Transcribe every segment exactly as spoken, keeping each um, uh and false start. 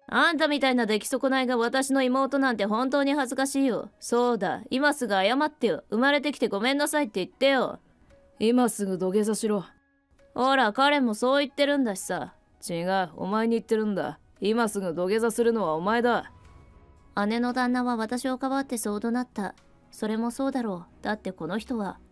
あんたみたいな出来損ないが私の妹なんて本当に恥ずかしいよ。そうだ、今すぐ謝ってよ。生まれてきてごめんなさいって言ってよ。 今すぐ土下座しろ。 ほら、彼もそう言ってるんだしさ。 違う、お前に言ってるんだ。今すぐ土下座するのはお前だ。 姉の旦那は私をかばってそう怒鳴った。それもそうだろう。だってこの人は。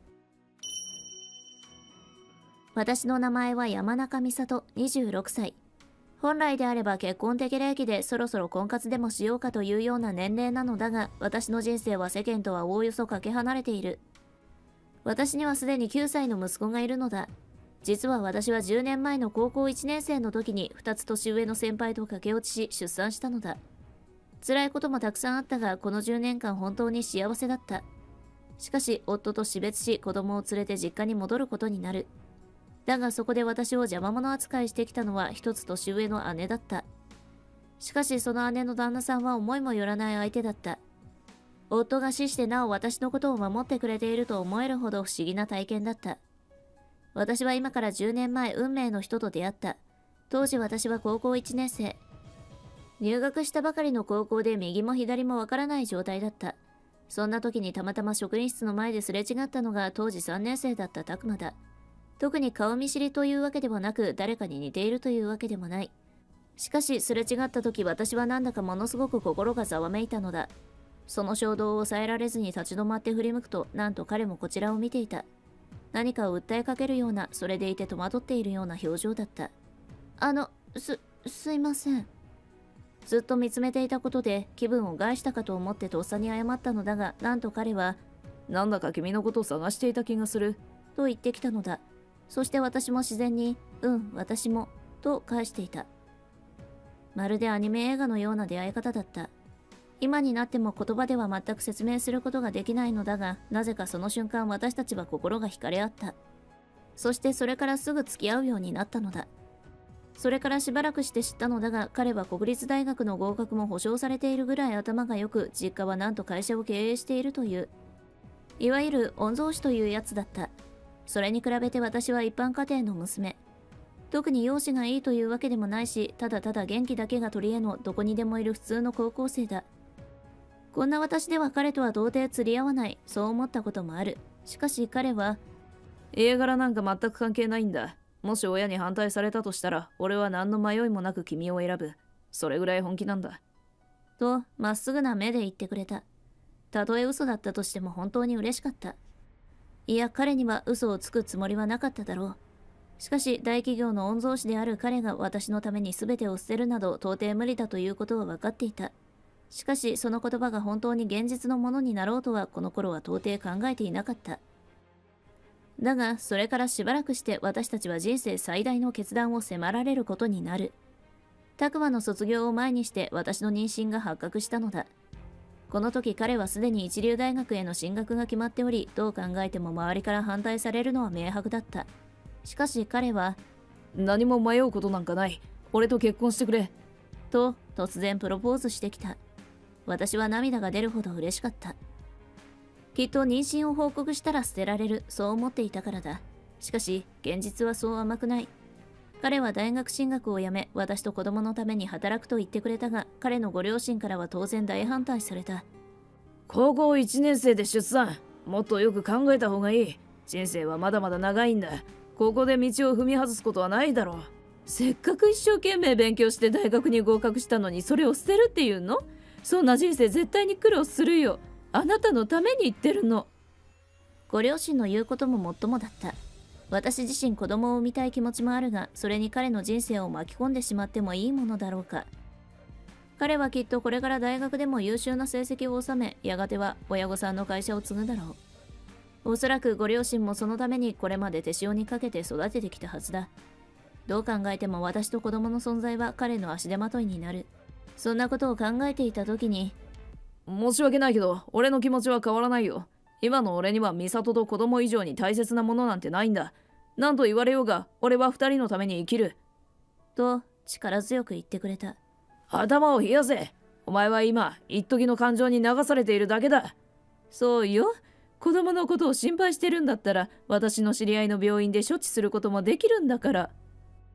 私の名前は山中美里、にじゅうろくさい。本来であれば結婚適齢期でそろそろ婚活でもしようかというような年齢なのだが、私の人生は世間とはおおよそかけ離れている。私にはすでにきゅうさいの息子がいるのだ。実は私はじゅうねんまえの高校いちねん生の時にふたつ年上の先輩と駆け落ちし出産したのだ。辛いこともたくさんあったが、このじゅうねんかん本当に幸せだった。しかし夫と死別し、子供を連れて実家に戻ることになる。だがそこで私を邪魔者扱いしてきたのは一つ年上の姉だった。しかしその姉の旦那さんは思いもよらない相手だった。夫が死してなお私のことを守ってくれていると思えるほど不思議な体験だった。私は今からじゅうねんまえ運命の人と出会った。当時私は高校いちねん生。入学したばかりの高校で右も左もわからない状態だった。そんな時にたまたま職員室の前ですれ違ったのが当時さんねん生だった拓磨だ。特に顔見知りというわけではなく、誰かに似ているというわけでもない。しかしすれ違った時、私はなんだかものすごく心がざわめいたのだ。その衝動を抑えられずに立ち止まって振り向くと、なんと彼もこちらを見ていた。何かを訴えかけるような、それでいて戸惑っているような表情だった。あの、す、すいません。ずっと見つめていたことで気分を害したかと思ってとっさに謝ったのだが、なんと彼は、 なんだか君のことを探していた気がする。 と言ってきたのだ。そして私も自然に、うん、私も、と返していた。まるでアニメ映画のような出会い方だった。今になっても言葉では全く説明することができないのだが、なぜかその瞬間私たちは心が惹かれ合った。そしてそれからすぐ付き合うようになったのだ。それからしばらくして知ったのだが、彼は国立大学の合格も保証されているぐらい頭が良く、実家はなんと会社を経営しているという。いわゆる御曹司というやつだった。それに比べて私は一般家庭の娘。特に容姿がいいというわけでもないし、ただただ元気だけが取り柄のどこにでもいる普通の高校生だ。こんな私では彼とは到底釣り合わない、そう思ったこともある。しかし彼は、 家柄なんか全く関係ないんだ。もし親に反対されたとしたら、俺は何の迷いもなく君を選ぶ。それぐらい本気なんだ。 と、まっすぐな目で言ってくれた。たとえ嘘だったとしても本当に嬉しかった。いや、彼には嘘をつくつもりはなかっただろう。しかし、大企業の御曹司である彼が私のために全てを捨てるなど到底無理だということは分かっていた。しかし、その言葉が本当に現実のものになろうとはこの頃は到底考えていなかった。だが、それからしばらくして私たちは人生最大の決断を迫られることになる。拓磨の卒業を前にして私の妊娠が発覚したのだ。この時彼はすでに一流大学への進学が決まっており、どう考えても周りから反対されるのは明白だった。しかし彼は、 何も迷うことなんかない。俺と結婚してくれ。 と突然プロポーズしてきた。私は涙が出るほど嬉しかった。きっと妊娠を報告したら捨てられる、そう思っていたからだ。しかし現実はそう甘くない。彼は大学進学をやめ、私と子供のために働くと言ってくれたが、彼のご両親からは当然大反対された。 高校いちねん生で出産。もっとよく考えた方がいい。人生はまだまだ長いんだ。ここで道を踏み外すことはないだろう。せっかく一生懸命勉強して大学に合格したのにそれを捨てるっていうの？そんな人生絶対に苦労するよ。あなたのために言ってるの。 ご両親の言うことももっともだった。私自身子供を産みたい気持ちもあるが、それに彼の人生を巻き込んでしまってもいいものだろうか。彼はきっとこれから大学でも優秀な成績を収め、やがては親御さんの会社を継ぐだろう。おそらくご両親もそのためにこれまで手塩にかけて育ててきたはずだ。どう考えても私と子供の存在は彼の足手まといになる。そんなことを考えていた時に、 申し訳ないけど、俺の気持ちは変わらないよ。今の俺には美里と子供以上に大切なものなんてないんだ。何と言われようが、俺は二人のために生きる。 と力強く言ってくれた。 頭を冷やせ。お前は今、一時の感情に流されているだけだ。そうよ。子供のことを心配してるんだったら、私の知り合いの病院で処置することもできるんだから。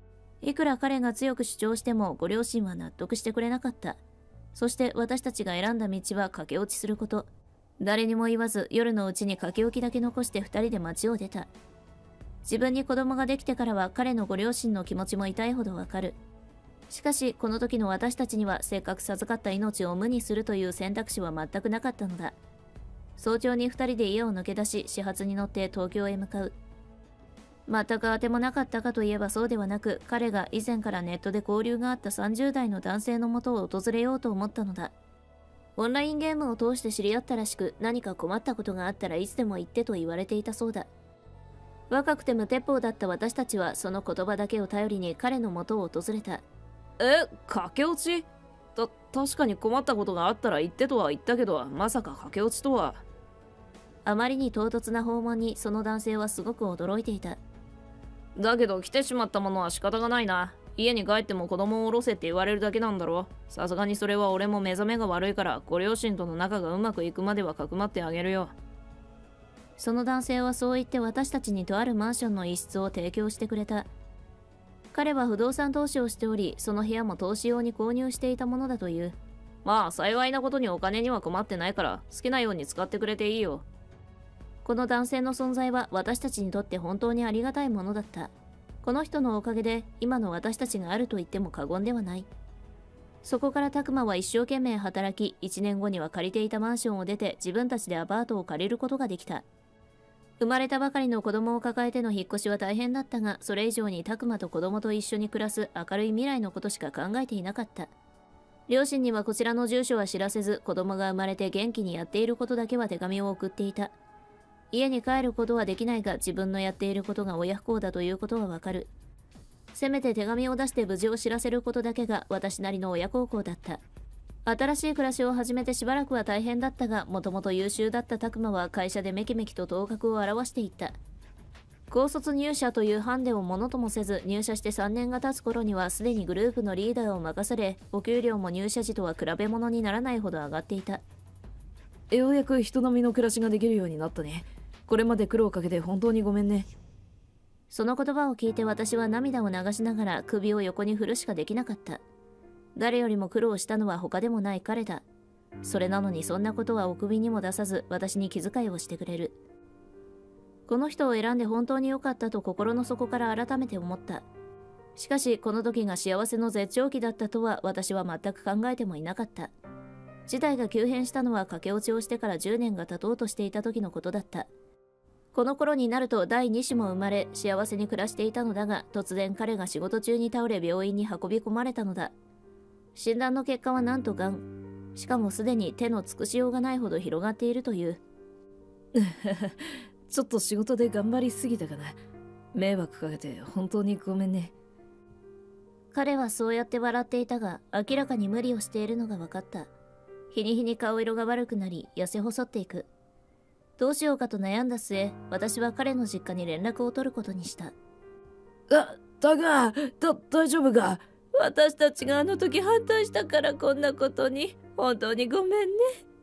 いくら彼が強く主張してもご両親は納得してくれなかった。そして私たちが選んだ道は駆け落ちすること。誰にも言わず夜のうちに駆け置きだけ残して二人で街を出た。自分に子供ができてからは彼のご両親の気持ちも痛いほどわかる。しかしこの時の私たちにはせっかく授かった命を無にするという選択肢は全くなかったのだ。早朝に二人で家を抜け出し始発に乗って東京へ向かう。全く当てもなかったかといえばそうではなく、彼が以前からネットで交流があったさんじゅう代の男性のもとを訪れようと思ったのだ。オンラインゲームを通して知り合ったらしく、何か困ったことがあったらいつでも言ってと言われていたそうだ。若くて無鉄砲だった私たちはその言葉だけを頼りに彼のもとを訪れた。 え、駆け落ち？た、確かに困ったことがあったら言ってとは言ったけど、まさか駆け落ちとは。 あまりに唐突な訪問にその男性はすごく驚いていた。 だけど来てしまったものは仕方がないな。家に帰っても子供を下ろせって言われるだけなんだろ。さすがにそれは俺も目覚めが悪いから、ご両親との仲がうまくいくまではかくまってあげるよ。 その男性はそう言って私たちにとあるマンションの一室を提供してくれた。彼は不動産投資をしており、その部屋も投資用に購入していたものだという。 まあ幸いなことにお金には困ってないから、好きなように使ってくれていいよ。 この男性の存在は私たちにとって本当にありがたいものだった。この人のおかげで今の私たちがあると言っても過言ではない。そこから拓磨は一生懸命働き、いちねんごには借りていたマンションを出て自分たちでアパートを借りることができた。生まれたばかりの子供を抱えての引っ越しは大変だったが、それ以上に拓磨と子供と一緒に暮らす明るい未来のことしか考えていなかった。両親にはこちらの住所は知らせず、子供が生まれて元気にやっていることだけは手紙を送っていた。家に帰ることはできないが、自分のやっていることが親不孝だということはわかる。せめて手紙を出して無事を知らせることだけが私なりの親孝行だった。新しい暮らしを始めてしばらくは大変だったが、もともと優秀だった拓磨は会社でめきめきと頭角を現していった。高卒入社というハンデをものともせず、入社してさんねんが経つ頃にはすでにグループのリーダーを任され、お給料も入社時とは比べ物にならないほど上がっていた。 ようやく人並みの暮らしができるようになったね。これまで苦労をかけて本当にごめんね。 その言葉を聞いて私は涙を流しながら首を横に振るしかできなかった。誰よりも苦労したのは他でもない彼だ。それなのにそんなことはお首にも出さず私に気遣いをしてくれる。この人を選んで本当に良かったと心の底から改めて思った。しかしこの時が幸せの絶頂期だったとは私は全く考えてもいなかった。事態が急変したのは駆け落ちをしてからじゅうねんが経とうとしていた時のことだった。この頃になると第二子も生まれ幸せに暮らしていたのだが、突然彼が仕事中に倒れ病院に運び込まれたのだ。診断の結果はなんとがん。しかもすでに手の尽くしようがないほど広がっているという。 ちょっと仕事で頑張りすぎたかな。迷惑かけて本当にごめんね。 彼はそうやって笑っていたが、明らかに無理をしているのが分かった。日に日に顔色が悪くなり痩せ細っていく。どうしようかと悩んだ末、私は彼の実家に連絡を取ることにした。 あ、だが、だ、大丈夫か？ 私たちがあの時反対したからこんなことに。本当にごめんね。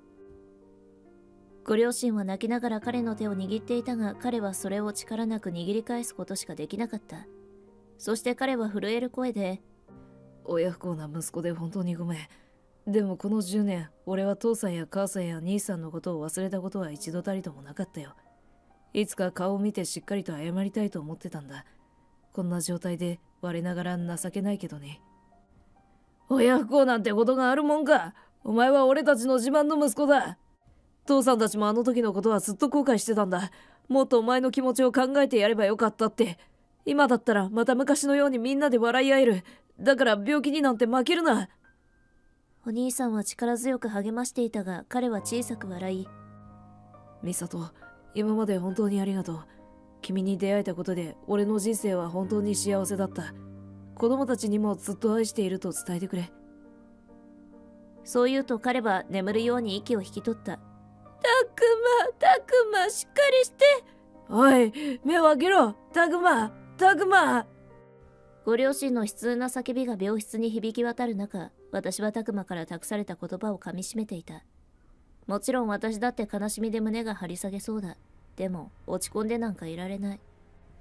ご両親は泣きながら彼の手を握っていたが、彼はそれを力なく握り返すことしかできなかった。そして彼は震える声で、 親不孝な息子で本当にごめん。でもこのじゅうねん、俺は父さんや母さんや兄さんのことを忘れたことは一度たりともなかったよ。いつか顔を見てしっかりと謝りたいと思ってたんだ。こんな状態で我ながら情けないけどね。親不孝なんてことがあるもんか。お前は俺たちの自慢の息子だ。父さんたちもあの時のことはずっと後悔してたんだ。もっとお前の気持ちを考えてやればよかったって。今だったらまた昔のようにみんなで笑い合える。だから病気になんて負けるな。 お兄さんは力強く励ましていたが、彼は小さく笑い、 美里、今まで本当にありがとう。君に出会えたことで俺の人生は本当に幸せだった。子供たちにもずっと愛していると伝えてくれ。 そう言うと彼は眠るように息を引き取った。たくま、たくま、しっかりして。 おい、目を開けろ。たくま、たくま。 ご両親の悲痛な叫びが病室に響き渡る中、私は拓磨から託された言葉をかみしめていた。もちろん私だって悲しみで胸が張り下げそうだ。でも落ち込んでなんかいられない。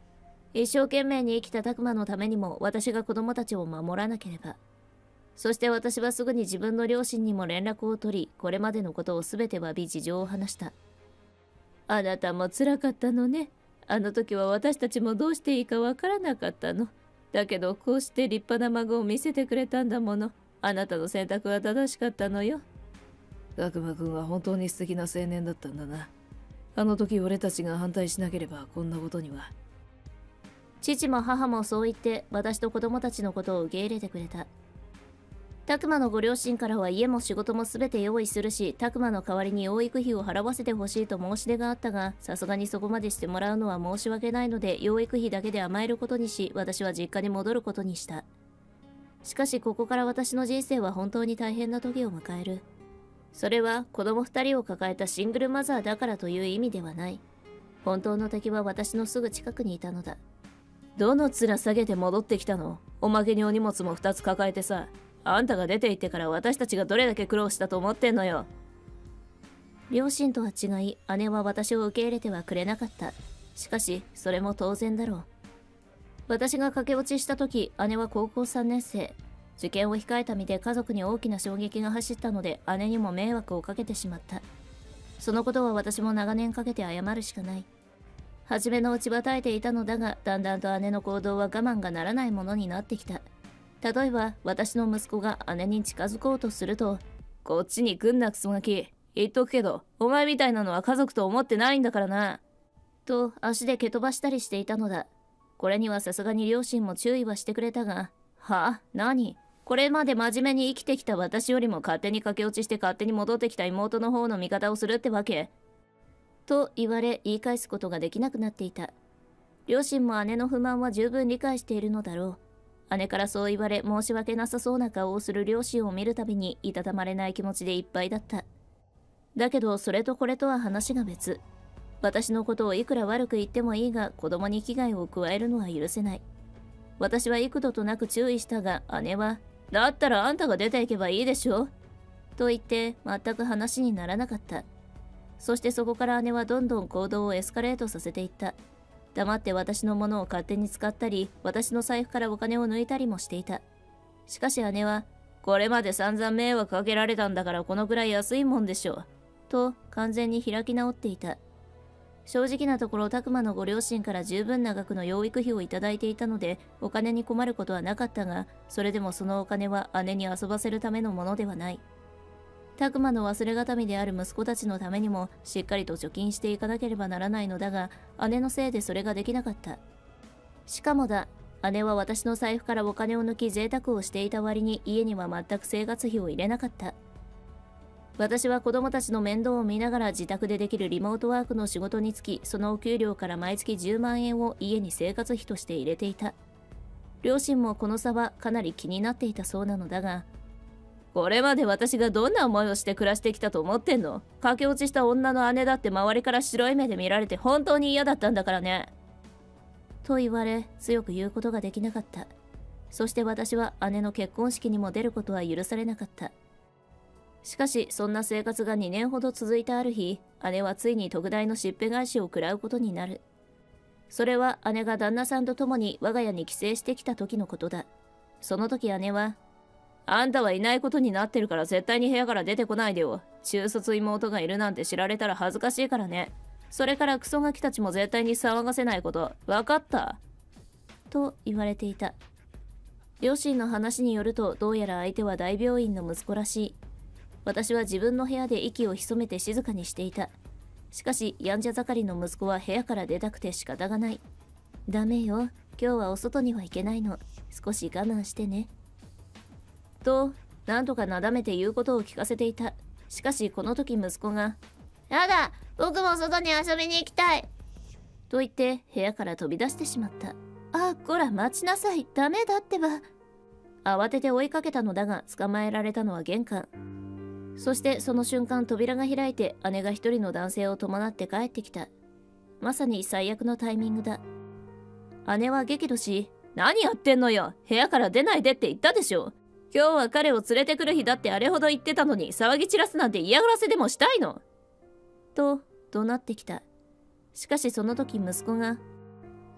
一生懸命に生きた拓磨のためにも私が子供たちを守らなければ。そして私はすぐに自分の両親にも連絡を取り、これまでのことをすべて詫び事情を話した。あなたも辛かったのね。あの時は私たちもどうしていいかわからなかったの。だけどこうして立派な孫を見せてくれたんだもの。あなたの選択は正しかったのよ。 拓磨くんは本当に素敵な青年だったんだな。あの時俺たちが反対しなければこんなことには。 父も母もそう言って私と子供たちのことを受け入れてくれた。拓磨のご両親からは家も仕事も全て用意するし、拓磨の代わりに養育費を払わせてほしいと申し出があったが、さすがにそこまでしてもらうのは申し訳ないので、養育費だけで甘えることにし、私は実家に戻ることにした。しかしここから私の人生は本当に大変な時を迎える。それは子供二人を抱えたシングルマザーだからという意味ではない。本当の敵は私のすぐ近くにいたのだ。 どの面下げて戻ってきたの？おまけにお荷物も二つ抱えてさ。あんたが出て行ってから私たちがどれだけ苦労したと思ってんのよ。 両親とは違い、姉は私を受け入れてはくれなかった。しかし、それも当然だろう。私が駆け落ちした時、姉は高校さんねん生。受験を控えた身で家族に大きな衝撃が走ったので、姉にも迷惑をかけてしまった。そのことは私も長年かけて謝るしかない。初めのうちは耐えていたのだが、だんだんと姉の行動は我慢がならないものになってきた。例えば、私の息子が姉に近づこうとすると、 こっちに来んなクソガキ。言っとくけど、お前みたいなのは家族と思ってないんだからな。 と足で蹴飛ばしたりしていたのだ。これにはさすがに両親も注意はしてくれたが、はあ、何？これまで真面目に生きてきた私よりも勝手に駆け落ちして勝手に戻ってきた妹の方の味方をするってわけ？と言われ言い返すことができなくなっていた。両親も姉の不満は十分理解しているのだろう。姉からそう言われ申し訳なさそうな顔をする両親を見るたびにいたたまれない気持ちでいっぱいだった。だけどそれとこれとは話が別。私のことをいくら悪く言ってもいいが子供に危害を加えるのは許せない。私は幾度となく注意したが姉は、だったらあんたが出ていけばいいでしょと言って全く話にならなかった。そしてそこから姉はどんどん行動をエスカレートさせていった。黙って私のものを勝手に使ったり、私の財布からお金を抜いたりもしていた。しかし姉は、これまで散々迷惑かけられたんだからこのくらい安いもんでしょ。と完全に開き直っていた。正直なところ拓磨のご両親から十分な額の養育費をいただいていたので、お金に困ることはなかったが、それでもそのお金は姉に遊ばせるためのものではない。拓磨の忘れがたみである息子たちのためにもしっかりと貯金していかなければならないのだが、姉のせいでそれができなかった。しかもだ、姉は私の財布からお金を抜き贅沢をしていた割に家には全く生活費を入れなかった。私は子供たちの面倒を見ながら自宅でできるリモートワークの仕事に就き、そのお給料から毎月じゅうまんえんを家に生活費として入れていた。両親もこの差はかなり気になっていたそうなのだが、これまで私がどんな思いをして暮らしてきたと思ってんの？駆け落ちした女の姉だって周りから白い目で見られて本当に嫌だったんだからね。と言われ、強く言うことができなかった。そして私は姉の結婚式にも出ることは許されなかった。しかし、そんな生活がにねんほど続いたある日、姉はついに特大のしっぺ返しを食らうことになる。それは姉が旦那さんと共に我が家に帰省してきた時のことだ。その時姉は、あんたはいないことになってるから絶対に部屋から出てこないでよ。中卒妹がいるなんて知られたら恥ずかしいからね。それからクソガキたちも絶対に騒がせないこと、わかった？と言われていた。両親の話によると、どうやら相手は大病院の息子らしい。私は自分の部屋で息を潜めて静かにしていた。しかし、やんじゃ盛りの息子は部屋から出たくて仕方がない。ダメよ。今日はお外には行けないの。少し我慢してね。と、なんとかなだめて言うことを聞かせていた。しかしこの時息子が、やだ、僕も外に遊びに行きたいと言って部屋から飛び出してしまった。あ、こら待ちなさい、ダメだってば。慌てて追いかけたのだが捕まえられたのは玄関。そしてその瞬間扉が開いて姉が一人の男性を伴って帰ってきた。まさに最悪のタイミングだ。姉は激怒し、何やってんのよ、部屋から出ないでって言ったでしょ。今日は彼を連れてくる日だってあれほど言ってたのに騒ぎ散らすなんて嫌がらせでもしたいのと怒鳴ってきた。しかしその時息子が、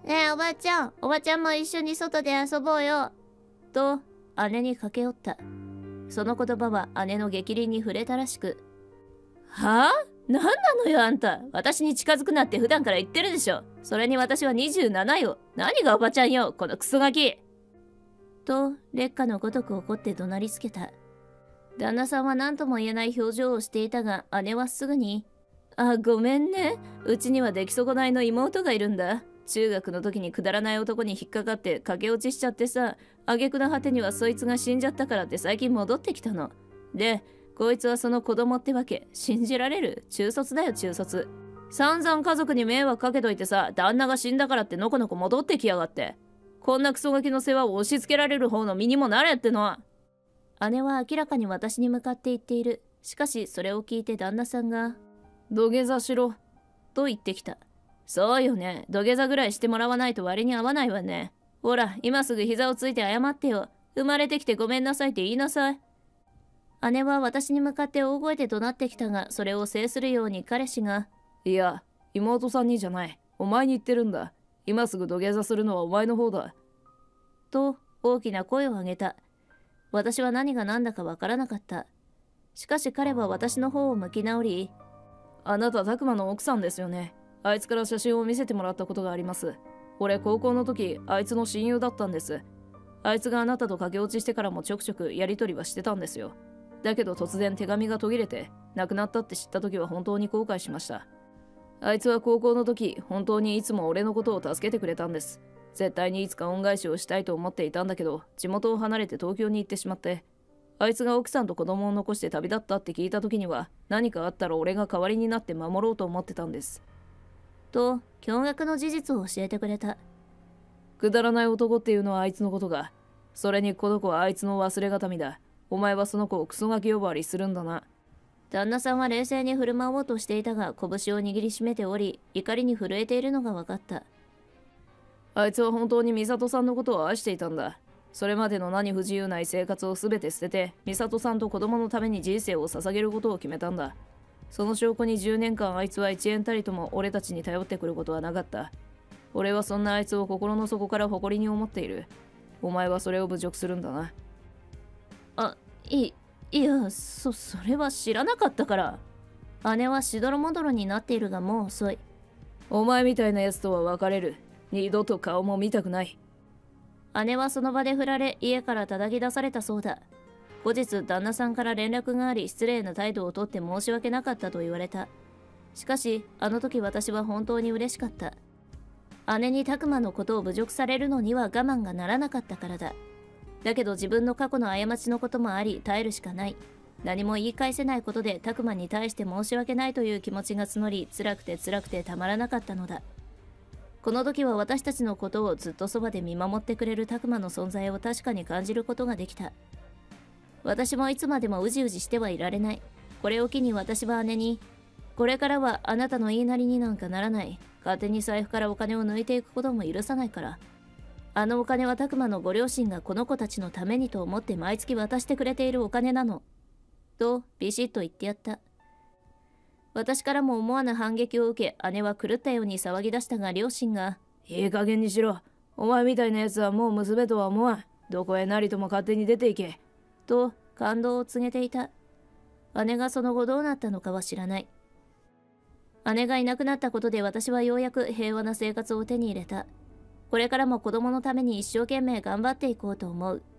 ねえおばちゃん、おばちゃんも一緒に外で遊ぼうよ。と姉に駆け寄った。その言葉は姉の逆鱗に触れたらしく、はあ、なんなのよあんた。私に近づくなって普段から言ってるでしょ。それに私はにじゅうななよ。何がおばちゃんよ、このクソガキ。と劣化のごとく怒って怒鳴りつけた。旦那さんは何とも言えない表情をしていたが、姉はすぐに、あ、ごめんね。うちには出来損ないの妹がいるんだ。中学の時にくだらない男に引っかかって駆け落ちしちゃってさ、挙句の果てにはそいつが死んじゃったからって最近戻ってきたの。で、こいつはその子供ってわけ。信じられる？中卒だよ中卒。散々家族に迷惑かけといてさ、旦那が死んだからってのこのこ戻ってきやがって。こんなクソガキの世話を押し付けられる方の身にもなれってのは。姉は明らかに私に向かって言っている。しかしそれを聞いて旦那さんが、土下座しろと言ってきた。そうよね。土下座ぐらいしてもらわないと割に合わないわね。ほら、今すぐ膝をついて謝ってよ。生まれてきてごめんなさいって言いなさい。姉は私に向かって大声で怒鳴ってきたが、それを制するように彼氏が、いや、妹さんにじゃない。お前に言ってるんだ。今すぐ土下座するのはお前の方だ。と大きな声を上げた。私は何が何だかわからなかった。しかし彼は私の方を向き直り、あなた拓磨の奥さんですよね。あいつから写真を見せてもらったことがあります。俺高校の時あいつの親友だったんです。あいつがあなたと駆け落ちしてからもちょくちょくやり取りはしてたんですよ。だけど突然手紙が途切れて亡くなったって知った時は本当に後悔しました。あいつは高校の時本当にいつも俺のことを助けてくれたんです。絶対にいつか恩返しをしたいと思っていたんだけど、地元を離れて東京に行ってしまって、あいつが奥さんと子供を残して旅立ったって聞いた時には、何かあったら俺が代わりになって守ろうと思ってたんです。と驚愕の事実を教えてくれた。くだらない男っていうのはあいつのことが。それにこの子はあいつの忘れがたみだ。お前はその子をクソガキ呼ばわりするんだな。旦那さんは冷静に振る舞おうとしていたが、拳を握りしめており、怒りに震えているのが分かった。あいつは本当に美里さんのことを愛していたんだ。それまでの何不自由ない生活を全て捨てて、美里さんと子供のために人生を捧げることを決めたんだ。その証拠にじゅうねんかんあいつはいちえんたりとも俺たちに頼ってくることはなかった。俺はそんなあいつを心の底から誇りに思っている。お前はそれを侮辱するんだな。あ、い、いや、そ、それは知らなかったから。姉はしどろもどろになっているがもう遅い。お前みたいなやつとは別れる。二度と顔も見たくない。姉はその場で振られ、家から叩き出されたそうだ。後日旦那さんから連絡があり、失礼な態度をとって申し訳なかったと言われた。しかしあの時私は本当に嬉しかった。姉に拓磨のことを侮辱されるのには我慢がならなかったからだ。だけど自分の過去の過ちのこともあり耐えるしかない。何も言い返せないことで拓磨に対して申し訳ないという気持ちが募り、辛くて辛くてたまらなかったのだ。この時は私たちのことをずっとそばで見守ってくれる拓磨の存在を確かに感じることができた。私もいつまでもうじうじしてはいられない。これを機に私は姉に、これからはあなたの言いなりになんかならない。勝手に財布からお金を抜いていくことも許さないから。あのお金は拓磨のご両親がこの子たちのためにと思って毎月渡してくれているお金なの。とビシッと言ってやった。私からも思わぬ反撃を受け、姉は狂ったように騒ぎ出したが、両親が、いい加減にしろ。お前みたいなやつはもう娘とは思わん。どこへなりとも勝手に出ていけ。と感動を告げていた。姉がその後どうなったのかは知らない。姉がいなくなったことで私はようやく平和な生活を手に入れた。これからも子供のために一生懸命頑張っていこうと思う。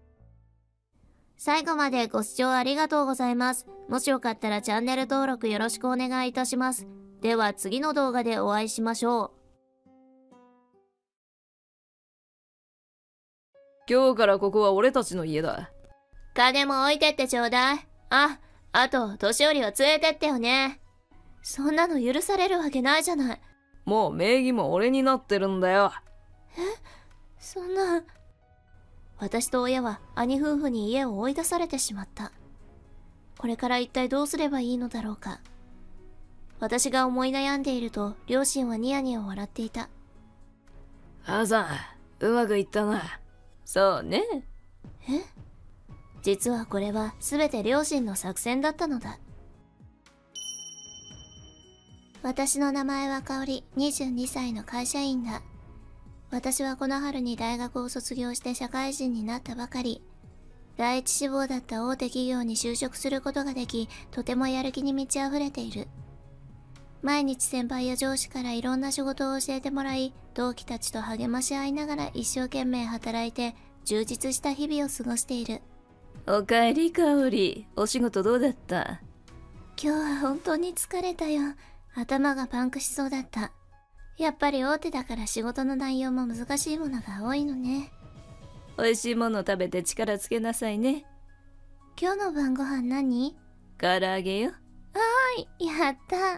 最後までご視聴ありがとうございます。もしよかったらチャンネル登録よろしくお願いいたします。では次の動画でお会いしましょう。 今日からここは俺たちの家だ。 金も置いてってちょうだい。あ、あと年寄りは連れてってよね。そんなの許されるわけないじゃない。 もう名義も俺になってるんだよ。 え、そんな。私と親は兄夫婦に家を追い出されてしまった。これから一体どうすればいいのだろうか。私が思い悩んでいると両親はニヤニヤ笑っていた。 母さん、うまくいったな。そうね。 え？実はこれは全て両親の作戦だったのだ。私の名前は香織、にじゅうにさいの会社員だ。 私はこの春に大学を卒業して社会人になったばかり。第一志望だった大手企業に就職することができ、とてもやる気に満ち溢れている。毎日先輩や上司からいろんな仕事を教えてもらい、同期たちと励まし合いながら一生懸命働いて、充実した日々を過ごしている。 おかえり、かおり。お仕事どうだった？ 今日は本当に疲れたよ。頭がパンクしそうだった。やっぱり大手だから仕事の内容も難しいものが多いのね。 美味しいもの食べて力つけなさいね。 今日の晩ご飯何？ 唐揚げよ。 はーい、やった。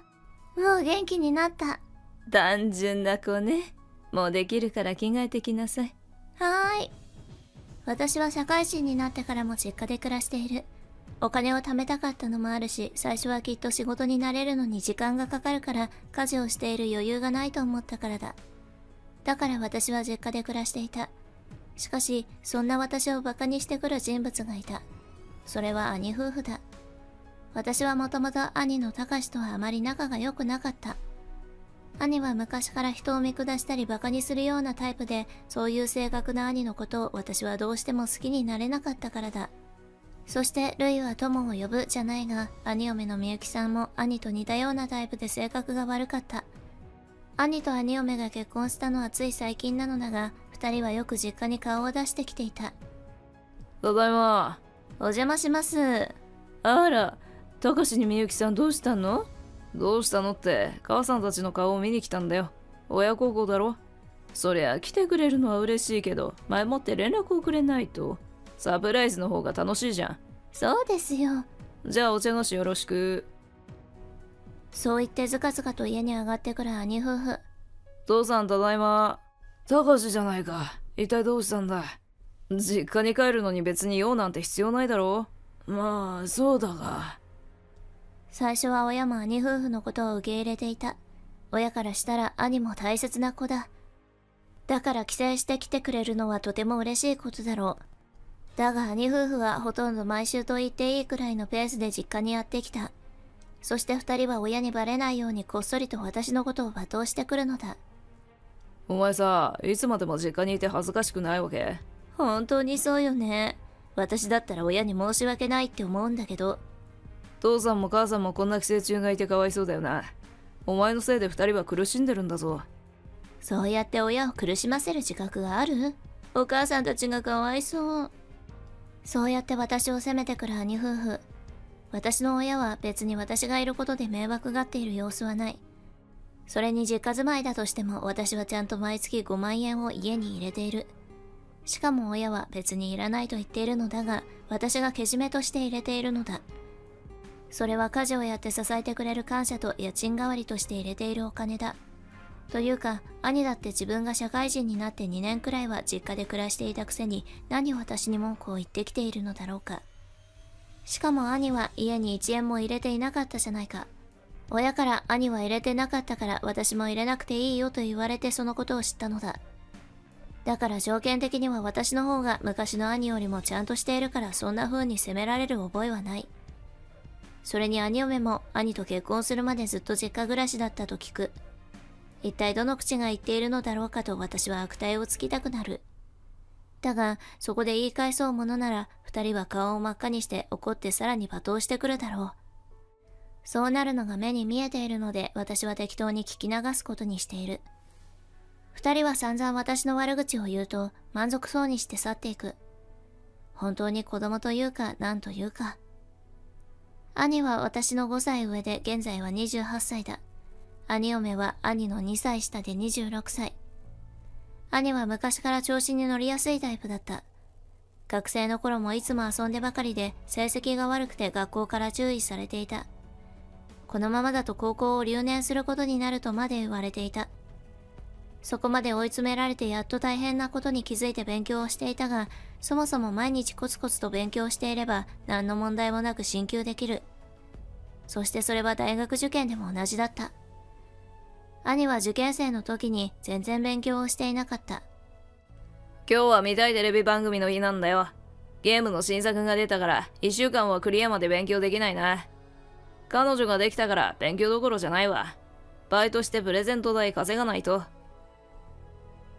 もう元気になった。 単純な子ね。もうできるから着替えてきなさい。 はーい。私は社会人になってからも実家で暮らしている。お金を貯めたかったのもあるし、最初はきっと仕事に慣れるのに時間がかかるから家事をしている余裕がないと思ったからだ。だから私は実家で暮らしていた。しかし、そんな私をバカにしてくる人物がいた。それは兄夫婦だ。私はもともと兄の隆とはあまり仲が良くなかった。兄は昔から人を見下したりバカにするようなタイプで、そういう性格な兄のことを私はどうしても好きになれなかったからだ。そして、ルイは友を呼ぶじゃないが、兄嫁のみゆきさんも兄と似たようなタイプで性格が悪かった。兄と兄嫁が結婚したのはつい最近なのだが、二人はよく実家に顔を出してきていた。 ただいま。 お邪魔します。 あら、たかしにみゆきさんどうしたの？どうしたのって、母さんたちの顔を見に来たんだよ。親孝行だろ。そりゃ来てくれるのは嬉しいけど、前もって連絡をくれないと。サプライズの方が楽しいじゃん。 そうですよ。 じゃあお茶菓子よろしく。 そう言ってずかずかと家に上がってくる兄夫婦。 父さんただいま。たかしじゃないか。一体どうしたんだ？実家に帰るのに別に用なんて必要ないだろう。まあそうだが。 最初は親も兄夫婦のことを受け入れていた。親からしたら兄も大切な子だ。だから帰省してきてくれるのはとても嬉しいことだろう。だが兄夫婦はほとんど毎週と言っていいくらいのペースで実家にやってきた。そして二人は親にバレないようにこっそりと私のことを罵倒してくるのだ。 お前さ、いつまでも実家にいて恥ずかしくないわけ？ 本当にそうよね。私だったら親に申し訳ないって思うんだけど。 父さんも母さんもこんな寄生虫がいてかわいそうだよな。お前のせいで二人は苦しんでるんだぞ。 そうやって親を苦しませる自覚がある？お母さんたちがかわいそう。そうやって私を責めてくる兄夫婦。私の親は別に私がいることで迷惑がっている様子はない。それに実家住まいだとしても私はちゃんと毎月ごまんえんを家に入れている。しかも親は別にいらないと言っているのだが、私がけじめとして入れているのだ。それは家事をやって支えてくれる感謝と家賃代わりとして入れているお金だ。というか、兄だって自分が社会人になってにねんくらいは実家で暮らしていたくせに何を私に文句を言ってきているのだろうか。しかも兄は家にいちえんも入れていなかったじゃないか。親から兄は入れてなかったから私も入れなくていいよと言われてそのことを知ったのだ。だから条件的には私の方が昔の兄よりもちゃんとしているからそんな風に責められる覚えはない。それに兄嫁も兄と結婚するまでずっと実家暮らしだったと聞く。一体どの口が言っているのだろうかと私は悪態をつきたくなる。だが、そこで言い返そうものなら、二人は顔を真っ赤にして怒ってさらに罵倒してくるだろう。そうなるのが目に見えているので、私は適当に聞き流すことにしている。二人は散々私の悪口を言うと、満足そうにして去っていく。本当に子供というか、なんというか。兄は私のごさい上で、現在はにじゅうはっさいだ。兄嫁は兄のにさい下でにじゅうろくさい。兄は昔から調子に乗りやすいタイプだった。学生の頃もいつも遊んでばかりで成績が悪くて学校から注意されていた。このままだと高校を留年することになるとまで言われていた。そこまで追い詰められてやっと大変なことに気づいて勉強をしていたが、そもそも毎日コツコツと勉強していれば何の問題もなく進級できる。そしてそれは大学受験でも同じだった。兄は受験生の時に全然勉強をしていなかった。 今日は見たいテレビ番組の日なんだよ。ゲームの新作が出たからいっしゅうかんはクリアまで勉強できないな。彼女ができたから勉強どころじゃないわ。バイトしてプレゼント代稼がないと。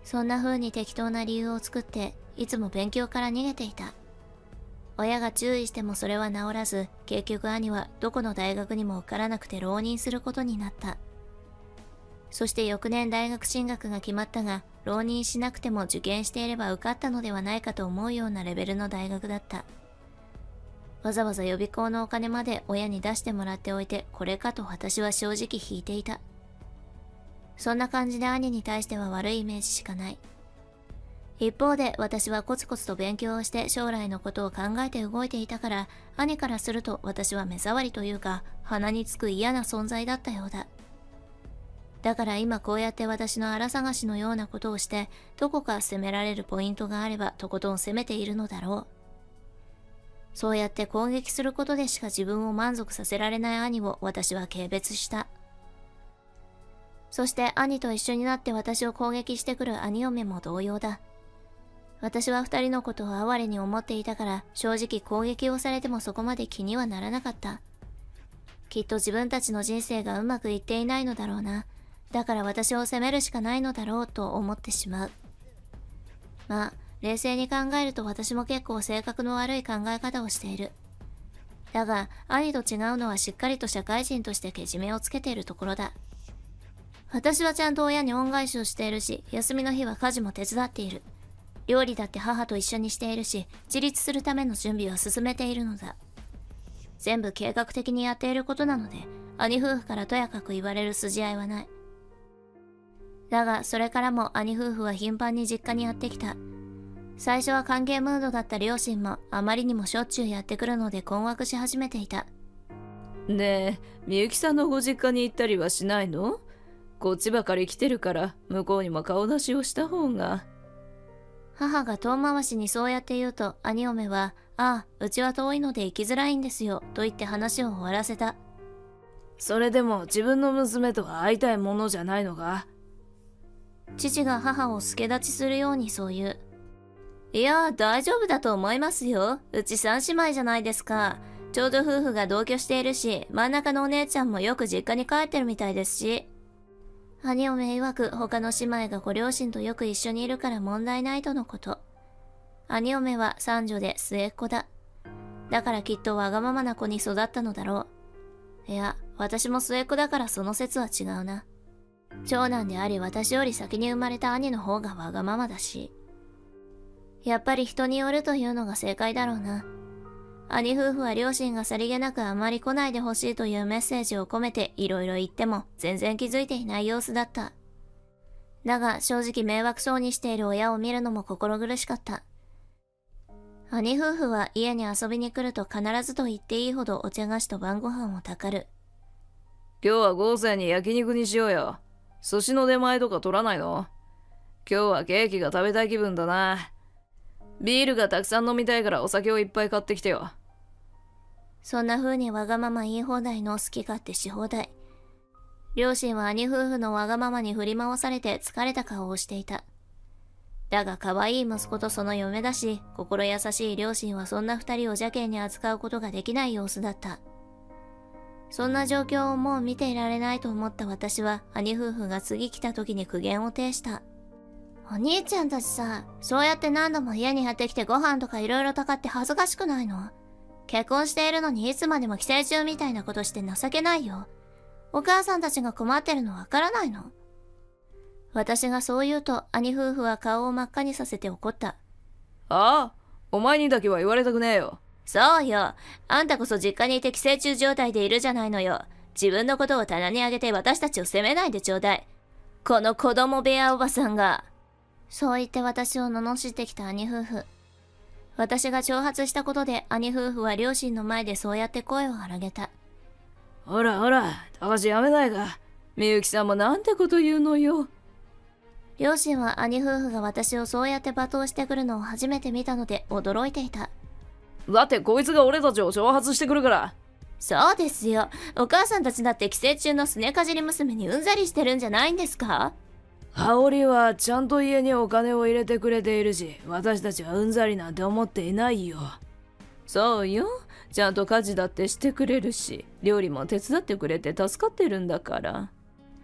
そんな風に適当な理由を作っていつも勉強から逃げていた。親が注意してもそれは治らず、結局兄はどこの大学にも受からなくて浪人することになった。そして翌年大学進学が決まったが、浪人しなくても受験していれば受かったのではないかと思うようなレベルの大学だった。わざわざ予備校のお金まで親に出してもらっておいて、これかと私は正直引いていた。そんな感じで兄に対しては悪いイメージしかない。一方で私はコツコツと勉強をして将来のことを考えて動いていたから、兄からすると私は目障りというか鼻につく嫌な存在だったようだ。だから今こうやって私の荒探しのようなことをして、どこか責められるポイントがあればとことん責めているのだろう。そうやって攻撃することでしか自分を満足させられない兄を私は軽蔑した。そして兄と一緒になって私を攻撃してくる兄嫁も同様だ。私は二人のことを哀れに思っていたから、正直攻撃をされてもそこまで気にはならなかった。きっと自分たちの人生がうまくいっていないのだろうな。だから私を責めるしかないのだろうと思ってしまう。まあ、冷静に考えると私も結構性格の悪い考え方をしている。だが、兄と違うのはしっかりと社会人としてけじめをつけているところだ。私はちゃんと親に恩返しをしているし、休みの日は家事も手伝っている。料理だって母と一緒にしているし、自立するための準備は進めているのだ。全部計画的にやっていることなので、兄夫婦からとやかく言われる筋合いはない。だが、それからも兄夫婦は頻繁に実家にやってきた。最初は歓迎ムードだった両親もあまりにもしょっちゅうやってくるので困惑し始めていた。 ねえ、みゆきさんのご実家に行ったりはしないの？こっちばかり来てるから向こうにも顔出しをした方が。 母が遠回しにそうやって言うと、兄嫁は、ああ、うちは遠いので行きづらいんですよ、と言って話を終わらせた。 それでも自分の娘とは会いたいものじゃないのか？ 父が母を助立ちするようにそう言う。いや、大丈夫だと思いますよ。うち三姉妹じゃないですか。ちょうど夫婦が同居しているし、真ん中のお姉ちゃんもよく実家に帰ってるみたいですし。兄嫁曰く他の姉妹がご両親とよく一緒にいるから問題ないとのこと。兄嫁は三女で末っ子だ。だからきっとわがままな子に育ったのだろう。いや、私も末っ子だからその説は違うな。長男であり私より先に生まれた兄の方がわがままだし。やっぱり人によるというのが正解だろうな。兄夫婦は両親がさりげなくあまり来ないでほしいというメッセージを込めていろいろ言っても全然気づいていない様子だった。だが正直迷惑そうにしている親を見るのも心苦しかった。兄夫婦は家に遊びに来ると必ずと言っていいほどお茶菓子と晩ご飯をたかる。 今日は豪勢に焼肉にしようよ。寿司の出前とか取らないの？今日はケーキが食べたい気分だな。ビールがたくさん飲みたいからお酒をいっぱい買ってきてよ。 そんな風にわがまま言い放題の好き勝手し放題。両親は兄夫婦のわがままに振り回されて疲れた顔をしていた。だが可愛い息子とその嫁だし、心優しい両親はそんな二人を邪険に扱うことができない様子だった。そんな状況をもう見ていられないと思った私は兄夫婦が次来た時に苦言を呈した。お兄ちゃんたちさ、そうやって何度も家にやってきてご飯とかいろいろたかって恥ずかしくないの？結婚しているのにいつまでも寄生虫みたいなことして情けないよ。お母さんたちが困ってるのわからないの？私がそう言うと兄夫婦は顔を真っ赤にさせて怒った。 ああ、お前にだけは言われたくねえよ。 そうよ。あんたこそ実家にいて寄生虫状態でいるじゃないのよ。自分のことを棚に上げて私たちを責めないでちょうだい。この子供部屋おばさんが。そう言って私を罵ってきた兄夫婦。私が挑発したことで兄夫婦は両親の前でそうやって声を荒げた。 ほらほら、高橋やめないか。みゆきさんもなんてこと言うのよ。 両親は兄夫婦が私をそうやって罵倒してくるのを初めて見たので驚いていた。 だってこいつが俺たちを挑発してくるから。 そうですよ。お母さんたちだって寄生虫のすねかじり娘にうんざりしてるんじゃないんですか？ 羽織はちゃんと家にお金を入れてくれているし、私たちはうんざりなんて思っていないよ。そうよ。ちゃんと家事だってしてくれるし、料理も手伝ってくれて助かってるんだから。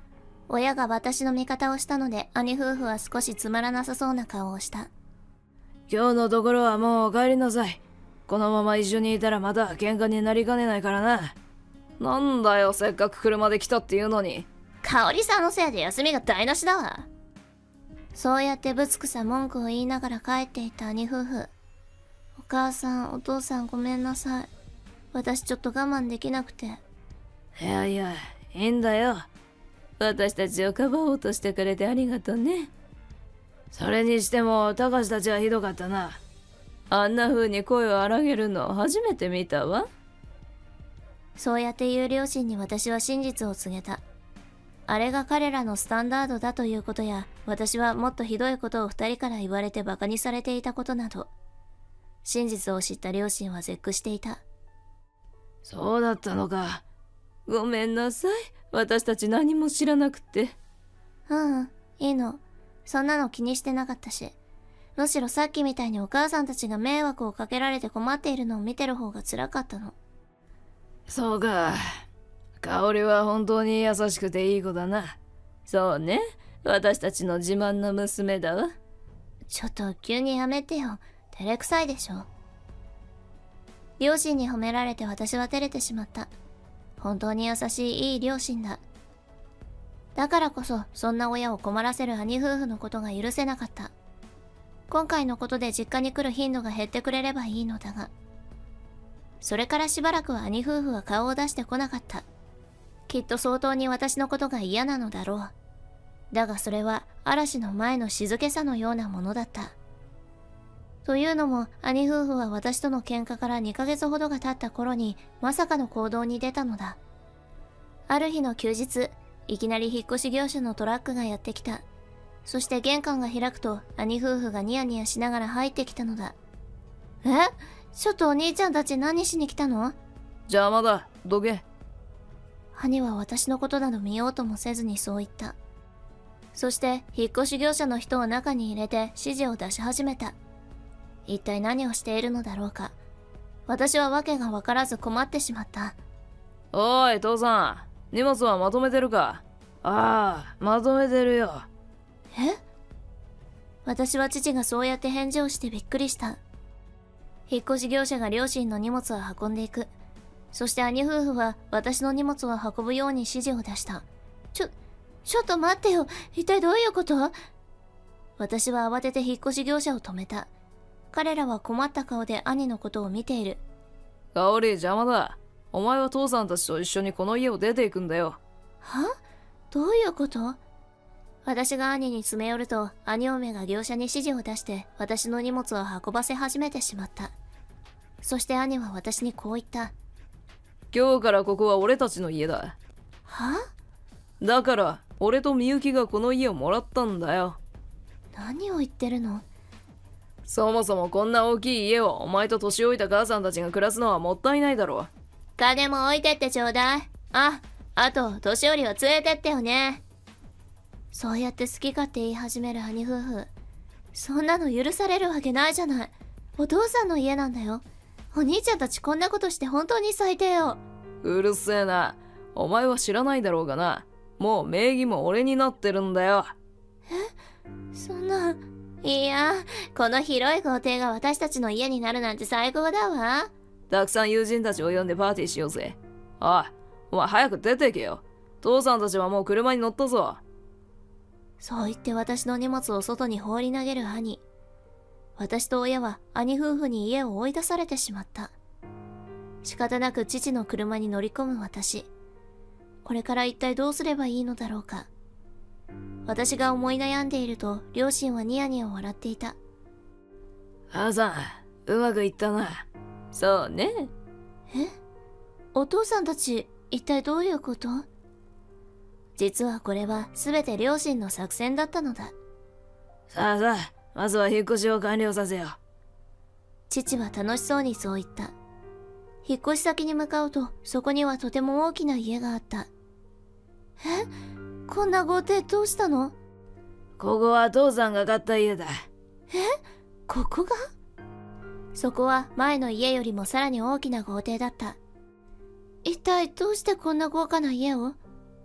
親が私の味方をしたので、兄夫婦は少しつまらなさそうな顔をした。 今日のところはもう帰りなさい。このまま一緒にいたらまた喧嘩になりかねないからな。なんだよ、せっかく車で来たっていうのに。 香織さんのせいで休みが台無しだわ。そうやってぶつくさ文句を言いながら帰っていった兄夫婦。お母さん、お父さんごめんなさい。私ちょっと我慢できなくて。 いやいや、いいんだよ。私たちをかばおうとしてくれてありがとうね。それにしても、たかしたちはひどかったな。あんな風に声を荒げるの初めて見たわ。 そうやって言う両親に私は真実を告げた。あれが彼らのスタンダードだということや、私はもっとひどいことを二人から言われてバカにされていたことなど、真実を知った両親は絶句していた。 そうだったのか。ごめんなさい。私たち何も知らなくて。 ううん、いいの。そんなの気にしてなかったし。むしろさっきみたいにお母さんたちが迷惑をかけられて困っているのを見てる方が辛かったの。 そうか。香織は本当に優しくていい子だな。そうね。私たちの自慢の娘だわ。 ちょっと急にやめてよ。照れくさいでしょ。両親に褒められて私は照れてしまった。本当に優しいいい両親だ。だからこそそんな親を困らせる兄夫婦のことが許せなかった。今回のことで実家に来る頻度が減ってくれればいいのだが。それからしばらくは兄夫婦は顔を出してこなかった。きっと相当に私のことが嫌なのだろう。だがそれは嵐の前の静けさのようなものだった。というのも兄夫婦は私との喧嘩からにかげつほどが経った頃にまさかの行動に出たのだ。ある日の休日、いきなり引っ越し業者のトラックがやってきた。そして玄関が開くと兄夫婦がニヤニヤしながら入ってきたのだ。え？ちょっとお兄ちゃんたち何しに来たの？ 邪魔だ、どけ。 兄は私のことなど見ようともせずにそう言った。そして引っ越し業者の人を中に入れて指示を出し始めた。一体何をしているのだろうか。私は訳が分からず困ってしまった。 おい父さん、荷物はまとめてるか？ああ、まとめてるよ。 え？私は父がそうやって返事をしてびっくりした。引っ越し業者が両親の荷物を運んでいく。そして兄夫婦は私の荷物を運ぶように指示を出した。ちょ、ちょっと待ってよ。一体どういうこと？私は慌てて引っ越し業者を止めた。彼らは困った顔で兄のことを見ている。 香織、邪魔だ。お前は父さんたちと一緒にこの家を出ていくんだよ。 は？どういうこと？私が兄に詰め寄ると、兄嫁が業者に指示を出して私の荷物を運ばせ始めてしまった。そして兄は私にこう言った。 今日からここは俺たちの家だ。 は？ だから、俺とみゆきがこの家をもらったんだよ。 何を言ってるの？ そもそもこんな大きい家をお前と年老いた母さんたちが暮らすのはもったいないだろう。 金も置いてってちょうだい。あ、あと、年寄りは連れてってよね。そうやって好き勝手言い始める兄夫婦。そんなの許されるわけないじゃない。お父さんの家なんだよ。お兄ちゃんたちこんなことして本当に最低よ。 うるせえな。お前は知らないだろうがな。もう名義も俺になってるんだよ。 え？そんな。いや、この広い豪邸が私たちの家になるなんて最高だわ。 たくさん友人たちを呼んでパーティーしようぜ。おい、お前早く出てけよ。父さんたちはもう車に乗ったぞ。 そう言って私の荷物を外に放り投げる兄。私と親は兄夫婦に家を追い出されてしまった。仕方なく父の車に乗り込む私。これから一体どうすればいいのだろうか。私が思い悩んでいると両親はニヤニヤ笑っていた。 母さん、うまくいったな。そうね。 え？お父さんたち一体どういうこと？実はこれは全て両親の作戦だったのだ。 さあさあ、まずは引っ越しを完了させよう。 父は楽しそうにそう言った。引っ越し先に向かうと、そこにはとても大きな家があった。え？こんな豪邸どうしたの？ ここは父さんが買った家だ。 え？ここが？そこは前の家よりもさらに大きな豪邸だった。一体どうしてこんな豪華な家を？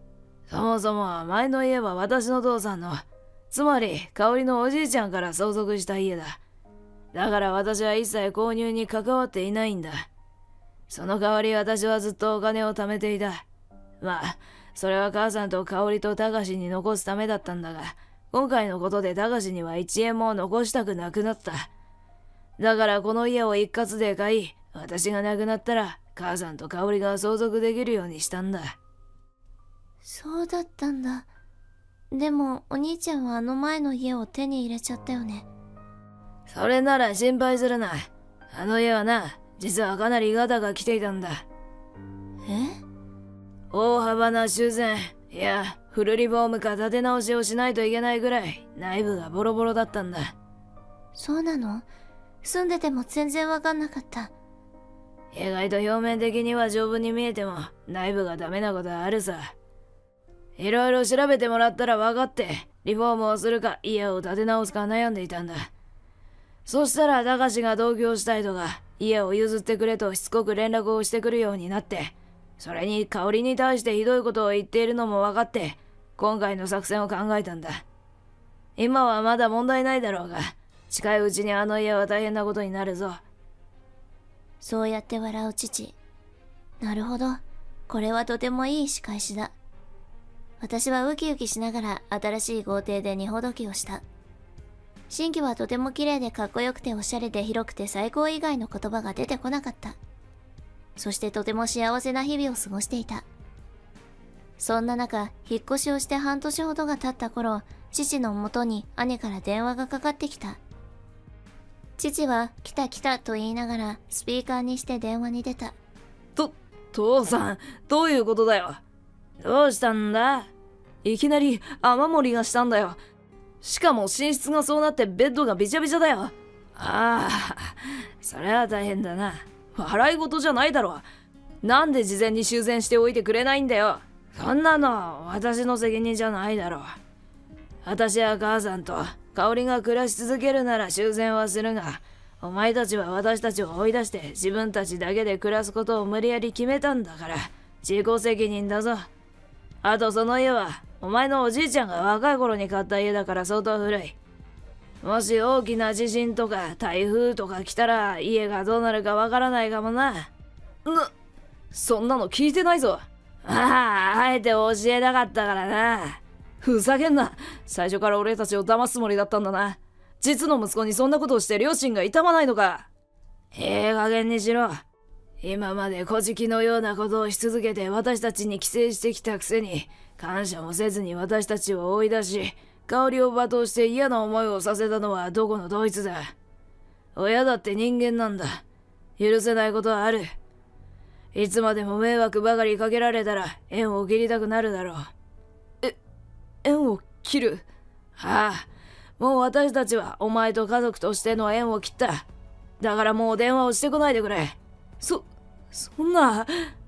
そもそも前の家は私の父さんの、つまり香織のおじいちゃんから相続した家だ。だから私は一切購入に関わっていないんだ。その代わり私はずっとお金を貯めていた。まあ、それは母さんと香織と高志に残すためだったんだが、今回のことで高志にはいちえんも残したくなくなった。だからこの家を一括で買い、私が亡くなったら母さんと香織が相続できるようにしたんだ。 そうだったんだ。でもお兄ちゃんはあの前の家を手に入れちゃったよね。 それなら心配するな。あの家はな、実はかなりガタが来ていたんだ。 え？ 大幅な修繕、いや、フルリフォームか建て直しをしないといけないぐらい内部がボロボロだったんだ。 そうなの？住んでても全然わかんなかった。 意外と表面的には丈夫に見えても内部がダメなことはあるさ。いろいろ調べてもらったら分かって、リフォームをするか家を建て直すか悩んでいたんだ。そしたら高志が同居したいとか家を譲ってくれとしつこく連絡をしてくるようになって、それに香織に対してひどいことを言っているのも分かって、今回の作戦を考えたんだ。今はまだ問題ないだろうが、近いうちにあの家は大変なことになるぞ。 そうやって笑う父。なるほど。これはとてもいい仕返しだ。私はウキウキしながら新しい豪邸で荷ほどきをした。新居はとても綺麗でかっこよくておしゃれで広くて最高以外の言葉が出てこなかった。そしてとても幸せな日々を過ごしていた。そんな中、引っ越しをして半年ほどが経った頃、父のもとに兄から電話がかかってきた。父は来た来たと言いながらスピーカーにして電話に出た。 と、父さん、どういうことだよ。どうしたんだ？いきなり雨漏りがしたんだよ。しかも寝室がそうなってベッドがびちゃびちゃだよ。ああ、それは大変だな。笑い事じゃないだろ。なんで事前に修繕しておいてくれないんだよ。そんなの私の責任じゃないだろう。私や母さんと香織が暮らし続けるなら修繕はするが、お前たちは私たちを追い出して自分たちだけで暮らすことを無理やり決めたんだから、自己責任だぞ。あとその家はお前のおじいちゃんが若い頃に買った家だから相当古い。もし大きな地震とか台風とか来たら家がどうなるかわからないかもな。な、そんなの聞いてないぞ。ああ、あえて教えなかったからな。ふざけんな。最初から俺たちを騙すつもりだったんだな。実の息子にそんなことをして両親が痛まないのか。ええ加減にしろ。今まで小じのようなことをし続けて私たちに寄生してきたくせに、感謝もせずに私たちを追い出し、香りを罵倒して嫌な思いをさせたのはどこのどいつだ。親だって人間なんだ。許せないことはある。いつまでも迷惑ばかりかけられたら縁を切りたくなるだろう。え、縁を切る？ああ、もう私たちはお前と家族としての縁を切った。だからもう電話をしてこないでくれ。そ、そんな。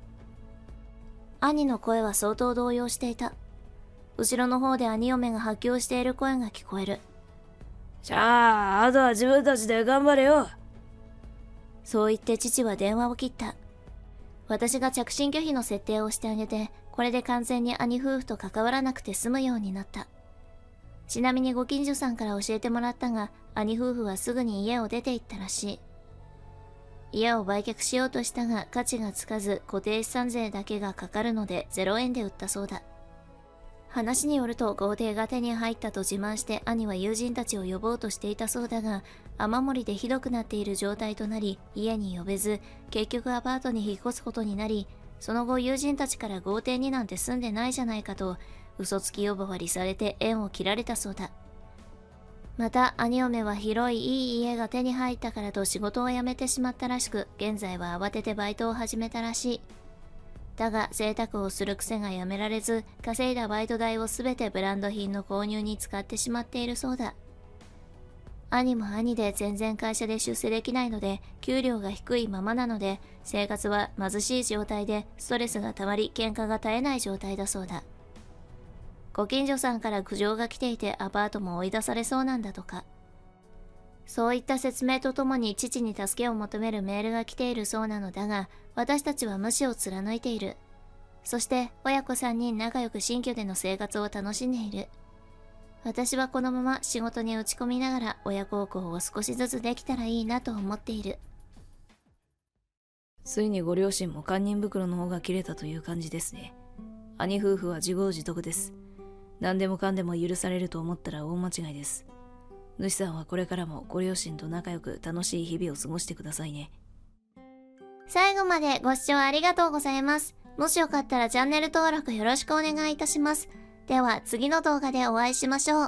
兄の声は相当動揺していた。後ろの方で兄嫁が発狂している声が聞こえる。 じゃあ、あとは自分たちで頑張れよ。 そう言って父は電話を切った。私が着信拒否の設定をしてあげて、これで完全に兄夫婦と関わらなくて済むようになった。ちなみにご近所さんから教えてもらったが、兄夫婦はすぐに家を出て行ったらしい。家を売却しようとしたが価値がつかず固定資産税だけがかかるのでゼロえんで売ったそうだ。話によると豪邸が手に入ったと自慢して兄は友人たちを呼ぼうとしていたそうだが、雨漏りでひどくなっている状態となり家に呼べず、結局アパートに引っ越すことになり、その後友人たちから豪邸になんて住んでないじゃないかと嘘つき呼ばわりされて縁を切られたそうだ。また兄嫁は広いいい家が手に入ったからと仕事を辞めてしまったらしく、現在は慌ててバイトを始めたらしい。だが贅沢をする癖がやめられず、稼いだバイト代をすべてブランド品の購入に使ってしまっているそうだ。兄も兄で全然会社で出世できないので、給料が低いままなので、生活は貧しい状態でストレスがたまり喧嘩が絶えない状態だそうだ。ご近所さんから苦情が来ていてアパートも追い出されそうなんだとか。そういった説明とともに父に助けを求めるメールが来ているそうなのだが、私たちは無視を貫いている。 そして親子さんにん仲良く新居での生活を楽しんでいる。私はこのまま仕事に打ち込みながら親孝行を少しずつできたらいいなと思っている。 ついにご両親も堪忍袋の方が切れたという感じですね。兄夫婦は自業自得です。何でもかんでも許されると思ったら大間違いです。主さんはこれからもご両親と仲良く楽しい日々を過ごしてくださいね。 最後までご視聴ありがとうございます。もしよかったらチャンネル登録よろしくお願いいたします。では次の動画でお会いしましょう。あ、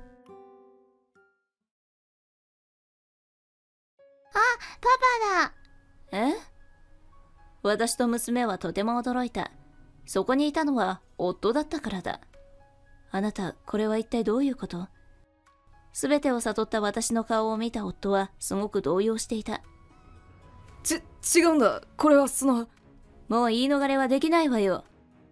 パパだ。 え？私と娘はとても驚いた。そこにいたのは夫だったからだ。あなた、これは一体どういうこと？すべてを悟った私の顔を見た夫はすごく動揺していた。ち、違うんだ。これはその…もう言い逃れはできないわよ。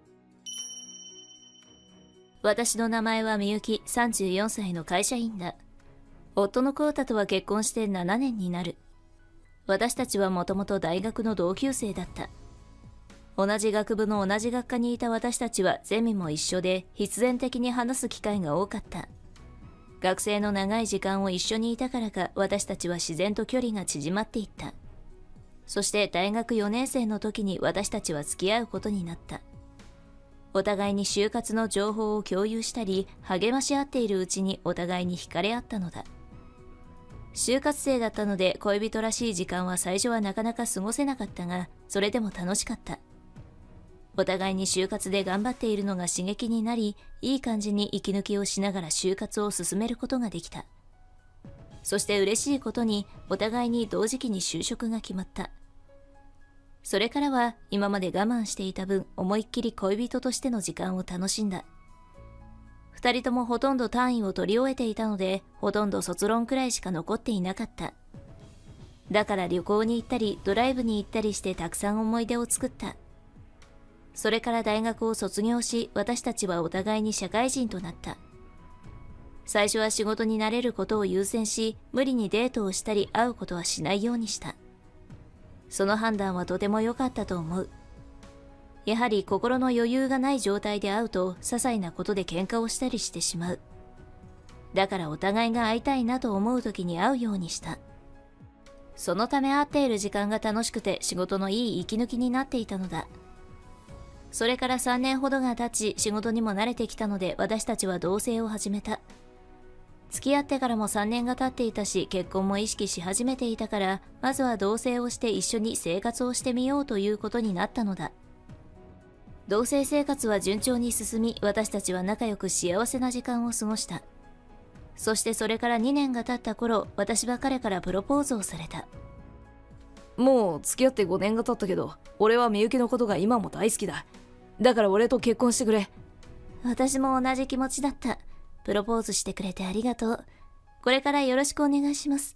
私の名前はみゆき、さんじゅうよんさいの会社員だ。夫のコウタとは結婚してななねんになる。私たちはもともと大学の同級生だった。同じ学部の同じ学科にいた私たちはゼミも一緒で必然的に話す機会が多かった。学生の長い時間を一緒にいたからか私たちは自然と距離が縮まっていった。そして大学よねん生の時に私たちは付き合うことになった。お互いに就活の情報を共有したり励まし合っているうちにお互いに惹かれ合ったのだ。就活生だったので恋人らしい時間は最初はなかなか過ごせなかったが、それでも楽しかった。お互いに就活で頑張っているのが刺激になり、いい感じに息抜きをしながら就活を進めることができた。そして嬉しいことにお互いに同時期に就職が決まった。それからは今まで我慢していた分思いっきり恋人としての時間を楽しんだ。二人ともほとんど単位を取り終えていたので、ほとんど卒論くらいしか残っていなかった。だから旅行に行ったりドライブに行ったりしてたくさん思い出を作った。それから大学を卒業し、私たちはお互いに社会人となった。最初は仕事に慣れることを優先し、無理にデートをしたり会うことはしないようにした。その判断はとても良かったと思う。やはり心の余裕がない状態で会うと、些細なことで喧嘩をしたりしてしまう。だからお互いが会いたいなと思う時に会うようにした。そのため会っている時間が楽しくて仕事のいい息抜きになっていたのだ。それからさんねんほどが経ち、仕事にも慣れてきたので私たちは同棲を始めた。付き合ってからもさんねんが経っていたし、結婚も意識し始めていたから、まずは同棲をして一緒に生活をしてみようということになったのだ。同棲生活は順調に進み、私たちは仲良く幸せな時間を過ごした。そしてそれからにねんが経った頃、私は彼からプロポーズをされた。もう付き合ってごねんが経ったけど、俺はみゆきのことが今も大好きだ。だから俺と結婚してくれ。 私も同じ気持ちだった。プロポーズしてくれてありがとう。これからよろしくお願いします。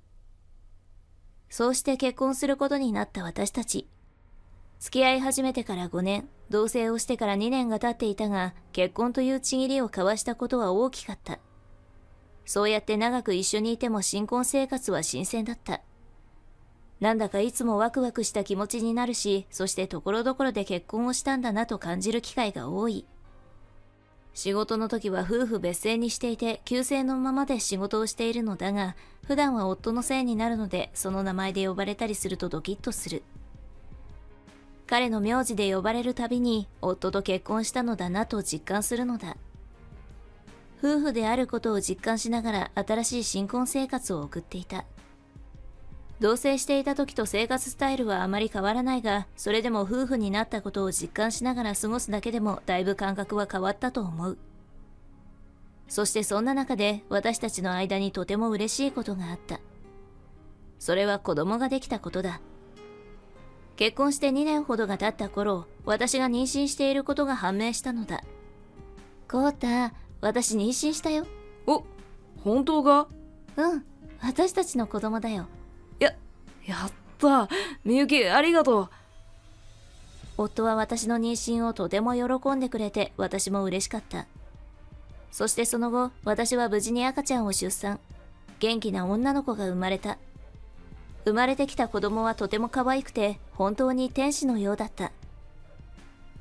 そうして結婚することになった私たち。付き合い始めてからごねん、同棲をしてからにねんが経っていたが、結婚という契りを交わしたことは大きかった。そうやって長く一緒にいても新婚生活は新鮮だった。なんだかいつもワクワクした気持ちになるし、そしてところどころで結婚をしたんだなと感じる機会が多い。仕事の時は夫婦別姓にしていて、旧姓のままで仕事をしているのだが、普段は夫の姓になるので、その名前で呼ばれたりするとドキッとする。彼の名字で呼ばれるたびに、夫と結婚したのだなと実感するのだ。夫婦であることを実感しながら新しい新婚生活を送っていた。同棲していた時と生活スタイルはあまり変わらないが、それでも夫婦になったことを実感しながら過ごすだけでもだいぶ感覚は変わったと思う。そしてそんな中で私たちの間にとても嬉しいことがあった。それは子供ができたことだ。結婚してにねんほどが経った頃、私が妊娠していることが判明したのだ。コウタ、私妊娠したよ。 お、本当か？ うん、私たちの子供だよ。 や、やった。みゆき、ありがとう。 夫は私の妊娠をとても喜んでくれて、私も嬉しかった。そしてその後、私は無事に赤ちゃんを出産。元気な女の子が生まれた。生まれてきた子供はとても可愛くて、本当に天使のようだった。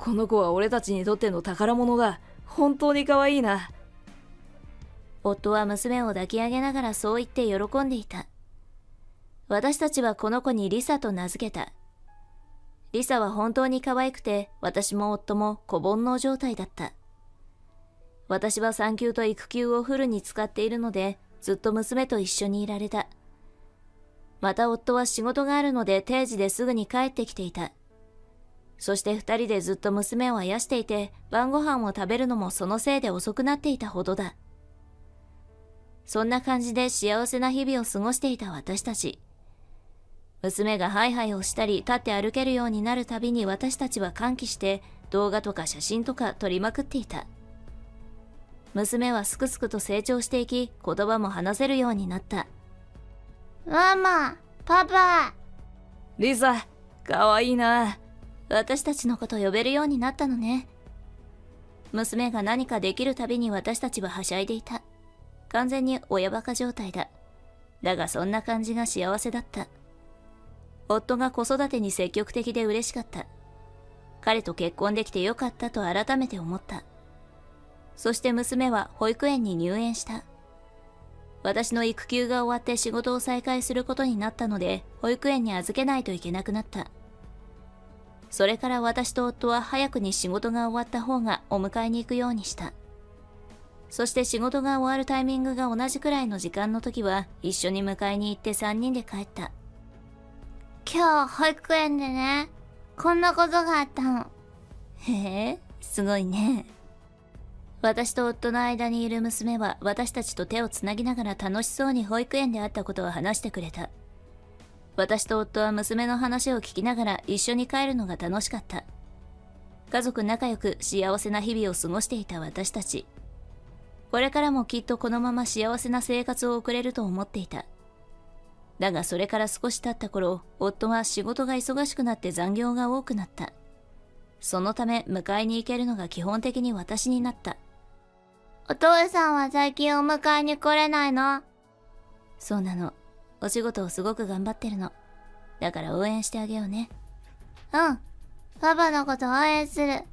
この子は俺たちにとっての宝物だ。本当に可愛いな。 夫は娘を抱き上げながらそう言って喜んでいた。私たちはこの子にリサと名付けた。リサは本当に可愛くて、私も夫も子煩悩状態だった。私は産休と育休をフルに使っているので、ずっと娘と一緒にいられた。また夫は仕事があるので定時ですぐに帰ってきていた。そして二人でずっと娘をあやしていて、晩ご飯を食べるのもそのせいで遅くなっていたほどだ。そんな感じで幸せな日々を過ごしていた私たち。娘がハイハイをしたり立って歩けるようになるたびに私たちは歓喜して動画とか写真とか撮りまくっていた。娘はすくすくと成長していき、言葉も話せるようになった。 ママ、パパ。 リサ、かわいいな。 私たちのこと呼べるようになったのね。娘が何かできるたびに私たちははしゃいでいた。完全に親バカ状態だ。だがそんな感じが幸せだった。夫が子育てに積極的で嬉しかった。彼と結婚できてよかったと改めて思った。そして娘は保育園に入園した。私の育休が終わって仕事を再開することになったので、保育園に預けないといけなくなった。それから私と夫は早くに仕事が終わった方がお迎えに行くようにした。そして仕事が終わるタイミングが同じくらいの時間の時は一緒に迎えに行ってさんにんで帰った。 今日保育園でね、こんなことがあったの。 へえ、すごいね。私と夫の間にいる娘は私たちと手をつなぎながら楽しそうに保育園であったことを話してくれた。私と夫は娘の話を聞きながら一緒に帰るのが楽しかった。家族仲良く幸せな日々を過ごしていた私たち。これからもきっとこのまま幸せな生活を送れると思っていた。だがそれから少し経った頃、夫は仕事が忙しくなって残業が多くなった。そのため迎えに行けるのが基本的に私になった。 お父さんは最近お迎えに来れないの？ そうなの。お仕事をすごく頑張ってるの。だから応援してあげようね。 うん。パパのこと応援する。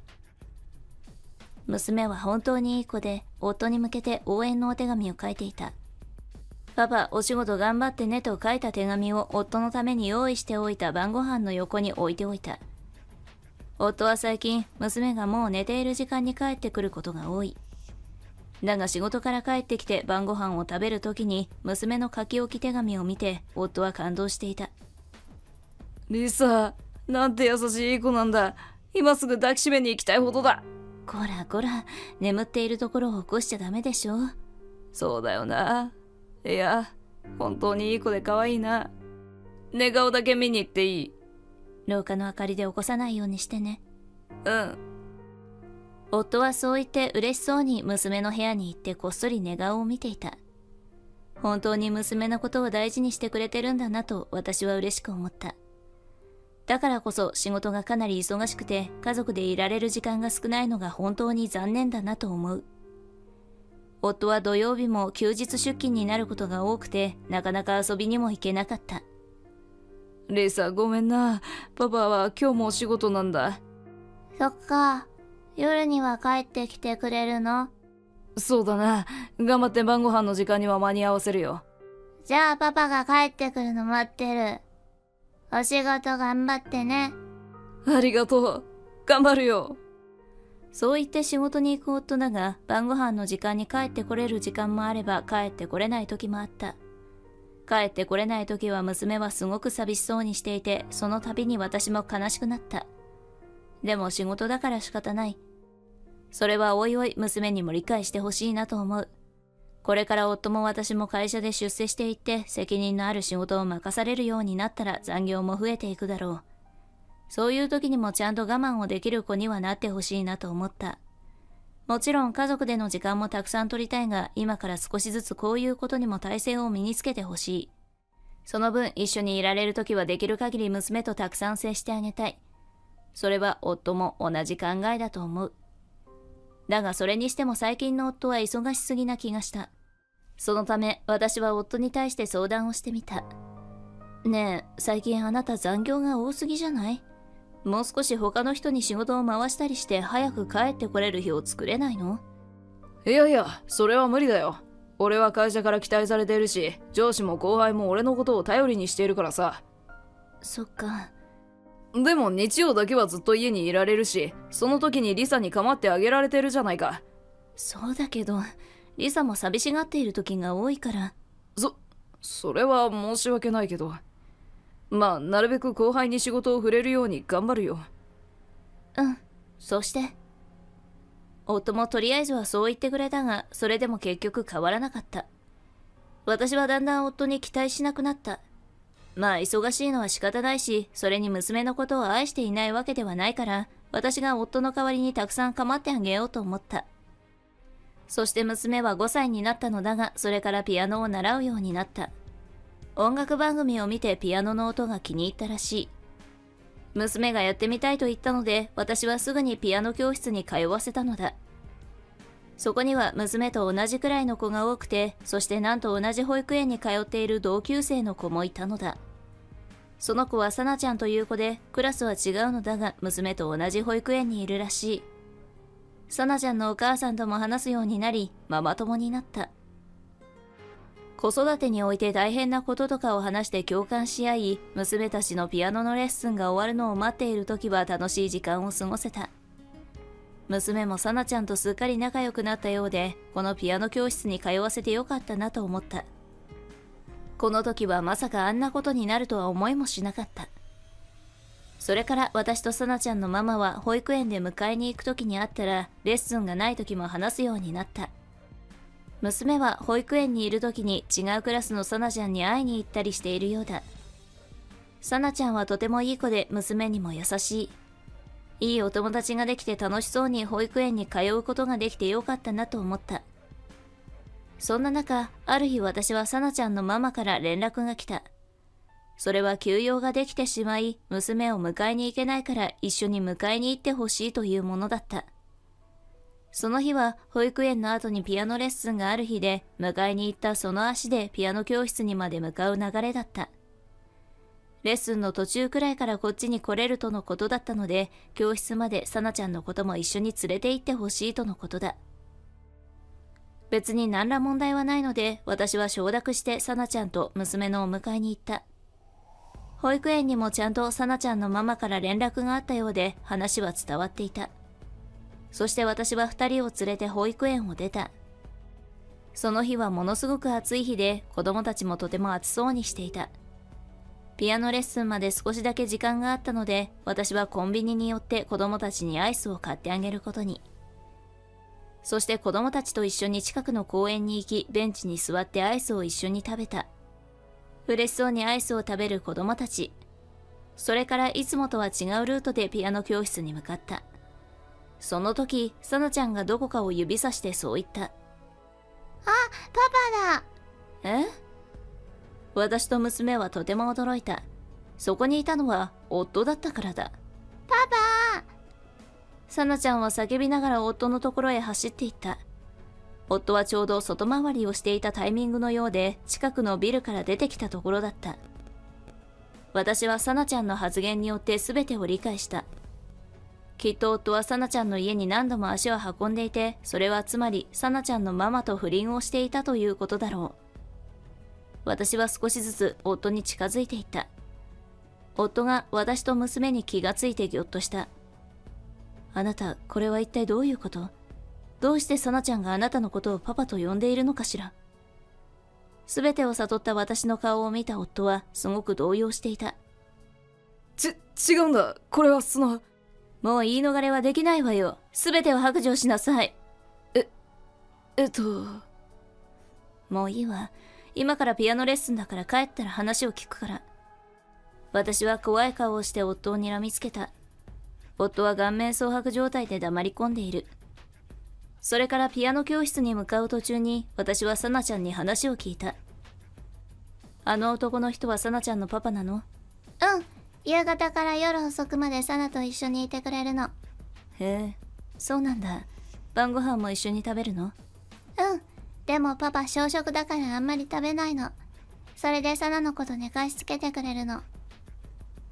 娘は本当にいい子で、夫に向けて応援のお手紙を書いていた。パパ、お仕事頑張ってねと書いた手紙を夫のために用意しておいた晩ご飯の横に置いておいた。夫は最近、娘がもう寝ている時間に帰ってくることが多い。だが仕事から帰ってきて晩ご飯を食べるときに娘の書き置き手紙を見て夫は感動していた。 リサ、なんて優しい子なんだ。今すぐ抱きしめに行きたいほどだ。 こらこら、眠っているところを起こしちゃダメでしょ。 そうだよな。いや、本当にいい子で可愛いな。寝顔だけ見に行っていい？ 廊下の明かりで起こさないようにしてね。 うん。 夫はそう言って嬉しそうに娘の部屋に行ってこっそり寝顔を見ていた。本当に娘のことを大事にしてくれてるんだなと私は嬉しく思った。だからこそ仕事がかなり忙しくて家族でいられる時間が少ないのが本当に残念だなと思う。夫は土曜日も休日出勤になることが多くてなかなか遊びにも行けなかった。 リサ、ごめんな。パパは今日もお仕事なんだ。 そっか。夜には帰ってきてくれるの？ そうだな。頑張って晩ご飯の時間には間に合わせるよ。 じゃあパパが帰ってくるの待ってる。お仕事頑張ってね。 ありがとう。頑張るよ。 そう言って仕事に行く夫だが、晩ご飯の時間に帰ってこれる時間もあれば帰ってこれない時もあった。帰ってこれない時は娘はすごく寂しそうにしていて、その度に私も悲しくなった。でも仕事だから仕方ない。それはおいおい娘にも理解してほしいなと思う。これから夫も私も会社で出世していって責任のある仕事を任されるようになったら残業も増えていくだろう。そういう時にもちゃんと我慢をできる子にはなってほしいなと思った。もちろん家族での時間もたくさん取りたいが、今から少しずつこういうことにも耐性を身につけてほしい。その分一緒にいられる時はできる限り娘とたくさん接してあげたい。それは夫も同じ考えだと思う。だがそれにしても最近の夫は忙しすぎな気がした。そのため私は夫に対して相談をしてみた。ねえ、最近あなた残業が多すぎじゃない？ もう少し他の人に仕事を回したりして早く帰ってこれる日を作れないの？ いやいや、それは無理だよ。俺は会社から期待されているし、上司も後輩も俺のことを頼りにしているからさ。 そっか。 でも日曜だけはずっと家にいられるし、その時にリサに構ってあげられてるじゃないか。 そうだけど、リサも寂しがっている時が多いから。 そ、それは申し訳ないけど。まあ、なるべく後輩に仕事を触れるように頑張るよ。 うん、そうして。夫もとりあえずはそう言ってくれたが、それでも結局変わらなかった。私はだんだん夫に期待しなくなった。まあ忙しいのは仕方ないし、それに娘のことを愛していないわけではないから、私が夫の代わりにたくさん構ってあげようと思った。そして娘はごさいになったのだが、それからピアノを習うようになった。音楽番組を見てピアノの音が気に入ったらしい。娘がやってみたいと言ったので、私はすぐにピアノ教室に通わせたのだ。そこには娘と同じくらいの子が多くて、そしてなんと同じ保育園に通っている同級生の子もいたのだ。その子はサナちゃんという子で、クラスは違うのだが、娘と同じ保育園にいるらしい。サナちゃんのお母さんとも話すようになり、ママ友になった。子育てにおいて大変なこととかを話して共感し合い、娘たちのピアノのレッスンが終わるのを待っている時は楽しい時間を過ごせた。娘もサナちゃんとすっかり仲良くなったようで、このピアノ教室に通わせてよかったなと思った。この時はまさかあんなことになるとは思いもしなかった。それから私とサナちゃんのママは保育園で迎えに行く時に会ったら、レッスンがない時も話すようになった。娘は保育園にいる時に違うクラスのサナちゃんに会いに行ったりしているようだ。サナちゃんはとてもいい子で娘にも優しい。いいお友達ができて楽しそうに保育園に通うことができてよかったなと思った。そんな中、ある日私はサナちゃんのママから連絡が来た。それは休養ができてしまい、娘を迎えに行けないから一緒に迎えに行ってほしいというものだった。その日は保育園の後にピアノレッスンがある日で、迎えに行ったその足でピアノ教室にまで向かう流れだった。レッスンの途中くらいからこっちに来れるとのことだったので、教室までサナちゃんのことも一緒に連れて行ってほしいとのことだ。別に何ら問題はないので、私は承諾してサナちゃんと娘のお迎えに行った。保育園にもちゃんとサナちゃんのママから連絡があったようで、話は伝わっていた。そして私は二人を連れて保育園を出た。その日はものすごく暑い日で、子供たちもとても暑そうにしていた。ピアノレッスンまで少しだけ時間があったので、私はコンビニに寄って子供たちにアイスを買ってあげることに。そして子供たちと一緒に近くの公園に行き、ベンチに座ってアイスを一緒に食べた。嬉しそうにアイスを食べる子供たち。それからいつもとは違うルートでピアノ教室に向かった。その時、サナちゃんがどこかを指さしてそう言った。 あ、パパだ。え？私と娘はとても驚いた。そこにいたのは夫だったからだ。 パパ！ サナちゃんは叫びながら夫のところへ走っていった。夫はちょうど外回りをしていたタイミングのようで、近くのビルから出てきたところだった。私はサナちゃんの発言によって全てを理解した。きっと夫はサナちゃんの家に何度も足を運んでいて、それはつまりサナちゃんのママと不倫をしていたということだろう。私は少しずつ夫に近づいていった。夫が私と娘に気がついてぎょっとした。あなた、これは一体どういうこと？どうしてサナちゃんがあなたのことをパパと呼んでいるのかしら？すべてを悟った私の顔を見た夫はすごく動揺していた。 ち、違うんだ。これはその… もう言い逃れはできないわよ。すべてを白状しなさい。 え、えっと… もういいわ。今からピアノレッスンだから帰ったら話を聞くから。私は怖い顔をして夫を睨みつけた。夫は顔面蒼白状態で黙り込んでいる。それからピアノ教室に向かう途中に私はサナちゃんに話を聞いた。あの男の人はサナちゃんのパパなの？ うん。夕方から夜遅くまでサナと一緒にいてくれるの。 へえ、そうなんだ。晩ご飯も一緒に食べるの？ うん。でもパパ小食だからあんまり食べないの。それでサナのこと寝かしつけてくれるの。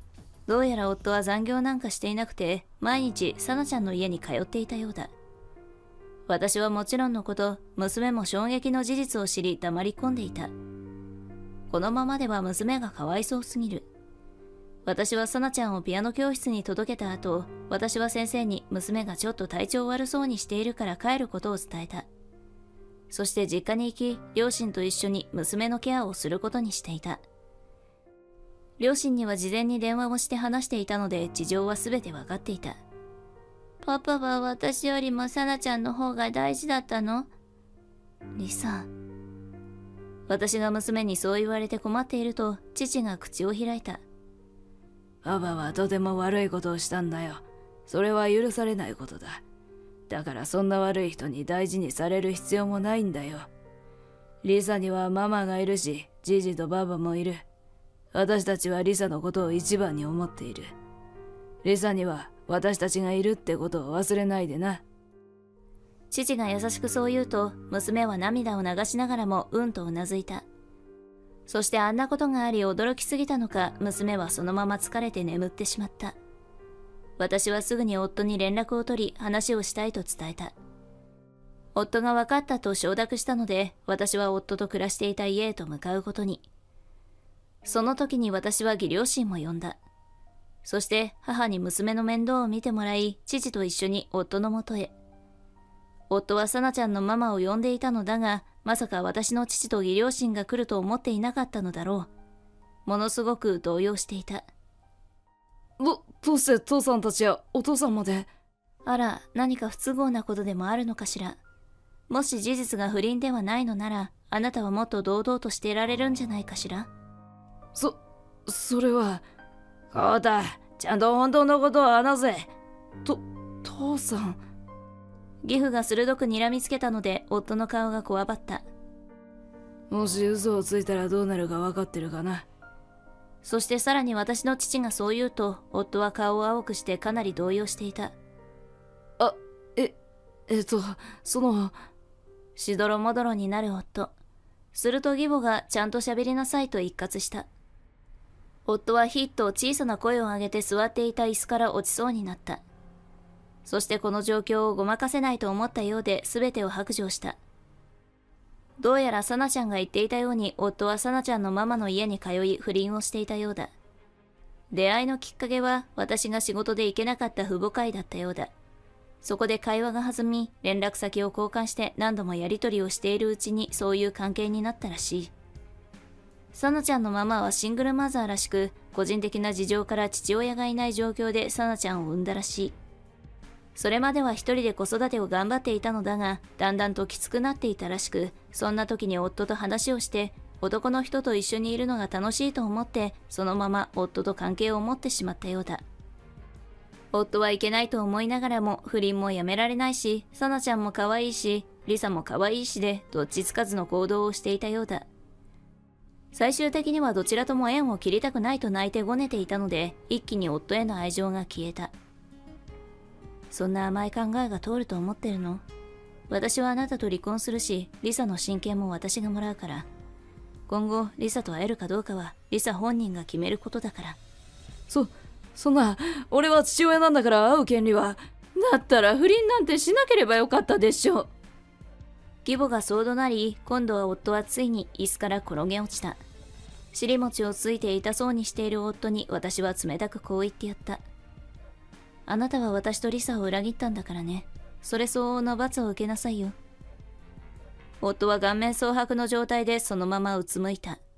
どうやら夫は残業なんかしていなくて、毎日サナちゃんの家に通っていたようだ。私はもちろんのこと、娘も衝撃の事実を知り黙り込んでいた。このままでは娘がかわいそうすぎる。私はサナちゃんをピアノ教室に届けた後、私は先生に娘がちょっと体調悪そうにしているから帰ることを伝えた。そして実家に行き、両親と一緒に娘のケアをすることにしていた。両親には事前に電話をして話していたので、事情はすべてわかっていた。 パパは私よりもサナちゃんの方が大事だったの？ リサ。私が娘にそう言われて困っていると、父が口を開いた。 パパはとても悪いことをしたんだよ。それは許されないことだ。だからそんな悪い人に大事にされる必要もないんだよ。リサにはママがいるし、ジジとババもいる。私たちはリサのことを一番に思っている。リサには私たちがいるってことを忘れないでな。 父が優しくそう言うと、娘は涙を流しながらもうんとうなずいた。そしてあんなことがあり驚きすぎたのか、娘はそのまま疲れて眠ってしまった。私はすぐに夫に連絡を取り、話をしたいと伝えた。夫が分かったと承諾したので、私は夫と暮らしていた家へと向かうことに。その時に私は義両親も呼んだ。そして母に娘の面倒を見てもらい、父と一緒に夫のもとへ。夫はサナちゃんのママを呼んでいたのだが、まさか私の父と義両親が来ると思っていなかったのだろう。ものすごく動揺していた。 ど、どうして父さんたちやお父さんまで。 あら、何か不都合なことでもあるのかしら。もし事実が不倫ではないのなら、あなたはもっと堂々としていられるんじゃないかしら。 そ、それは。こうだ、ちゃんと本当のことを話せ。と、父さん。 義父が鋭く睨みつけたので、夫の顔がこわばった。 もし嘘をついたらどうなるか分かってるかな。 そしてさらに私の父がそう言うと、夫は顔を青くしてかなり動揺していた。 あ、え、えっと、その。 しどろもどろになる夫。すると義母がちゃんと喋りなさいと一喝した。夫はひっと小さな声を上げて座っていた椅子から落ちそうになった。そしてこの状況をごまかせないと思ったようで全てを白状した。どうやらサナちゃんが言っていたように、夫はサナちゃんのママの家に通い不倫をしていたようだ。出会いのきっかけは私が仕事で行けなかった父母会だったようだ。そこで会話が弾み、連絡先を交換して何度もやり取りをしているうちにそういう関係になったらしい。サナちゃんのママはシングルマザーらしく、個人的な事情から父親がいない状況でサナちゃんを産んだらしい。それまでは一人で子育てを頑張っていたのだが、だんだんときつくなっていたらしく、そんな時に夫と話をして、男の人と一緒にいるのが楽しいと思って、そのまま夫と関係を持ってしまったようだ。夫はいけないと思いながらも、不倫もやめられないし、サナちゃんも可愛いし、リサも可愛いしで、どっちつかずの行動をしていたようだ。最終的にはどちらとも縁を切りたくないと泣いてごねていたので、一気に夫への愛情が消えた。そんな甘い考えが通ると思ってるの？私はあなたと離婚するし、リサの親権も私がもらうから。今後、リサと会えるかどうかは、リサ本人が決めることだから。 そ、そんな、俺は父親なんだから会う権利は。だったら不倫なんてしなければよかったでしょ。 義母がそう怒鳴り、今度は夫はついに椅子から転げ落ちた。尻餅をついて痛そうにしている夫に私は冷たくこう言ってやった。あなたは私とリサを裏切ったんだからね。それ相応の罰を受けなさいよ。夫は顔面蒼白の状態でそのままうつむいた。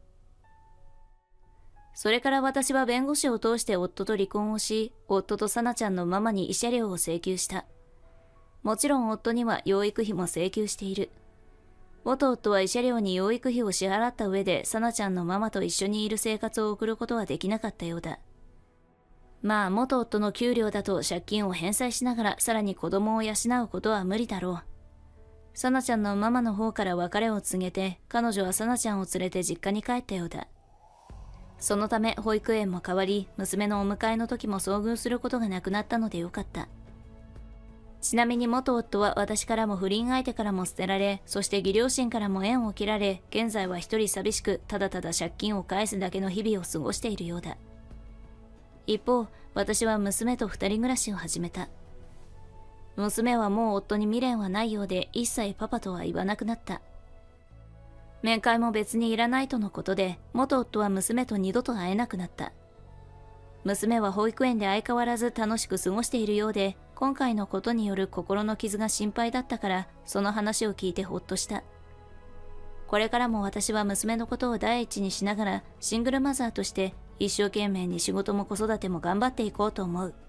それから私は弁護士を通して夫と離婚をし、夫とサナちゃんのママに慰謝料を請求した。もちろん夫には養育費も請求している。元夫は慰謝料に養育費を支払った上で、サナちゃんのママと一緒にいる生活を送ることはできなかったようだ。まあ、元夫の給料だと借金を返済しながらさらに子供を養うことは無理だろう。サナちゃんのママの方から別れを告げて、彼女はサナちゃんを連れて実家に帰ったようだ。そのため保育園も変わり、娘のお迎えの時も遭遇することがなくなったのでよかった。ちなみに元夫は私からも不倫相手からも捨てられ、そして義両親からも縁を切られ、現在は一人寂しくただただ借金を返すだけの日々を過ごしているようだ。 一方、私は娘と二人暮らしを始めた。娘はもう夫に未練はないようで一切パパとは言わなくなった。面会も別にいらないとのことで、元夫は娘と二度と会えなくなった。娘は保育園で相変わらず楽しく過ごしているようで、今回のことによる心の傷が心配だったから、その話を聞いてほっとした。これからも私は娘のことを第一にしながら、シングルマザーとして一生懸命に仕事も子育ても頑張っていこうと思う。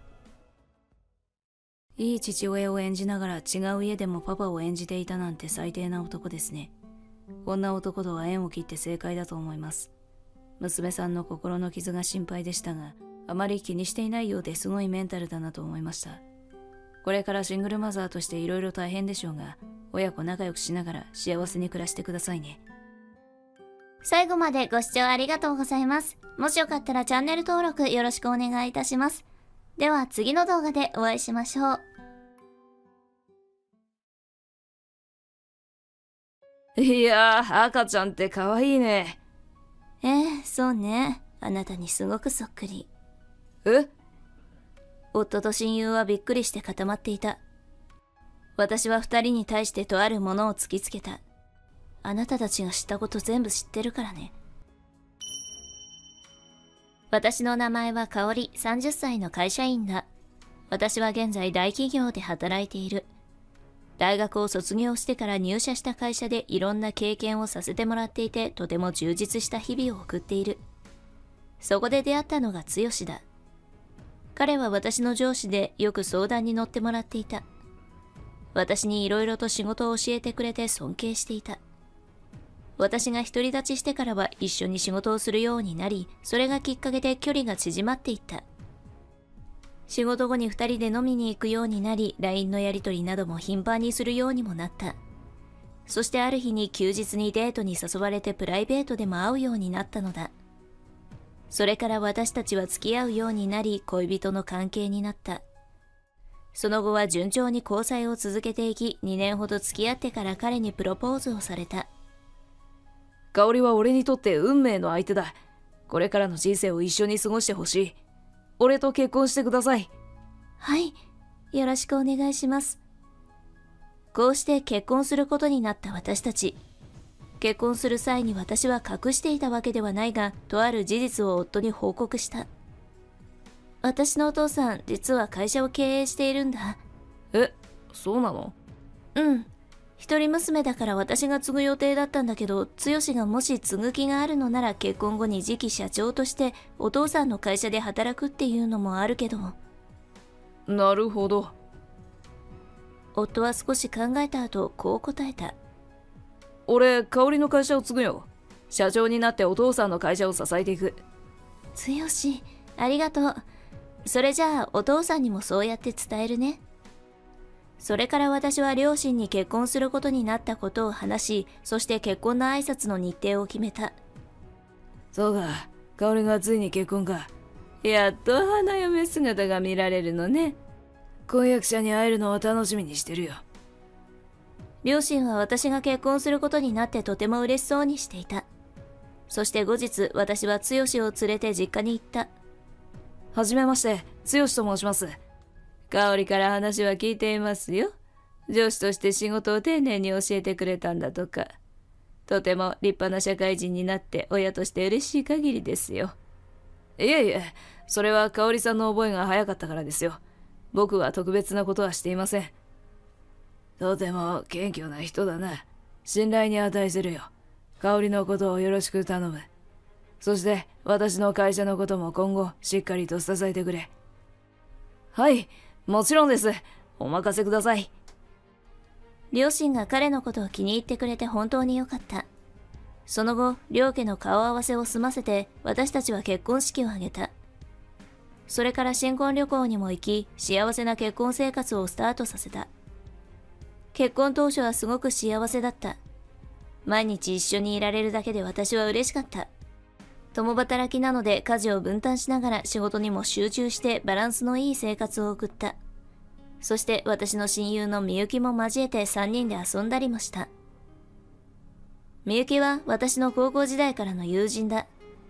いい父親を演じながら違う家でもパパを演じていたなんて最低な男ですね。こんな男とは縁を切って正解だと思います。娘さんの心の傷が心配でしたが、あまり気にしていないようですごいメンタルだなと思いました。これからシングルマザーとしていろいろ大変でしょうが、親子仲良くしながら幸せに暮らしてくださいね。 最後までご視聴ありがとうございます。もしよかったらチャンネル登録よろしくお願いいたします。では次の動画でお会いしましょう。 いやー、赤ちゃんって可愛いね。 ええ、そうね。あなたにすごくそっくり。 え？ 夫と親友はびっくりして固まっていた。私は二人に対してとあるものを突きつけた。あなたたちが知ったこと全部知ってるからね。私の名前は香織、さんじゅっさいの会社員だ。私は現在大企業で働いている。大学を卒業してから入社した会社でいろんな経験をさせてもらっていて、とても充実した日々を送っている。そこで出会ったのが剛だ。彼は私の上司でよく相談に乗ってもらっていた。私にいろいろと仕事を教えてくれて尊敬していた。私が独り立ちしてからは一緒に仕事をするようになり、それがきっかけで距離が縮まっていった。仕事後に二人で飲みに行くようになり、ライン のやり取りなども頻繁にするようにもなった。そしてある日に休日にデートに誘われてプライベートでも会うようになったのだ。それから私たちは付き合うようになり、恋人の関係になった。その後は順調に交際を続けていき、にねんほど付き合ってから彼にプロポーズをされた。 香織は俺にとって運命の相手だ。これからの人生を一緒に過ごしてほしい。俺と結婚してください。 はい、よろしくお願いします。こうして結婚することになった私たち。結婚する際に私は隠していたわけではないが、とある事実を夫に報告した。私のお父さん、実は会社を経営しているんだ。 え、そうなの？ うん。一人娘だから私が継ぐ予定だったんだけど、剛がもし継ぐ気があるのなら結婚後に次期社長としてお父さんの会社で働くっていうのもあるけど。 なるほど。 夫は少し考えた後、こう答えた。 俺、香織の会社を継ぐよ。社長になってお父さんの会社を支えていく。 剛、ありがとう。それじゃあお父さんにもそうやって伝えるね。それから私は両親に結婚することになったことを話し、そして結婚の挨拶の日程を決めた。 そうか、香織がついに結婚か。やっと花嫁姿が見られるのね。婚約者に会えるのを楽しみにしてるよ。 両親は私が結婚することになってとても嬉しそうにしていた。そして後日、私は剛を連れて実家に行った。 はじめまして、剛と申します。香織から話は聞いていますよ。上司として仕事を丁寧に教えてくれたんだとか。とても立派な社会人になって親として嬉しい限りですよ。いえいえ、それは香織さんの覚えが早かったからですよ。僕は特別なことはしていません。とても謙虚な人だな。信頼に値するよ。香織のことをよろしく頼む。そして私の会社のことも今後しっかりと支えてくれ。はい、もちろんです。お任せください。 両親が彼のことを気に入ってくれて本当に良かった。その後、両家の顔合わせを済ませて私たちは結婚式を挙げた。それから新婚旅行にも行き、幸せな結婚生活をスタートさせた。結婚当初はすごく幸せだった。毎日一緒にいられるだけで私は嬉しかった。共働きなので家事を分担しながら仕事にも集中してバランスのいい生活を送った。そして私の親友のみゆきも交えてさんにんで遊んだりもした。みゆきは私の高校時代からの友人だ。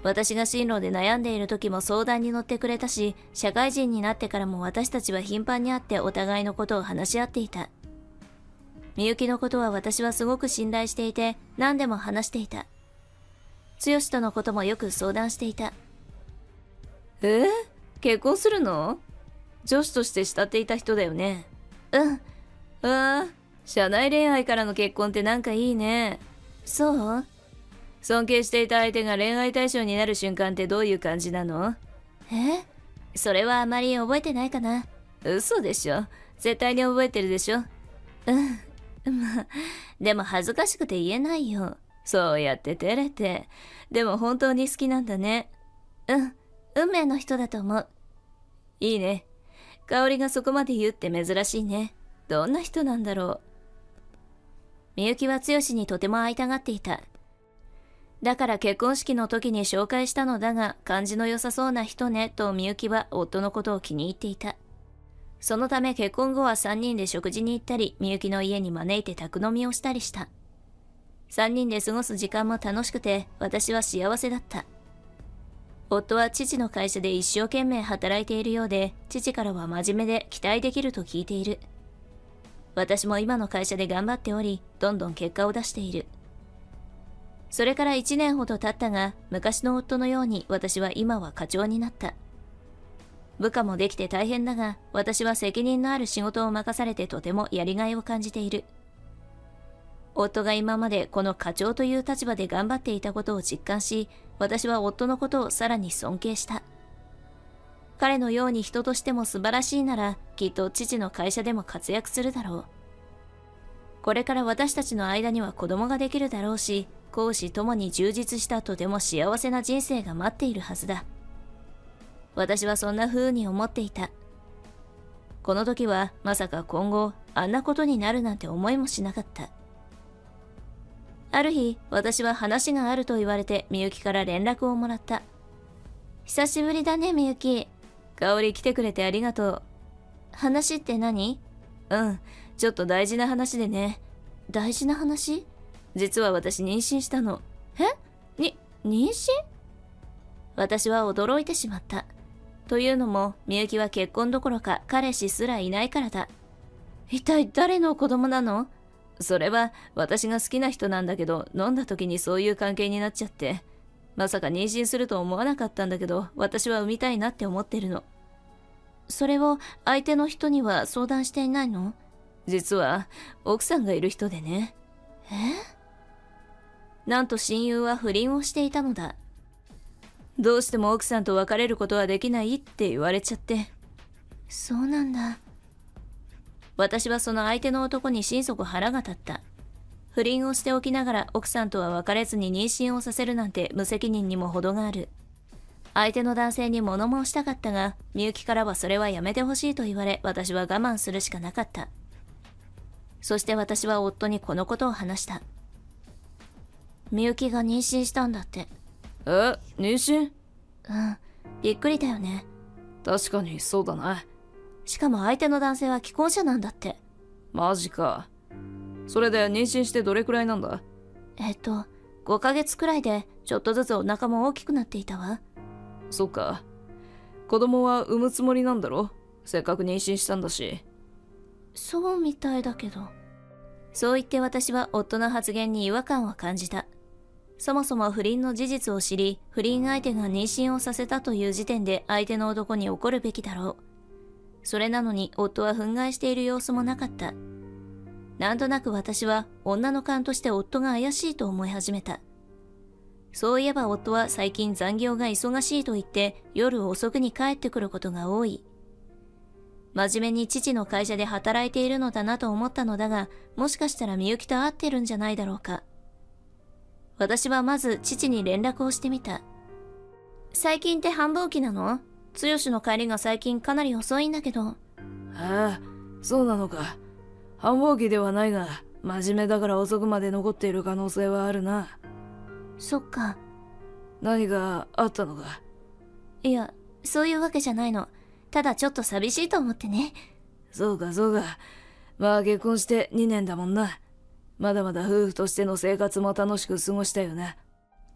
私が進路で悩んでいる時も相談に乗ってくれたし、社会人になってからも私たちは頻繁に会ってお互いのことを話し合っていた。みゆきのことは私はすごく信頼していて、何でも話していた。剛とのこともよく相談していた。 えー、結婚するの？女子として慕っていた人だよね。 うん。 ああ、社内恋愛からの結婚ってなんかいいね。 そう？ 尊敬していた相手が恋愛対象になる瞬間ってどういう感じなの？ え？それはあまり覚えてないかな。 嘘でしょ。絶対に覚えてるでしょ。 うん。まあ、でも恥ずかしくて言えないよ。 そうやって照れて。でも本当に好きなんだね。 うん。運命の人だと思う。 いいね。香りがそこまで言うって珍しいね。どんな人なんだろう。 みゆきは剛にとても会いたがっていた。だから結婚式の時に紹介したのだが、感じの良さそうな人ねとみゆきは夫のことを気に入っていた。そのため結婚後はさんにんで食事に行ったり、みゆきの家に招いて宅飲みをしたりした。さんにんで過ごす時間も楽しくて、私は幸せだった。夫は父の会社で一生懸命働いているようで、父からは真面目で期待できると聞いている。私も今の会社で頑張っており、どんどん結果を出している。それからいちねんほど経ったが、昔の夫のように私は今は課長になった。部下もできて大変だが、私は責任のある仕事を任されてとてもやりがいを感じている。夫が今までこの課長という立場で頑張っていたことを実感し、私は夫のことをさらに尊敬した。彼のように人としても素晴らしいなら、きっと父の会社でも活躍するだろう。これから私たちの間には子供ができるだろうし、公私ともに充実したとても幸せな人生が待っているはずだ。私はそんな風に思っていた。この時はまさか今後あんなことになるなんて思いもしなかった。ある日、私は話があると言われてみゆきから連絡をもらった。久しぶりだねみゆき。 香り来てくれてありがとう。 話って何？ うん、ちょっと大事な話でね。 大事な話？ 実は私妊娠したの。 え？に、妊娠？私は驚いてしまった。というのも、みゆきは結婚どころか彼氏すらいないからだ。一体誰の子供なの？ それは私が好きな人なんだけど、飲んだ時にそういう関係になっちゃって。まさか妊娠すると思わなかったんだけど、私は産みたいなって思ってるの。 それを相手の人には相談していないの？ 実は奥さんがいる人でね。 え？なんと親友は不倫をしていたのだ。 どうしても奥さんと別れることはできないって言われちゃって。 そうなんだ。私はその相手の男に心底腹が立った。不倫をしておきながら奥さんとは別れずに妊娠をさせるなんて無責任にも程がある。相手の男性に物申したかったが、みゆきからはそれはやめてほしいと言われ、私は我慢するしかなかった。そして私は夫にこのことを話した。みゆきが妊娠したんだって。 え、妊娠？ うん、びっくりだよね。 確かにそうだな。 しかも相手の男性は既婚者なんだって。 マジか。それで妊娠してどれくらいなんだ？ えっと、ごかげつくらいでちょっとずつお腹も大きくなっていたわ。 そっか。子供は産むつもりなんだろ？せっかく妊娠したんだし。 そうみたいだけど。そう言って私は夫の発言に違和感を感じた。そもそも不倫の事実を知り、不倫相手が妊娠をさせたという時点で相手の男に怒るべきだろう。それなのに夫は憤慨している様子もなかった。なんとなく私は女の勘として夫が怪しいと思い始めた。そういえば夫は最近残業が忙しいと言って夜遅くに帰ってくることが多い。真面目に父の会社で働いているのだなと思ったのだが、もしかしたらみゆきと会ってるんじゃないだろうか。私はまず父に連絡をしてみた。最近って繁忙期なの？剛の帰りが最近かなり遅いんだけど。 ああ、そうなのか。繁忙期ではないが、真面目だから遅くまで残っている可能性はあるな。 そっか。 何かあったのか？ いや、そういうわけじゃないの。ただちょっと寂しいと思ってね。 そうかそうか。まあ結婚してにねんだもんな。まだまだ夫婦としての生活も楽しく過ごしたよな。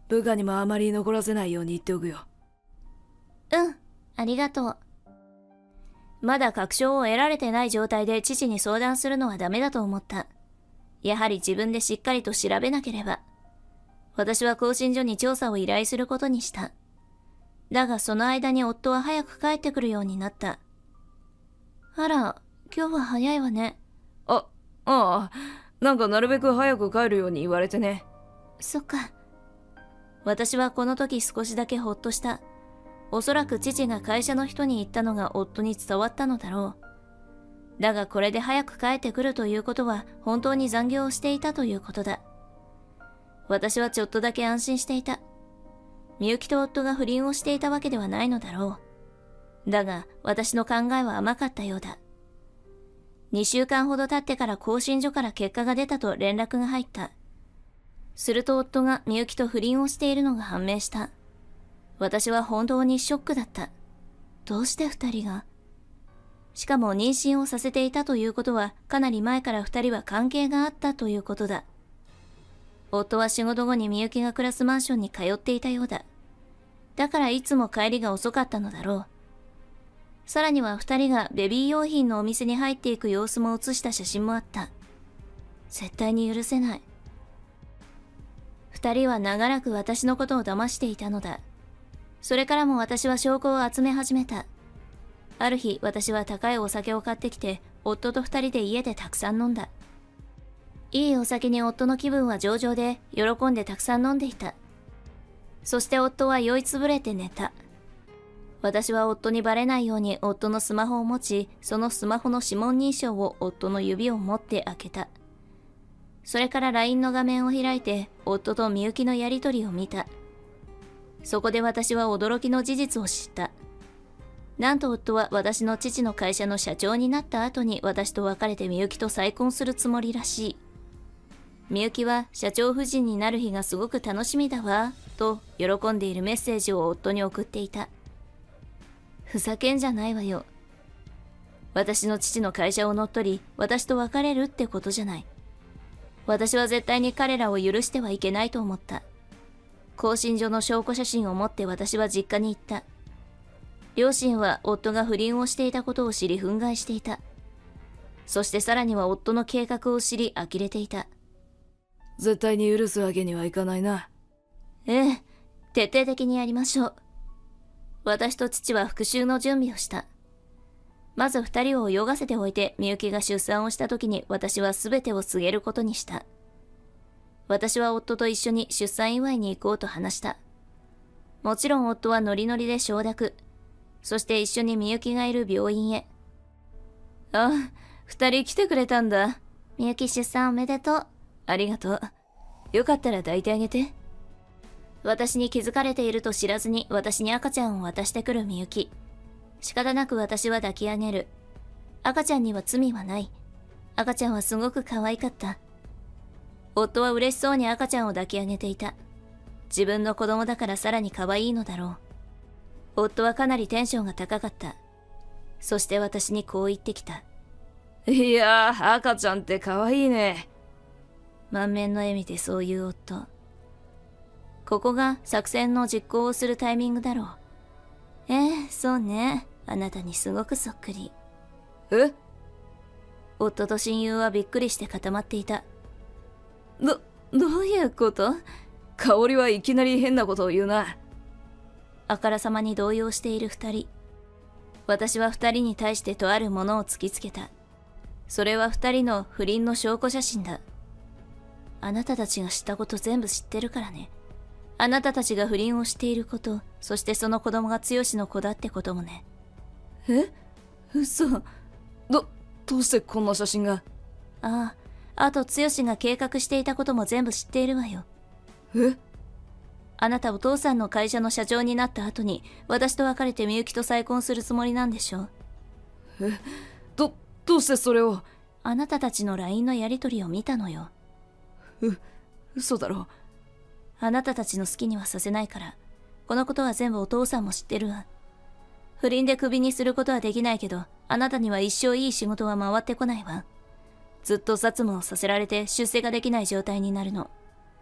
部下にもあまり残らせないように言っておくよ。 うん、ありがとう。 まだ確証を得られてない状態で父に相談するのはダメだと思った。やはり自分でしっかりと調べなければ。私は更新所に調査を依頼することにした。だがその間に夫は早く帰ってくるようになった。あら、今日は早いわね。 あ、ああ、なんかなるべく早く帰るように言われてね。 そっか。 私はこの時少しだけほっとした。おそらく父が会社の人に言ったのが夫に伝わったのだろう。だがこれで早く帰ってくるということは本当に残業をしていたということだ。私はちょっとだけ安心していた。みゆきと夫が不倫をしていたわけではないのだろう。だが私の考えは甘かったようだ。にしゅうかんほど経ってから更新所から結果が出たと連絡が入った。すると夫がみゆきと不倫をしているのが判明した。私は本当にショックだった。どうして二人が？しかも妊娠をさせていたということはかなり前から二人は関係があったということだ。夫は仕事後にみゆきが暮らすマンションに通っていたようだ。だからいつも帰りが遅かったのだろう。さらには二人がベビー用品のお店に入っていく様子も写した写真もあった。絶対に許せない。二人は長らく私のことを騙していたのだ。それからも私は証拠を集め始めた。ある日、私は高いお酒を買ってきて、夫と二人で家でたくさん飲んだ。いいお酒に夫の気分は上々で、喜んでたくさん飲んでいた。そして夫は酔いつぶれて寝た。私は夫にバレないように夫のスマホを持ち、そのスマホの指紋認証を夫の指を持って開けた。それから ライン の画面を開いて、夫とみゆきのやりとりを見た。そこで私は驚きの事実を知った。なんと夫は私の父の会社の社長になった後に私と別れてみゆきと再婚するつもりらしい。みゆきは社長夫人になる日がすごく楽しみだわ、と喜んでいるメッセージを夫に送っていた。ふざけんじゃないわよ。私の父の会社を乗っ取り、私と別れるってことじゃない。私は絶対に彼らを許してはいけないと思った。更新所の証拠写真を持って私は実家に行った。両親は夫が不倫をしていたことを知り憤慨していた。そしてさらには夫の計画を知り呆れていた。 絶対に許すわけにはいかないな。 ええ、徹底的にやりましょう。私と父は復讐の準備をした。まず二人を泳がせておいて、みゆきが出産をした時に私は全てを告げることにした。私は夫と一緒に出産祝いに行こうと話した。もちろん夫はノリノリで承諾。そして一緒にみゆきがいる病院へ。あ、二人来てくれたんだ。 みゆき出産おめでとう。 ありがとう。よかったら抱いてあげて。私に気づかれていると知らずに私に赤ちゃんを渡してくるみゆき。仕方なく私は抱き上げる。赤ちゃんには罪はない。赤ちゃんはすごく可愛かった。夫は嬉しそうに赤ちゃんを抱き上げていた。自分の子供だからさらに可愛いのだろう。夫はかなりテンションが高かった。そして私にこう言ってきた。 いやー、赤ちゃんって可愛いね。 満面の笑みでそういう夫。ここが作戦の実行をするタイミングだろう。ええ、そうね。あなたにすごくそっくり。 え？ 夫と親友はびっくりして固まっていた。ど、どういうこと？ 香りはいきなり変なことを言うな。 あからさまに動揺している二人。私は二人に対してとあるものを突きつけた。それは二人の不倫の証拠写真だ。あなたたちが知ったこと全部知ってるからね。あなたたちが不倫をしていること、そしてその子供が剛の子だってこともね。 え？嘘。ど、どうしてこんな写真が？ ああ、あと剛が計画していたことも全部知っているわよ。 え？ あなたお父さんの会社の社長になった後に、私と別れてみゆきと再婚するつもりなんでしょ？ え？ど、どうしてそれを？ あなたたちの ライン のやりとりを見たのよ。 う、嘘だろ。 あなたたちの好きにはさせないから。このことは全部お父さんも知ってるわ。不倫でクビにすることはできないけど、あなたには一生いい仕事は回ってこないわ。ずっと雑務をさせられて出世ができない状態になるの。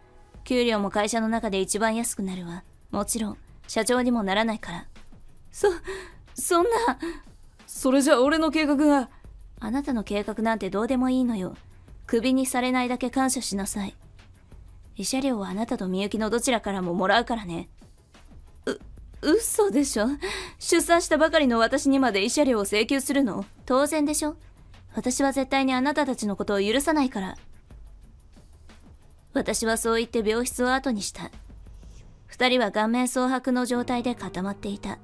給料も会社の中で一番安くなるわ。もちろん、社長にもならないから。そ、そんな。 それじゃ俺の計画が。 あなたの計画なんてどうでもいいのよ。クビにされないだけ感謝しなさい。慰謝料はあなたとみゆきのどちらからももらうからね。う、嘘でしょ？出産したばかりの私にまで慰謝料を請求するの？当然でしょ？私は絶対にあなたたちのことを許さないから。私はそう言って病室を後にした。二人は顔面蒼白の状態で固まっていた。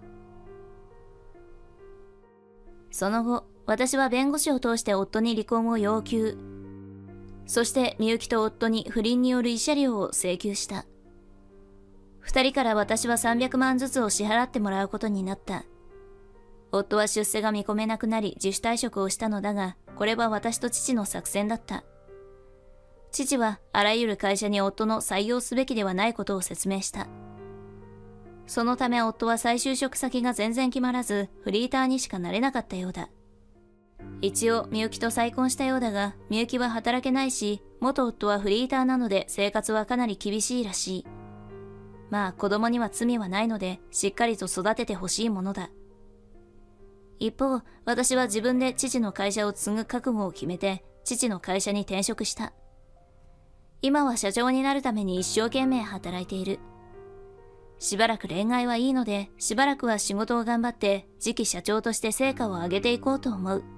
その後、私は弁護士を通して夫に離婚を要求。そしてみゆきと夫に不倫による慰謝料を請求した。二人から私はさんびゃくまんずつを支払ってもらうことになった。夫は出世が見込めなくなり自主退職をしたのだが、これは私と父の作戦だった。父はあらゆる会社に夫の採用すべきではないことを説明した。そのため夫は再就職先が全然決まらず、フリーターにしかなれなかったようだ。一応、みゆきと再婚したようだが、みゆきは働けないし、元夫はフリーターなので生活はかなり厳しいらしい。まあ、子供には罪はないので、しっかりと育ててほしいものだ。一方、私は自分で父の会社を継ぐ覚悟を決めて、父の会社に転職した。今は社長になるために一生懸命働いている。しばらく恋愛はいいので、しばらくは仕事を頑張って、次期社長として成果を上げていこうと思う。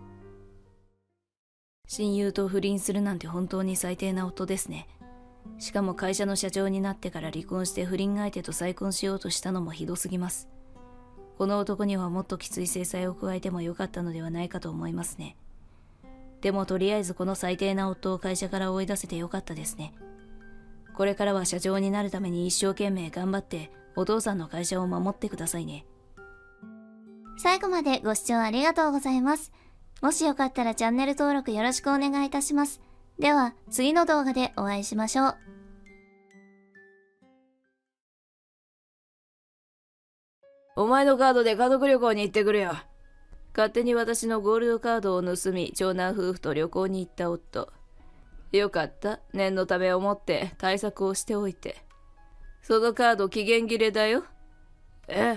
親友と不倫するなんて本当に最低な夫ですね。しかも会社の社長になってから離婚して不倫相手と再婚しようとしたのもひどすぎます。この男にはもっときつい制裁を加えてもよかったのではないかと思いますね。でもとりあえずこの最低な夫を会社から追い出せてよかったですね。これからは社長になるために一生懸命頑張ってお父さんの会社を守ってくださいね。 最後までご視聴ありがとうございます。もしよかったらチャンネル登録よろしくお願いいたします。では次の動画でお会いしましょう。 お前のカードで家族旅行に行ってくるよ。勝手に私のゴールドカードを盗み、長男夫婦と旅行に行った夫。よかった。念のためをもって対策をしておいて。そのカード期限切れだよ。ええ。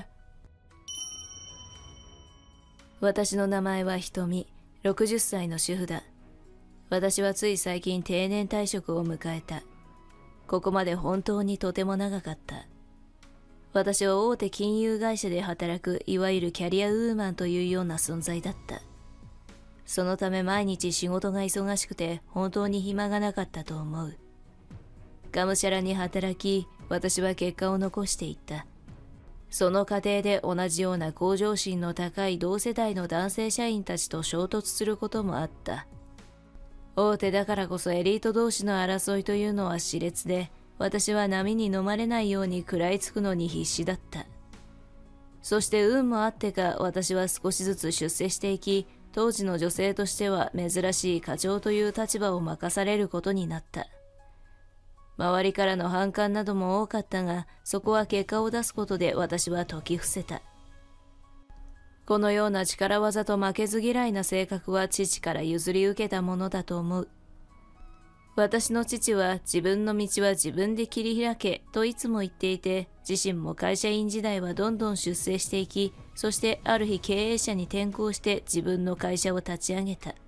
私の名前はひとみ、ろくじゅっさいの主婦だ。私はつい最近定年退職を迎えた。ここまで本当にとても長かった。私は大手金融会社で働くいわゆるキャリアウーマンというような存在だった。そのため毎日仕事が忙しくて本当に暇がなかったと思う。がむしゃらに働き、私は結果を残していった。その過程で同じような向上心の高い同世代の男性社員たちと衝突することもあった。大手だからこそエリート同士の争いというのは熾烈で、私は波に飲まれないように食らいつくのに必死だった。そして運もあってか私は少しずつ出世していき、当時の女性としては珍しい課長という立場を任されることになった。周りからの反感なども多かったが、そこは結果を出すことで私は解き伏せた。このような力技と負けず嫌いな性格は父から譲り受けたものだと思う。私の父は自分の道は自分で切り開けといつも言っていて、自身も会社員時代はどんどん出世していき、そしてある日経営者に転向して自分の会社を立ち上げた。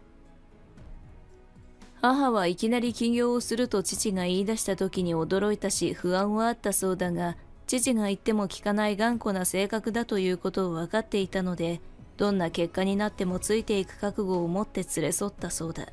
母はいきなり起業をすると父が言い出した時に驚いたし不安はあったそうだが、父が言っても聞かない頑固な性格だということを分かっていたので、どんな結果になってもついていく覚悟を持って連れ添ったそうだ。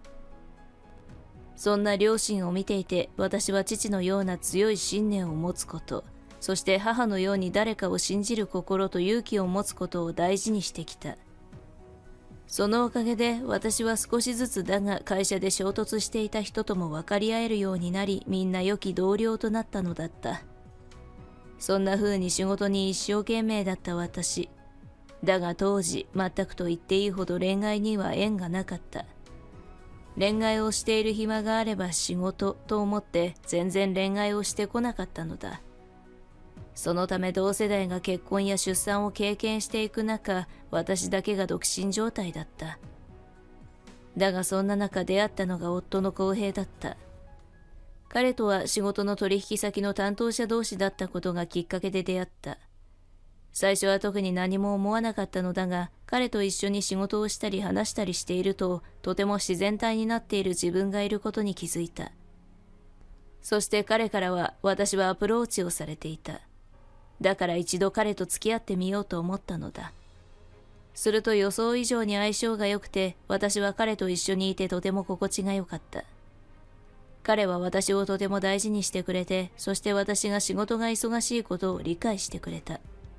そんな両親を見ていて、私は父のような強い信念を持つこと、そして母のように誰かを信じる心と勇気を持つことを大事にしてきた。そのおかげで私は少しずつだが会社で衝突していた人とも分かり合えるようになり、みんな良き同僚となったのだった。そんな風に仕事に一生懸命だった私。だが当時、全くと言っていいほど恋愛には縁がなかった。恋愛をしている暇があれば仕事と思って全然恋愛をしてこなかったのだ。そのため同世代が結婚や出産を経験していく中、私だけが独身状態だった。だがそんな中出会ったのが夫の浩平だった。 彼とは仕事の取引先の担当者同士だったことがきっかけで出会った。最初は特に何も思わなかったのだが、彼と一緒に仕事をしたり話したりしていると、とても自然体になっている自分がいることに気づいた。そして彼からは私はアプローチをされていた。だから一度彼と付き合ってみようと思ったのだ。すると予想以上に相性が良くて、私は彼と一緒にいてとても心地が良かった。彼は私をとても大事にしてくれて、そして私が仕事が忙しいことを理解してくれた。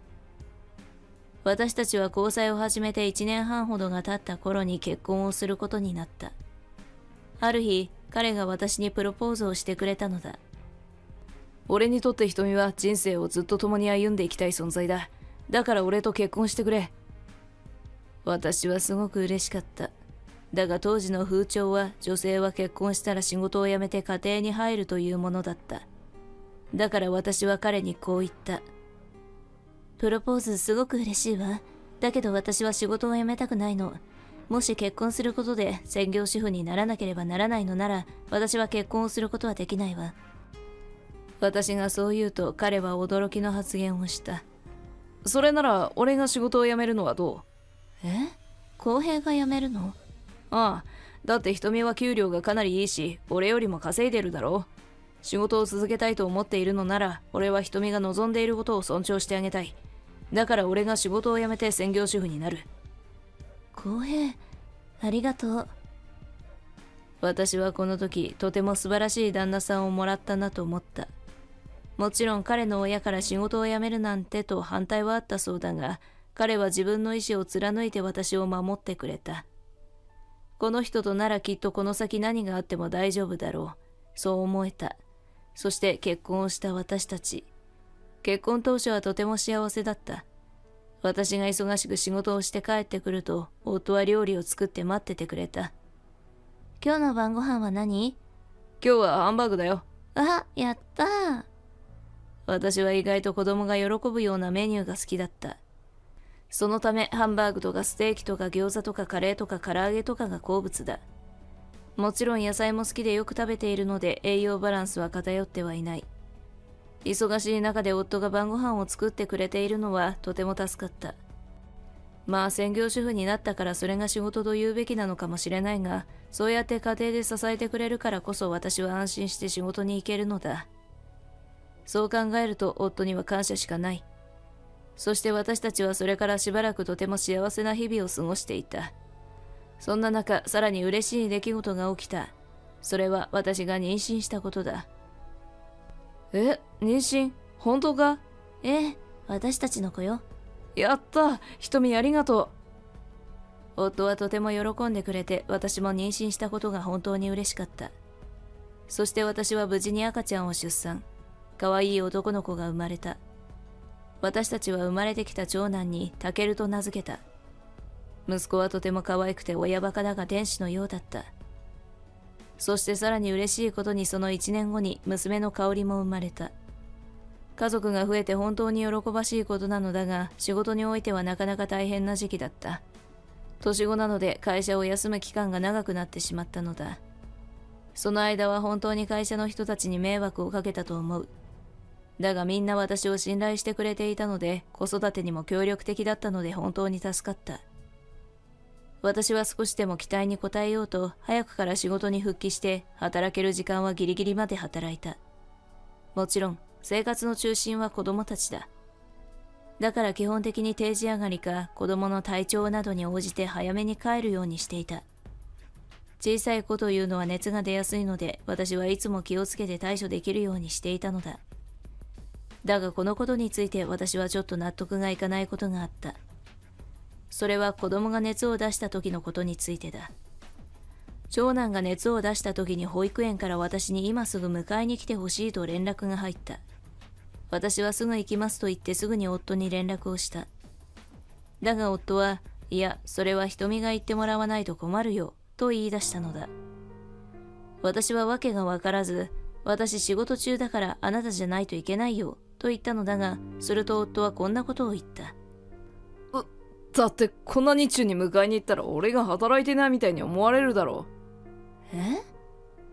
私たちは交際を始めていちねんはんほどが経った頃に結婚をすることになった。ある日、彼が私にプロポーズをしてくれたのだ。 俺にとって瞳は人生をずっと共に歩んでいきたい存在だ。だから俺と結婚してくれ。 私はすごく嬉しかった。だが当時の風潮は女性は結婚したら仕事を辞めて家庭に入るというものだった。だから私は彼にこう言った。プロポーズすごく嬉しいわ。だけど私は仕事を辞めたくないの。もし結婚することで専業主婦にならなければならないのなら、私は結婚をすることはできないわ。私がそう言うと彼は驚きの発言をした。 それなら俺が仕事を辞めるのはどう？え？公平が辞めるの？ ああ、だって瞳は給料がかなりいいし、俺よりも稼いでるだろう。仕事を続けたいと思っているのなら、俺は瞳が望んでいることを尊重してあげたい。だから俺が仕事を辞めて専業主婦になる。 公平、ありがとう。私はこの時、とても素晴らしい旦那さんをもらったなと思った。もちろん彼の親から仕事を辞めるなんてと反対はあったそうだが、彼は自分の意思を貫いて私を守ってくれた。この人とならきっとこの先何があっても大丈夫だろう。そう思えた。そして結婚をした私たち。結婚当初はとても幸せだった。私が忙しく仕事をして帰ってくると、夫は料理を作って待っててくれた。今日の晩ご飯は何？ 今日はハンバーグだよ。 あ、やったー。私は意外と子供が喜ぶようなメニューが好きだった。そのためハンバーグとかステーキとか餃子とかカレーとか唐揚げとかが好物だ。もちろん野菜も好きでよく食べているので栄養バランスは偏ってはいない。忙しい中で夫が晩ご飯を作ってくれているのはとても助かった。まあ専業主婦になったからそれが仕事と言うべきなのかもしれないが、そうやって家庭で支えてくれるからこそ私は安心して仕事に行けるのだ。そう考えると夫には感謝しかない。そして私たちはそれからしばらくとても幸せな日々を過ごしていた。そんな中、さらに嬉しい出来事が起きた。それは私が妊娠したことだ。 え、妊娠？本当か？ ええ、私たちの子よ。 やった！瞳ありがとう。夫はとても喜んでくれて、私も妊娠したことが本当に嬉しかった。そして私は無事に赤ちゃんを出産。可愛い男の子が生まれた。私たちは生まれてきた長男にタケルと名付けた。息子はとても可愛くて親バカだが天使のようだった。そしてさらに嬉しいことにそのいちねんごに娘の香りも生まれた。家族が増えて本当に喜ばしいことなのだが、仕事においてはなかなか大変な時期だった。年子なので会社を休む期間が長くなってしまったのだ。その間は本当に会社の人たちに迷惑をかけたと思う。だがみんな私を信頼してくれていたので、子育てにも協力的だったので本当に助かった。私は少しでも期待に応えようと早くから仕事に復帰して働ける時間はギリギリまで働いた。もちろん生活の中心は子供たちだ。だから基本的に定時上がりか子供の体調などに応じて早めに帰るようにしていた。小さい子というのは熱が出やすいので私はいつも気をつけて対処できるようにしていたのだ。だがこのことについて私はちょっと納得がいかないことがあった。それは子供が熱を出した時のことについてだ。長男が熱を出した時に保育園から私に今すぐ迎えに来てほしいと連絡が入った。私はすぐ行きますと言ってすぐに夫に連絡をした。だが夫は、いや、それは瞳が言ってもらわないと困るよ、と言い出したのだ。私は訳がわからず、私仕事中だからあなたじゃないといけないよ、と言ったのだが、すると夫はこんなことを言った。 だってこんな日中に迎えに行ったら俺が働いてないみたいに思われるだろう。え？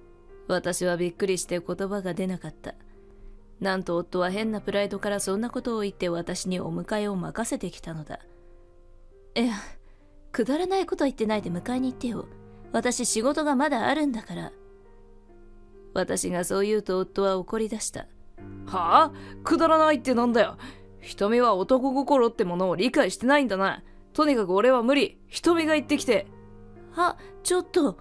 私はびっくりして言葉が出なかった。なんと夫は変なプライドからそんなことを言って私にお迎えを任せてきたのだ。いや、くだらないこと言ってないで迎えに行ってよ。私仕事がまだあるんだから。私がそう言うと夫は怒り出した。 はあ？くだらないってなんだよ。瞳は男心ってものを理解してないんだな。とにかく俺は無理。瞳が言ってきて。 は、ちょっと。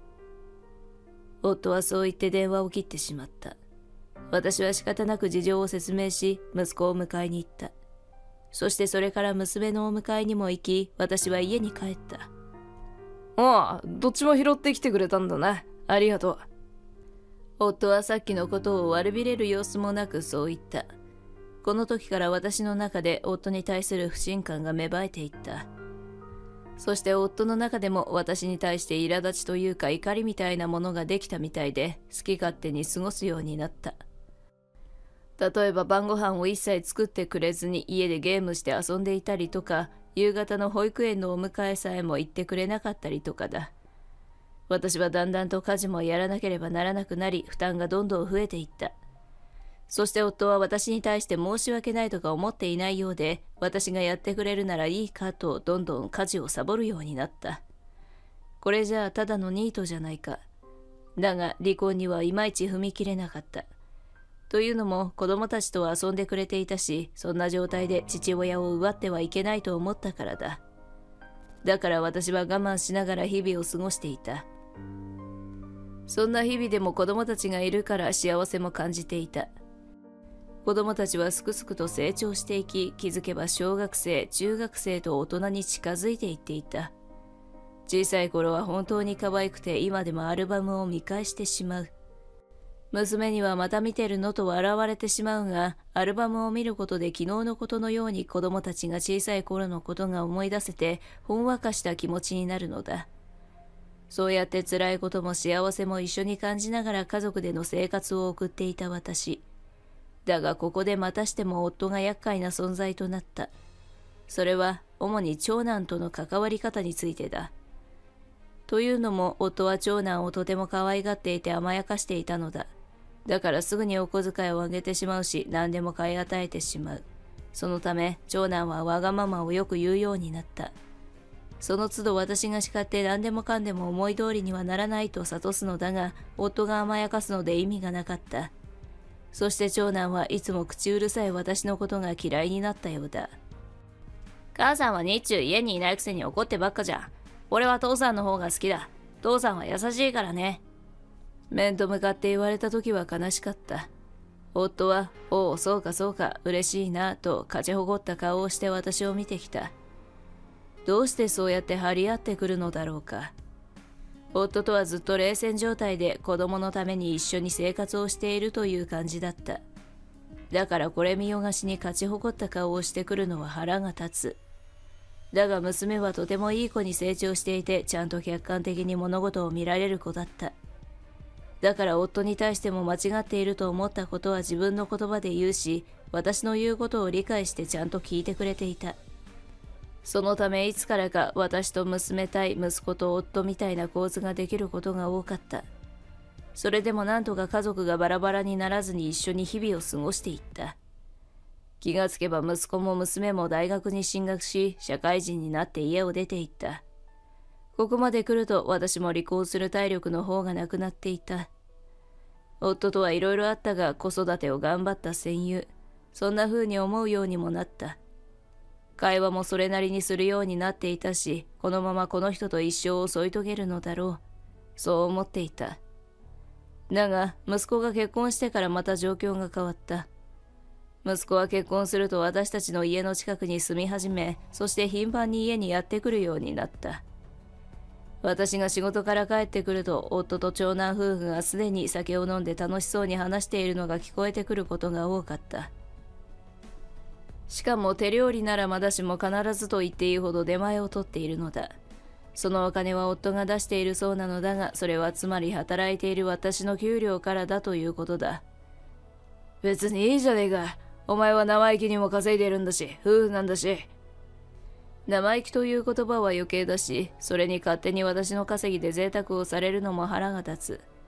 夫はそう言って電話を切ってしまった。私は仕方なく事情を説明し、息子を迎えに行った。そしてそれから娘のお迎えにも行き、私は家に帰った。 ああ、どっちも拾ってきてくれたんだな。ありがとう。 夫はさっきのことを悪びれる様子もなくそう言った。この時から私の中で夫に対する不信感が芽生えていった。そして夫の中でも私に対して苛立ちというか怒りみたいなものができたみたいで、好き勝手に過ごすようになった。例えば晩ご飯を一切作ってくれずに家でゲームして遊んでいたりとか、夕方の保育園のお迎えさえも行ってくれなかったりとかだ。私はだんだんと家事もやらなければならなくなり、負担がどんどん増えていった。そして夫は私に対して申し訳ないとか思っていないようで、私がやってくれるならいいかとどんどん家事をサボるようになった。これじゃあただのニートじゃないか。だが離婚にはいまいち踏み切れなかった。というのも子供たちと遊んでくれていたし、そんな状態で父親を奪ってはいけないと思ったからだ。だから私は我慢しながら日々を過ごしていた。そんな日々でも子供たちがいるから幸せも感じていた。子供たちはすくすくと成長していき、気づけば小学生、中学生と大人に近づいていっていた。小さい頃は本当に可愛くて今でもアルバムを見返してしまう。娘にはまた見てるのと笑われてしまうが、アルバムを見ることで昨日のことのように子供たちが小さい頃のことが思い出せて、ほんわかした気持ちになるのだ。そうやって辛いことも幸せも一緒に感じながら家族での生活を送っていた私。だがここでまたしても夫が厄介な存在となった。それは主に長男との関わり方についてだ。というのも夫は長男をとても可愛がっていて甘やかしていたのだ。だからすぐにお小遣いをあげてしまうし、何でも買い与えてしまう。そのため長男はわがままをよく言うようになった。その都度私が叱って何でもかんでも思い通りにはならないと諭すのだが、夫が甘やかすので意味がなかった。そして長男はいつも口うるさい私のことが嫌いになったようだ。母さんは日中家にいないくせに怒ってばっかじゃん。俺は父さんの方が好きだ。父さんは優しいからね。面と向かって言われた時は悲しかった。夫は、おお、そうかそうか、嬉しいな、と勝ち誇った顔をして私を見てきた。どうしてそうやって張り合ってくるのだろうか。夫とはずっと冷戦状態で子供のために一緒に生活をしているという感じだった。だからこれ見よがしに勝ち誇った顔をしてくるのは腹が立つ。だが娘はとてもいい子に成長していて、ちゃんと客観的に物事を見られる子だった。だから夫に対しても間違っていると思ったことは自分の言葉で言うし、私の言うことを理解してちゃんと聞いてくれていた。そのためいつからか私と娘対息子と夫みたいな構図ができることが多かった。それでもなんとか家族がバラバラにならずに一緒に日々を過ごしていった。気がつけば息子も娘も大学に進学し、社会人になって家を出て行った。ここまで来ると私も離婚する体力の方がなくなっていた。夫とはいろいろあったが子育てを頑張った戦友。そんな風に思うようにもなった。会話もそれなりにするようになっていたし、このままこの人と一生を添い遂げるのだろう。そう思っていた。だが、息子が結婚してからまた状況が変わった。息子は結婚すると私たちの家の近くに住み始め、そして頻繁に家にやってくるようになった。私が仕事から帰ってくると、夫と長男夫婦がすでに酒を飲んで楽しそうに話しているのが聞こえてくることが多かった。しかも手料理ならまだしも必ずと言っていいほど出前を取っているのだ。そのお金は夫が出しているそうなのだが、それはつまり働いている私の給料からだということだ。別にいいじゃねえか。お前は生意気にも稼いでいるんだし、夫婦なんだし。生意気という言葉は余計だし、それに勝手に私の稼ぎで贅沢をされるのも腹が立つ。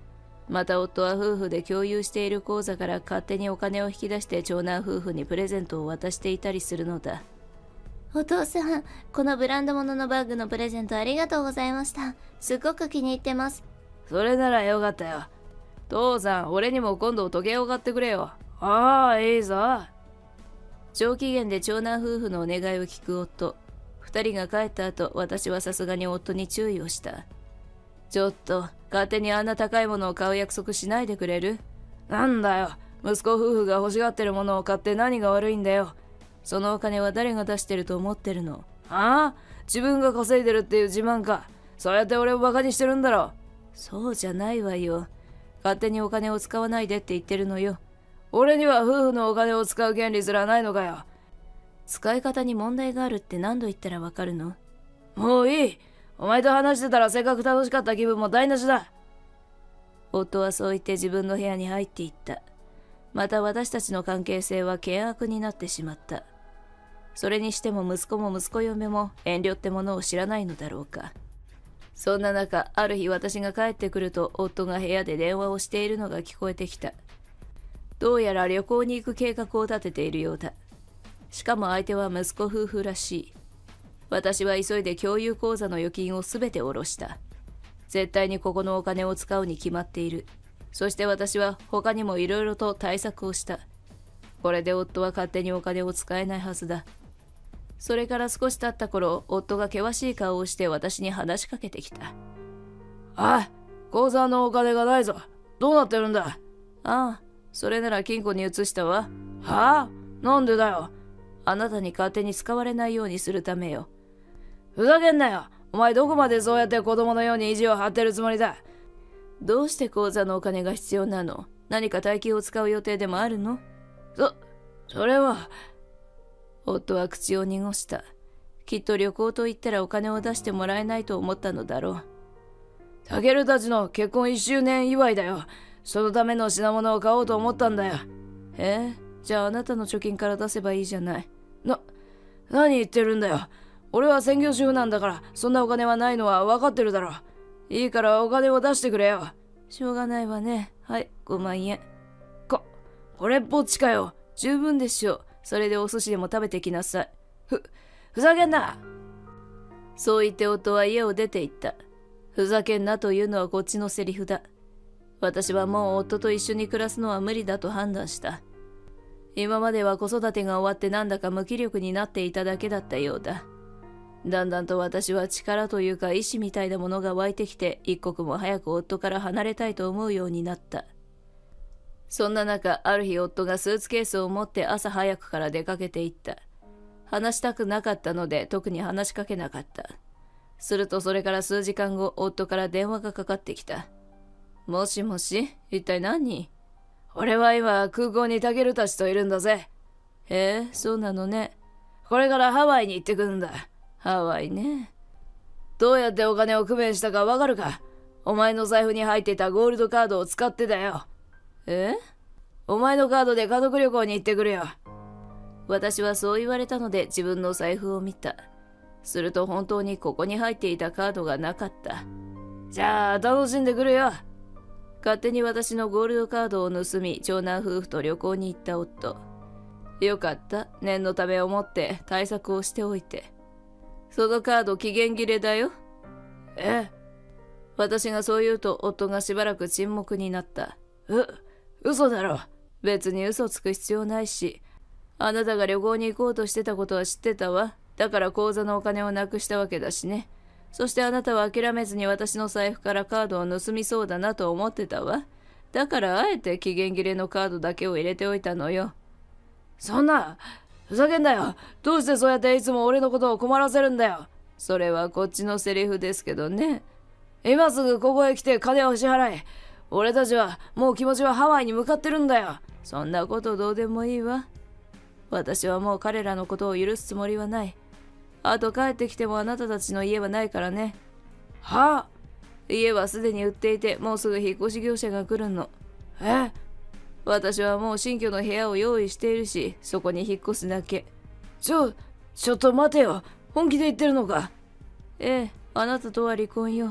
また夫は夫婦で共有している口座から勝手にお金を引き出して長男夫婦にプレゼントを渡していたりするのだ。 お父さん、このブランド物のバッグのプレゼントありがとうございました。すっごく気に入ってます。 それならよかったよ。父さん、俺にも今度時計を買ってくれよ。ああ、いいぞ。 上機嫌で長男夫婦のお願いを聞く夫。二人が帰った後、私はさすがに夫に注意をした。ちょっと、勝手にあんな高いものを買う約束しないでくれる？ なんだよ。息子夫婦が欲しがってるものを買って何が悪いんだよ。 そのお金は誰が出してると思ってるの？ ああ、自分が稼いでるっていう自慢か。そうやって俺をバカにしてるんだろ。 そうじゃないわよ。勝手にお金を使わないでって言ってるのよ。 俺には夫婦のお金を使う権利すらないのかよ。 使い方に問題があるって何度言ったらわかるの？ もういい。お前と話してたらせっかく楽しかった気分も台無しだ。 夫はそう言って自分の部屋に入っていった。また私たちの関係性は険悪になってしまった。それにしても息子も息子嫁も遠慮ってものを知らないのだろうか。そんな中、ある日私が帰ってくると夫が部屋で電話をしているのが聞こえてきた。どうやら旅行に行く計画を立てているようだ。しかも相手は息子夫婦らしい。私は急いで共有口座の預金をすべて下ろした。絶対にここのお金を使うに決まっている。そして私は他にもいろいろと対策をした。これで夫は勝手にお金を使えないはずだ。それから少し経った頃、夫が険しい顔をして私に話しかけてきた。 あい、口座のお金がないぞ。どうなってるんだ？ ああ、それなら金庫に移したわ。 はあ？なんでだよ。 あなたに勝手に使われないようにするためよ。 ふざけんなよ。お前どこまでそうやって子供のように意地を張ってるつもりだ。 どうして口座のお金が必要なの？何か大金を使う予定でもあるの？ そ、それは。 夫は口を濁した。きっと旅行と言ったらお金を出してもらえないと思ったのだろう。 タケルたちの結婚いっしゅうねん祝いだよ。そのための品物を買おうと思ったんだよ。 ええ、じゃああなたの貯金から出せばいいじゃない。 な、何言ってるんだよ。俺は専業主婦なんだから、そんなお金はないのは分かってるだろ。いいからお金を出してくれよ。 しょうがないわね。はい、ごまんえん。 こ、これっぽっちかよ。 十分でしょう。それでお寿司でも食べてきなさい。 ふ、ふざけんな。 そう言って夫は家を出て行った。ふざけんなというのはこっちのセリフだ。私はもう夫と一緒に暮らすのは無理だと判断した。今までは子育てが終わってなんだか無気力になっていただけだったようだ。だんだんと私は力というか意志みたいなものが湧いてきて、一刻も早く夫から離れたいと思うようになった。そんな中、ある日夫がスーツケースを持って朝早くから出かけて行った。話したくなかったので特に話しかけなかった。するとそれから数時間後、夫から電話がかかってきた。もしもし、一体何？ 俺は今空港にタケルたちといるんだぜ。 へえ、そうなのね。 これからハワイに行ってくるんだ。 ハワイね。 どうやってお金を工面したかわかるか？お前の財布に入ってたゴールドカードを使ってだよ。 え？ お前のカードで家族旅行に行ってくるよ。 私はそう言われたので自分の財布を見た。すると本当にここに入っていたカードがなかった。 じゃあ楽しんでくるよ。 勝手に私のゴールドカードを盗み、長男夫婦と旅行に行った夫。よかった。念のためをもって対策をしておいて。そのカード期限切れだよ。 え？ 私がそう言うと夫がしばらく沈黙になった。 う、嘘だろ。 別に嘘つく必要ないし。あなたが旅行に行こうとしてたことは知ってたわ。だから口座のお金をなくしたわけだしね。そしてあなたは諦めずに私の財布からカードを盗みそうだなと思ってたわ。だからあえて期限切れのカードだけを入れておいたのよ。 そんな、ふざけんなよ。どうしてそうやっていつも俺のことを困らせるんだよ。 それはこっちのセリフですけどね。 今すぐここへ来て金を支払え。俺たちはもう気持ちはハワイに向かってるんだよ。 そんなことどうでもいいわ。私はもう彼らのことを許すつもりはない。あと帰ってきてもあなたたちの家はないからね。 はあ？ 家はすでに売っていて、もうすぐ引っ越し業者が来るの。 え？ 私はもう新居の部屋を用意しているし、そこに引っ越すだけ。 ちょ、ちょっと待てよ。本気で言ってるのか？ ええ、あなたとは離婚よ。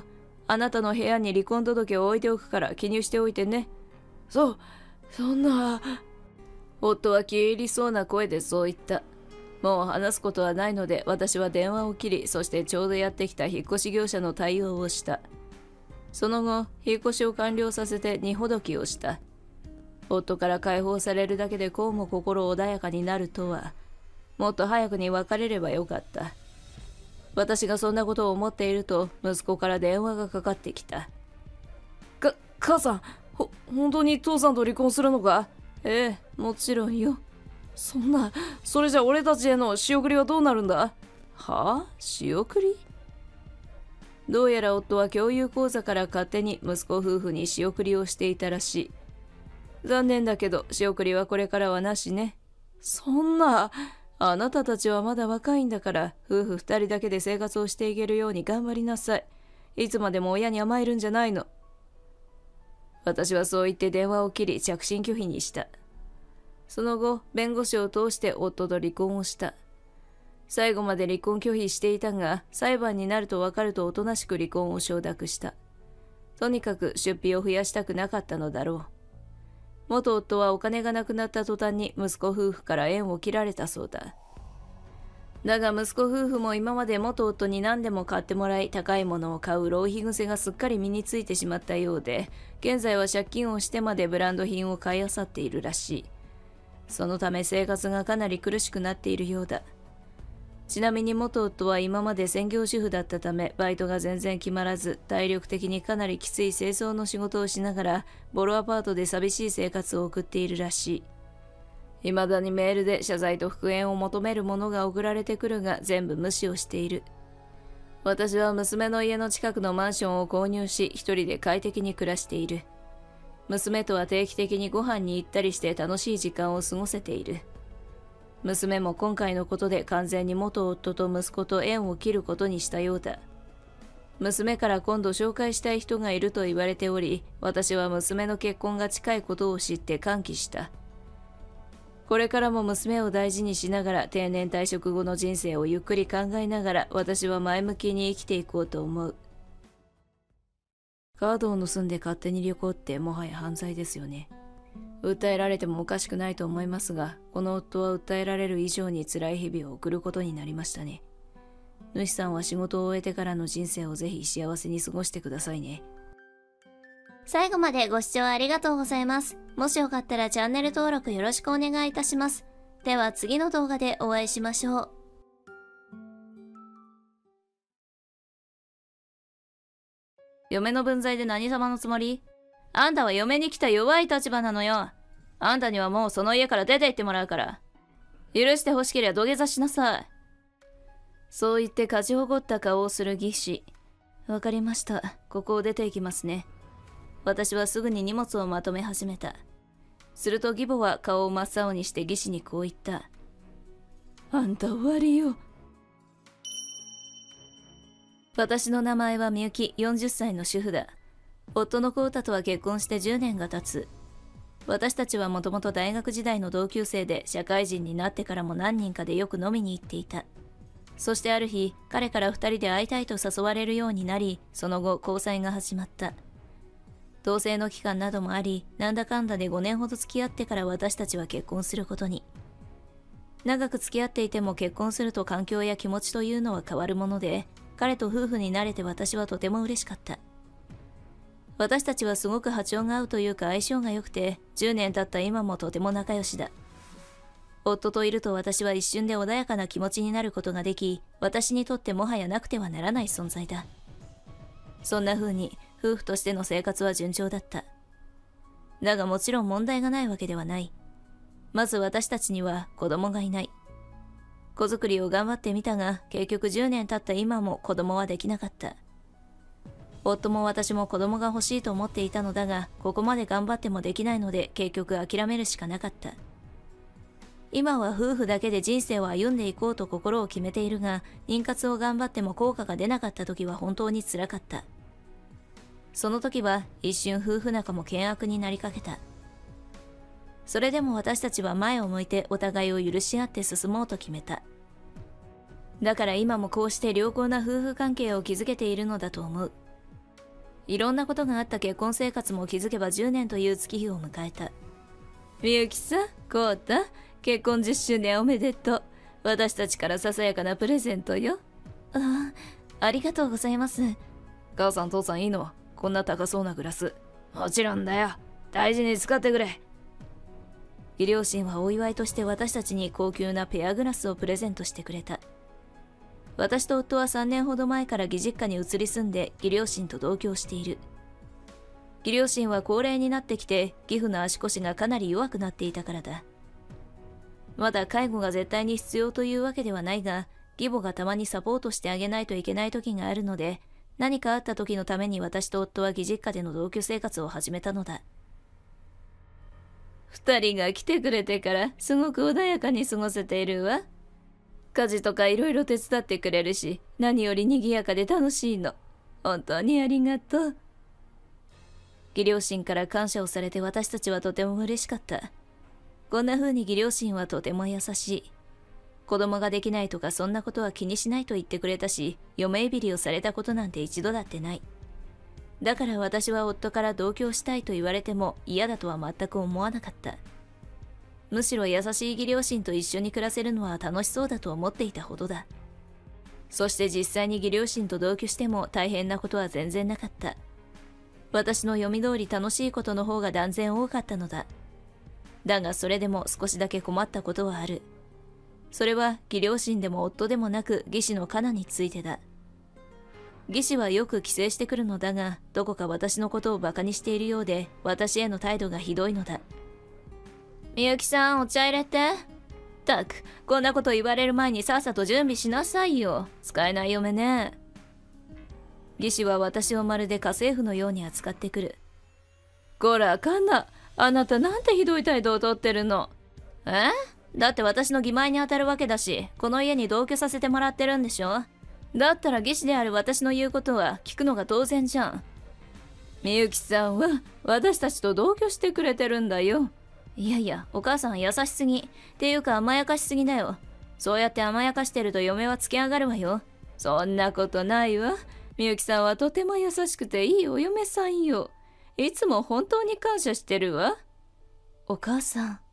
あなたの部屋に離婚届を置いておくから記入しておいてね。そう、そんな。夫は消え入りそうな声でそう言った。もう話すことはないので私は電話を切り、そしてちょうどやってきた引っ越し業者の対応をした。その後、引っ越しを完了させて荷ほどきをした。夫から解放されるだけでこうも心穏やかになるとは。もっと早くに別れればよかった。私がそんなことを思っていると息子から電話がかかってきた。か、母さん、ほ、本当に父さんと離婚するのか？ええ、もちろんよ。そんな、それじゃ俺たちへの仕送りはどうなるんだ？はあ？仕送り？どうやら夫は共有口座から勝手に息子夫婦に仕送りをしていたらしい。残念だけど仕送りはこれからはなしね。そんな、あなたたちはまだ若いんだから夫婦二人だけで生活をしていけるように頑張りなさい。いつまでも親に甘えるんじゃないの。私はそう言って電話を切り着信拒否にした。その後、弁護士を通して夫と離婚をした。最後まで離婚拒否していたが、裁判になると分かるとおとなしく離婚を承諾した。とにかく出費を増やしたくなかったのだろう。元夫はお金がなくなった途端に息子夫婦から縁を切られたそうだ。だが息子夫婦も今まで元夫に何でも買ってもらい高いものを買う浪費癖がすっかり身についてしまったようで、現在は借金をしてまでブランド品を買い漁っているらしい。そのため生活がかなり苦しくなっているようだ。ちなみに元夫は今まで専業主婦だったためバイトが全然決まらず、体力的にかなりきつい清掃の仕事をしながらボロアパートで寂しい生活を送っているらしい。未だにメールで謝罪と復縁を求めるものが送られてくるが全部無視をしている。私は娘の家の近くのマンションを購入し一人で快適に暮らしている。娘とは定期的にご飯に行ったりして楽しい時間を過ごせている。娘も今回のことで完全に元夫と息子と縁を切ることにしたようだ。娘から今度紹介したい人がいると言われており、私は娘の結婚が近いことを知って歓喜した。これからも娘を大事にしながら定年退職後の人生をゆっくり考えながら私は前向きに生きていこうと思う。カードを盗んで勝手に旅行ってもはや犯罪ですよね。訴えられてもおかしくないと思いますが、この夫は訴えられる以上に辛い日々を送ることになりましたね。主さんは仕事を終えてからの人生をぜひ幸せに過ごしてくださいね。 最後までご視聴ありがとうございます。もしよかったらチャンネル登録よろしくお願いいたします。では次の動画でお会いしましょう。 嫁の分際で何様のつもり？あんたは嫁に来た弱い立場なのよ。あんたにはもうその家から出て行ってもらうから。許してほしければ土下座しなさい。そう言って勝ち誇った顔をする義士。わかりました。ここを出て行きますね。私はすぐに荷物をまとめ始めた。すると義母は顔を真っ青にして義士にこう言った。あんた終わりよ。私の名前はみゆき、よんじゅっさいの主婦だ。夫のコウタとは結婚してじゅうねんが経つ。私たちはもともと大学時代の同級生で、社会人になってからも何人かでよく飲みに行っていた。そしてある日、彼から二人で会いたいと誘われるようになり、その後交際が始まった。同棲の期間などもあり、なんだかんだでごねんほど付き合ってから私たちは結婚することに。長く付き合っていても結婚すると環境や気持ちというのは変わるもので、彼と夫婦になれて私はとても嬉しかった。私たちはすごく波長が合うというか相性が良くて、じゅうねん経った今もとても仲良しだ。夫といると私は一瞬で穏やかな気持ちになることができ、私にとってもはやなくてはならない存在だ。そんな風に夫婦としての生活は順調だった。だがもちろん問題がないわけではない。まず私たちには子供がいない。子作りを頑張ってみたが、結局じゅうねん経った今も子供はできなかった。夫も私も子供が欲しいと思っていたのだが、ここまで頑張ってもできないので結局諦めるしかなかった。今は夫婦だけで人生を歩んでいこうと心を決めているが、妊活を頑張っても効果が出なかった時は本当につらかった。その時は一瞬夫婦仲も険悪になりかけた。それでも私たちは前を向いてお互いを許し合って進もうと決めた。だから今もこうして良好な夫婦関係を築けているのだと思う。 いろんなことがあった結婚生活も気づけばじゅうねんという月日を迎えた。みゆきさん、こうた、結婚じゅっしゅうねんおめでとう。私たちからささやかなプレゼントよ。 あ、ありがとうございます。 母さん父さんいいの？こんな高そうなグラス。もちろんだよ。大事に使ってくれ。 義両親はお祝いとして私たちに高級なペアグラスをプレゼントしてくれた。私と夫はさんねんほど前から義実家に移り住んで義両親と同居している。義両親は高齢になってきて義父の足腰がかなり弱くなっていたからだ。まだ介護が絶対に必要というわけではないが、義母がたまにサポートしてあげないといけない時があるので、何かあった時のために私と夫は義実家での同居生活を始めたのだ。二人が来てくれてからすごく穏やかに過ごせているわ。家事とかいろいろ手伝ってくれるし、何より賑やかで楽しいの。本当にありがとう。義両親から感謝をされて私たちはとても嬉しかった。こんな風に義両親はとても優しい。子供ができないとかそんなことは気にしないと言ってくれたし、嫁いびりをされたことなんて一度だってない。だから私は夫から同居したいと言われても嫌だとは全く思わなかった。むしろ優しい義両親と一緒に暮らせるのは楽しそうだと思っていたほどだ。そして実際に義両親と同居しても大変なことは全然なかった。私の読み通り楽しいことの方が断然多かったのだ。だがそれでも少しだけ困ったことはある。それは義両親でも夫でもなく義士のカナについてだ。義士はよく帰省してくるのだが、どこか私のことをバカにしているようで、私への態度がひどいのだ。みゆきさん、お茶入れて。ったく、こんなこと言われる前にさっさと準備しなさいよ。使えない嫁ね。義士は私をまるで家政婦のように扱ってくる。こら、カナ、あなたなんてひどい態度をとってるの。え？だって私の義妹に当たるわけだし、この家に同居させてもらってるんでしょ。だったら義士である私の言うことは聞くのが当然じゃん。みゆきさんは私たちと同居してくれてるんだよ。いやいや、お母さん優しすぎ。っていうか甘やかしすぎだよ。そうやって甘やかしてると嫁はつけ上がるわよ。そんなことないわ。みゆきさんはとても優しくていいお嫁さんよ。いつも本当に感謝してるわ。お母さん。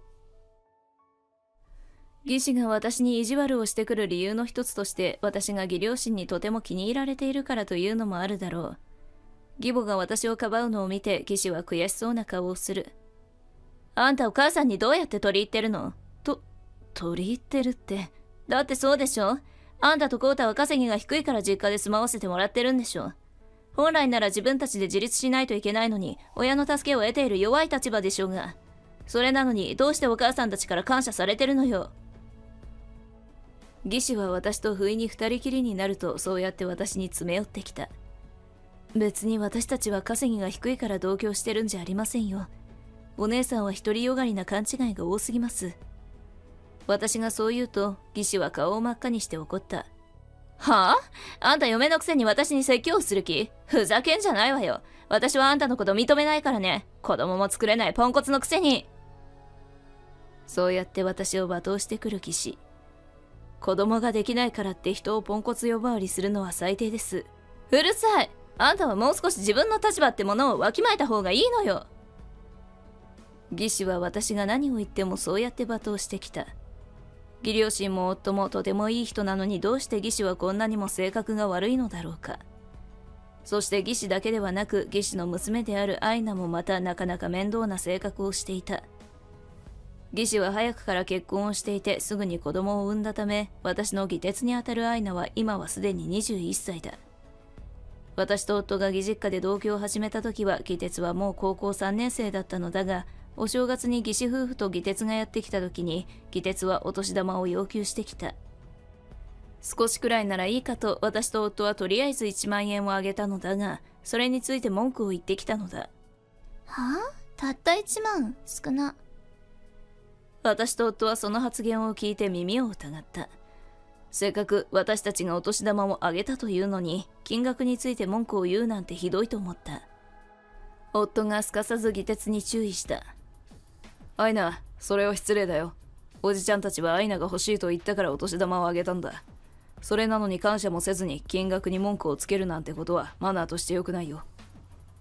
義士が私に意地悪をしてくる理由の一つとして、私が義両親にとても気に入られているからというのもあるだろう。義母が私をかばうのを見て義士は悔しそうな顔をする。あんたお母さんにどうやって取り入ってるの？と、取り入ってるって。だってそうでしょ？あんたとコウタは稼ぎが低いから実家で住まわせてもらってるんでしょ。本来なら自分たちで自立しないといけないのに、親の助けを得ている弱い立場でしょうが。それなのにどうしてお母さんたちから感謝されてるのよ。義士は私と不意に二人きりになるとそうやって私に詰め寄ってきた。別に私たちは稼ぎが低いから同居してるんじゃありませんよ。お姉さんは独りよがりな勘違いが多すぎます。私がそう言うと義士は顔を真っ赤にして怒った。はあ？あんた嫁のくせに私に説教をする気？ふざけんじゃないわよ。私はあんたのこと認めないからね。子供も作れないポンコツのくせに。そうやって私を罵倒してくる義士。子供ができないからって人をポンコツ呼ばわりするのは最低です。うるさい。あんたはもう少し自分の立場ってものをわきまえた方がいいのよ。義士は私が何を言ってもそうやって罵倒してきた。義両親も夫もとてもいい人なのにどうして義士はこんなにも性格が悪いのだろうか。そして義士だけではなく義士の娘であるアイナもまたなかなか面倒な性格をしていた。義士は早くから結婚をしていてすぐに子供を産んだため、私の義鉄にあたるアイナは今はすでににじゅういっさいだ。私と夫が義実家で同居を始めた時は義鉄はもう高校さんねん生だったのだが、お正月に義士夫婦と義鉄がやってきた時に義鉄はお年玉を要求してきた。少しくらいならいいかと私と夫はとりあえずいちまんえんをあげたのだが、それについて文句を言ってきたのだ。 はあ？たったいちまん？少な。 私と夫はその発言を聞いて耳を疑った。せっかく私たちがお年玉をあげたというのに、金額について文句を言うなんてひどいと思った。夫がすかさず義鉄に注意した。アイナ、それは失礼だよ。おじちゃんたちはアイナが欲しいと言ったからお年玉をあげたんだ。それなのに感謝もせずに金額に文句をつけるなんてことはマナーとして良くないよ。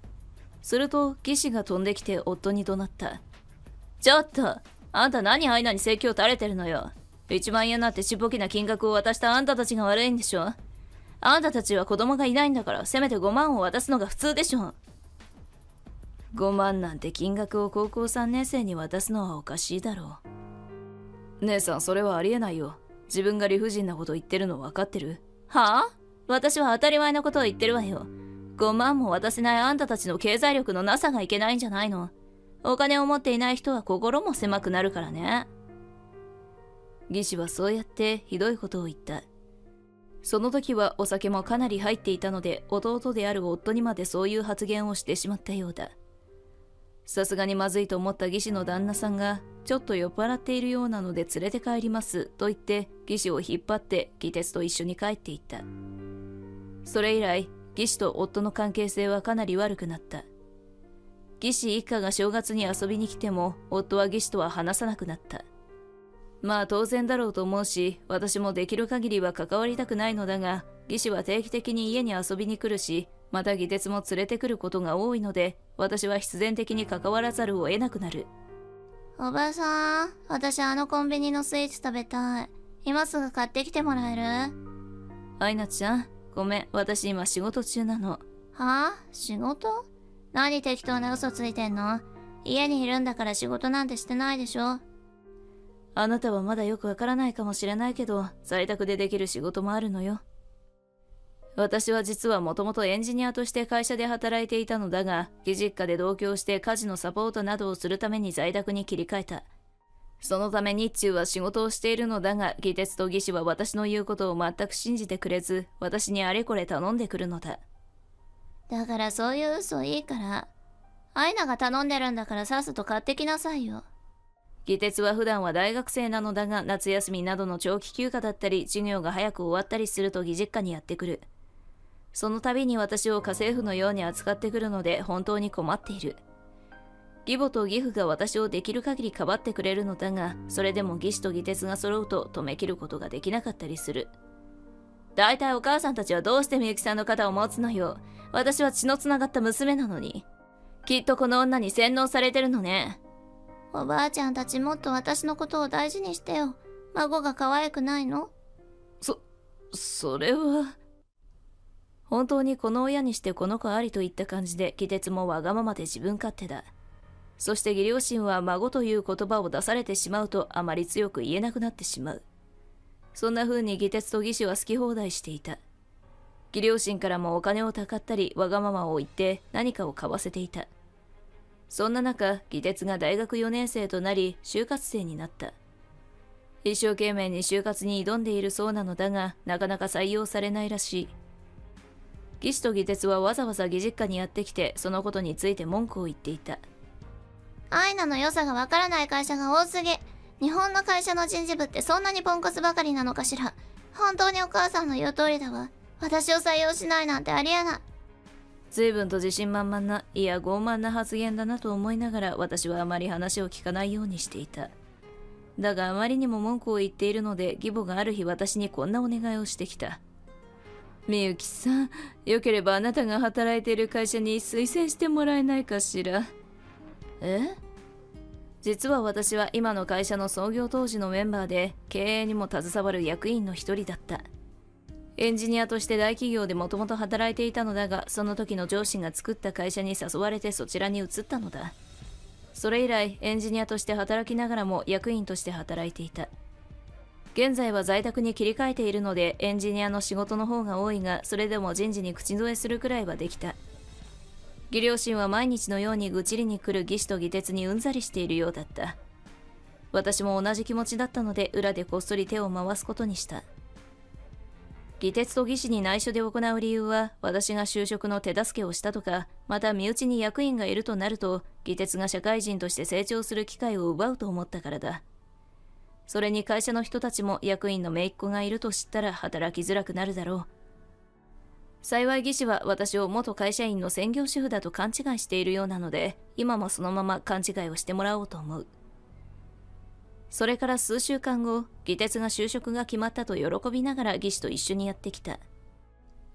すると義士が飛んできて夫に怒鳴った。ちょっと、あんた何アイナに説教垂れてるのよ。いちまん円なんてちっぽけな金額を渡したあんたたちが悪いんでしょ。あんたたちは子供がいないんだから、せめてごまんを渡すのが普通でしょ。ごまんなんて金額を高校さんねん生に渡すのはおかしいだろう。姉さん、それはありえないよ。自分が理不尽なこと言ってるの分かってる？はあ？私は当たり前のことを言ってるわよ。ごまんも渡せないあんたたちの経済力のなさがいけないんじゃないの。お金を持っていない人は心も狭くなるからね。義士はそうやってひどいことを言った。その時はお酒もかなり入っていたので、弟である夫にまでそういう発言をしてしまったようだ。さすがにまずいと思った義士の旦那さんが、ちょっと酔っ払っているようなので連れて帰りますと言って義士を引っ張って義鉄と一緒に帰っていった。それ以来、義士と夫の関係性はかなり悪くなった。義士一家が正月に遊びに来ても、夫は義士とは話さなくなった。まあ当然だろうと思うし、私もできる限りは関わりたくないのだが、義士は定期的に家に遊びに来るし、また義鉄も連れてくることが多いので、私は必然的に関わらざるを得なくなる。 おばさん、私あのコンビニのスイーツ食べたい。今すぐ買ってきてもらえる？ アイナちゃん、ごめん、私今仕事中なの。 はあ？仕事？何適当な嘘ついてんの？家にいるんだから仕事なんてしてないでしょ。 あなたはまだよくわからないかもしれないけど、在宅でできる仕事もあるのよ。私は実はもともとエンジニアとして会社で働いていたのだが、義実家で同居して家事のサポートなどをするために在宅に切り替えた。そのため日中は仕事をしているのだが、義鉄と義士は私の言うことを全く信じてくれず、私にあれこれ頼んでくるのだ。 だからそういう嘘いいから。アイナが頼んでるんだからさっさと買ってきなさいよ。 義鉄は普段は大学生なのだが、夏休みなどの長期休暇だったり、授業が早く終わったりすると義実家にやってくる。その度に私を家政婦のように扱ってくるので本当に困っている。義母と義父が私をできる限りかばってくれるのだが、それでも義士と義鉄が揃うと止めきることができなかったりする。だいたいお母さんたちはどうしてみゆきさんの肩を持つのよ。私は血のつながった娘なのに。きっとこの女に洗脳されてるのね。 おばあちゃんたちもっと私のことを大事にしてよ。孫が可愛くないの？ そ、それは。本当にこの親にしてこの子ありといった感じで、義鉄もわがままで自分勝手だ。そして義両親は孫という言葉を出されてしまうとあまり強く言えなくなってしまう。そんな風に義鉄と義士は好き放題していた。義両親からもお金をたかったりわがままを言って何かを買わせていた。そんな中、義鉄が大学よねん生となり就活生になった。一生懸命に就活に挑んでいるそうなのだが、なかなか採用されないらしい。義士と義鉄はわざわざ義実家にやってきて、そのことについて文句を言っていた。 アイナの良さがわからない会社が多すぎ。日本の会社の人事部ってそんなにポンコツばかりなのかしら。本当にお母さんの言う通りだわ。私を採用しないなんてありえない。 随分と自信満々な、いや傲慢な発言だなと思いながら、私はあまり話を聞かないようにしていた。だがあまりにも文句を言っているので、義母がある日私にこんなお願いをしてきた。みゆきさん、よければあなたが働いている会社に推薦してもらえないかしら。え？実は私は今の会社の創業当時のメンバーで、経営にも携わる役員の一人だった。エンジニアとして大企業でもともと働いていたのだが、その時の上司が作った会社に誘われてそちらに移ったのだ。それ以来、エンジニアとして働きながらも役員として働いていた。現在は在宅に切り替えているので、エンジニアの仕事の方が多いが、それでも人事に口添えするくらいはできた。義両親は毎日のように愚痴りに来る義士と義鉄にうんざりしているようだった。私も同じ気持ちだったので、裏でこっそり手を回すことにした。義鉄と義士に内緒で行う理由は、私が就職の手助けをしたとか、また身内に役員がいるとなると、義鉄が社会人として成長する機会を奪うと思ったからだ。それに会社の人たちも役員の姪っ子がいると知ったら働きづらくなるだろう。幸い義士は私を元会社員の専業主婦だと勘違いしているようなので、今もそのまま勘違いをしてもらおうと思う。それから数週間後、義鉄が就職が決まったと喜びながら義士と一緒にやってきた。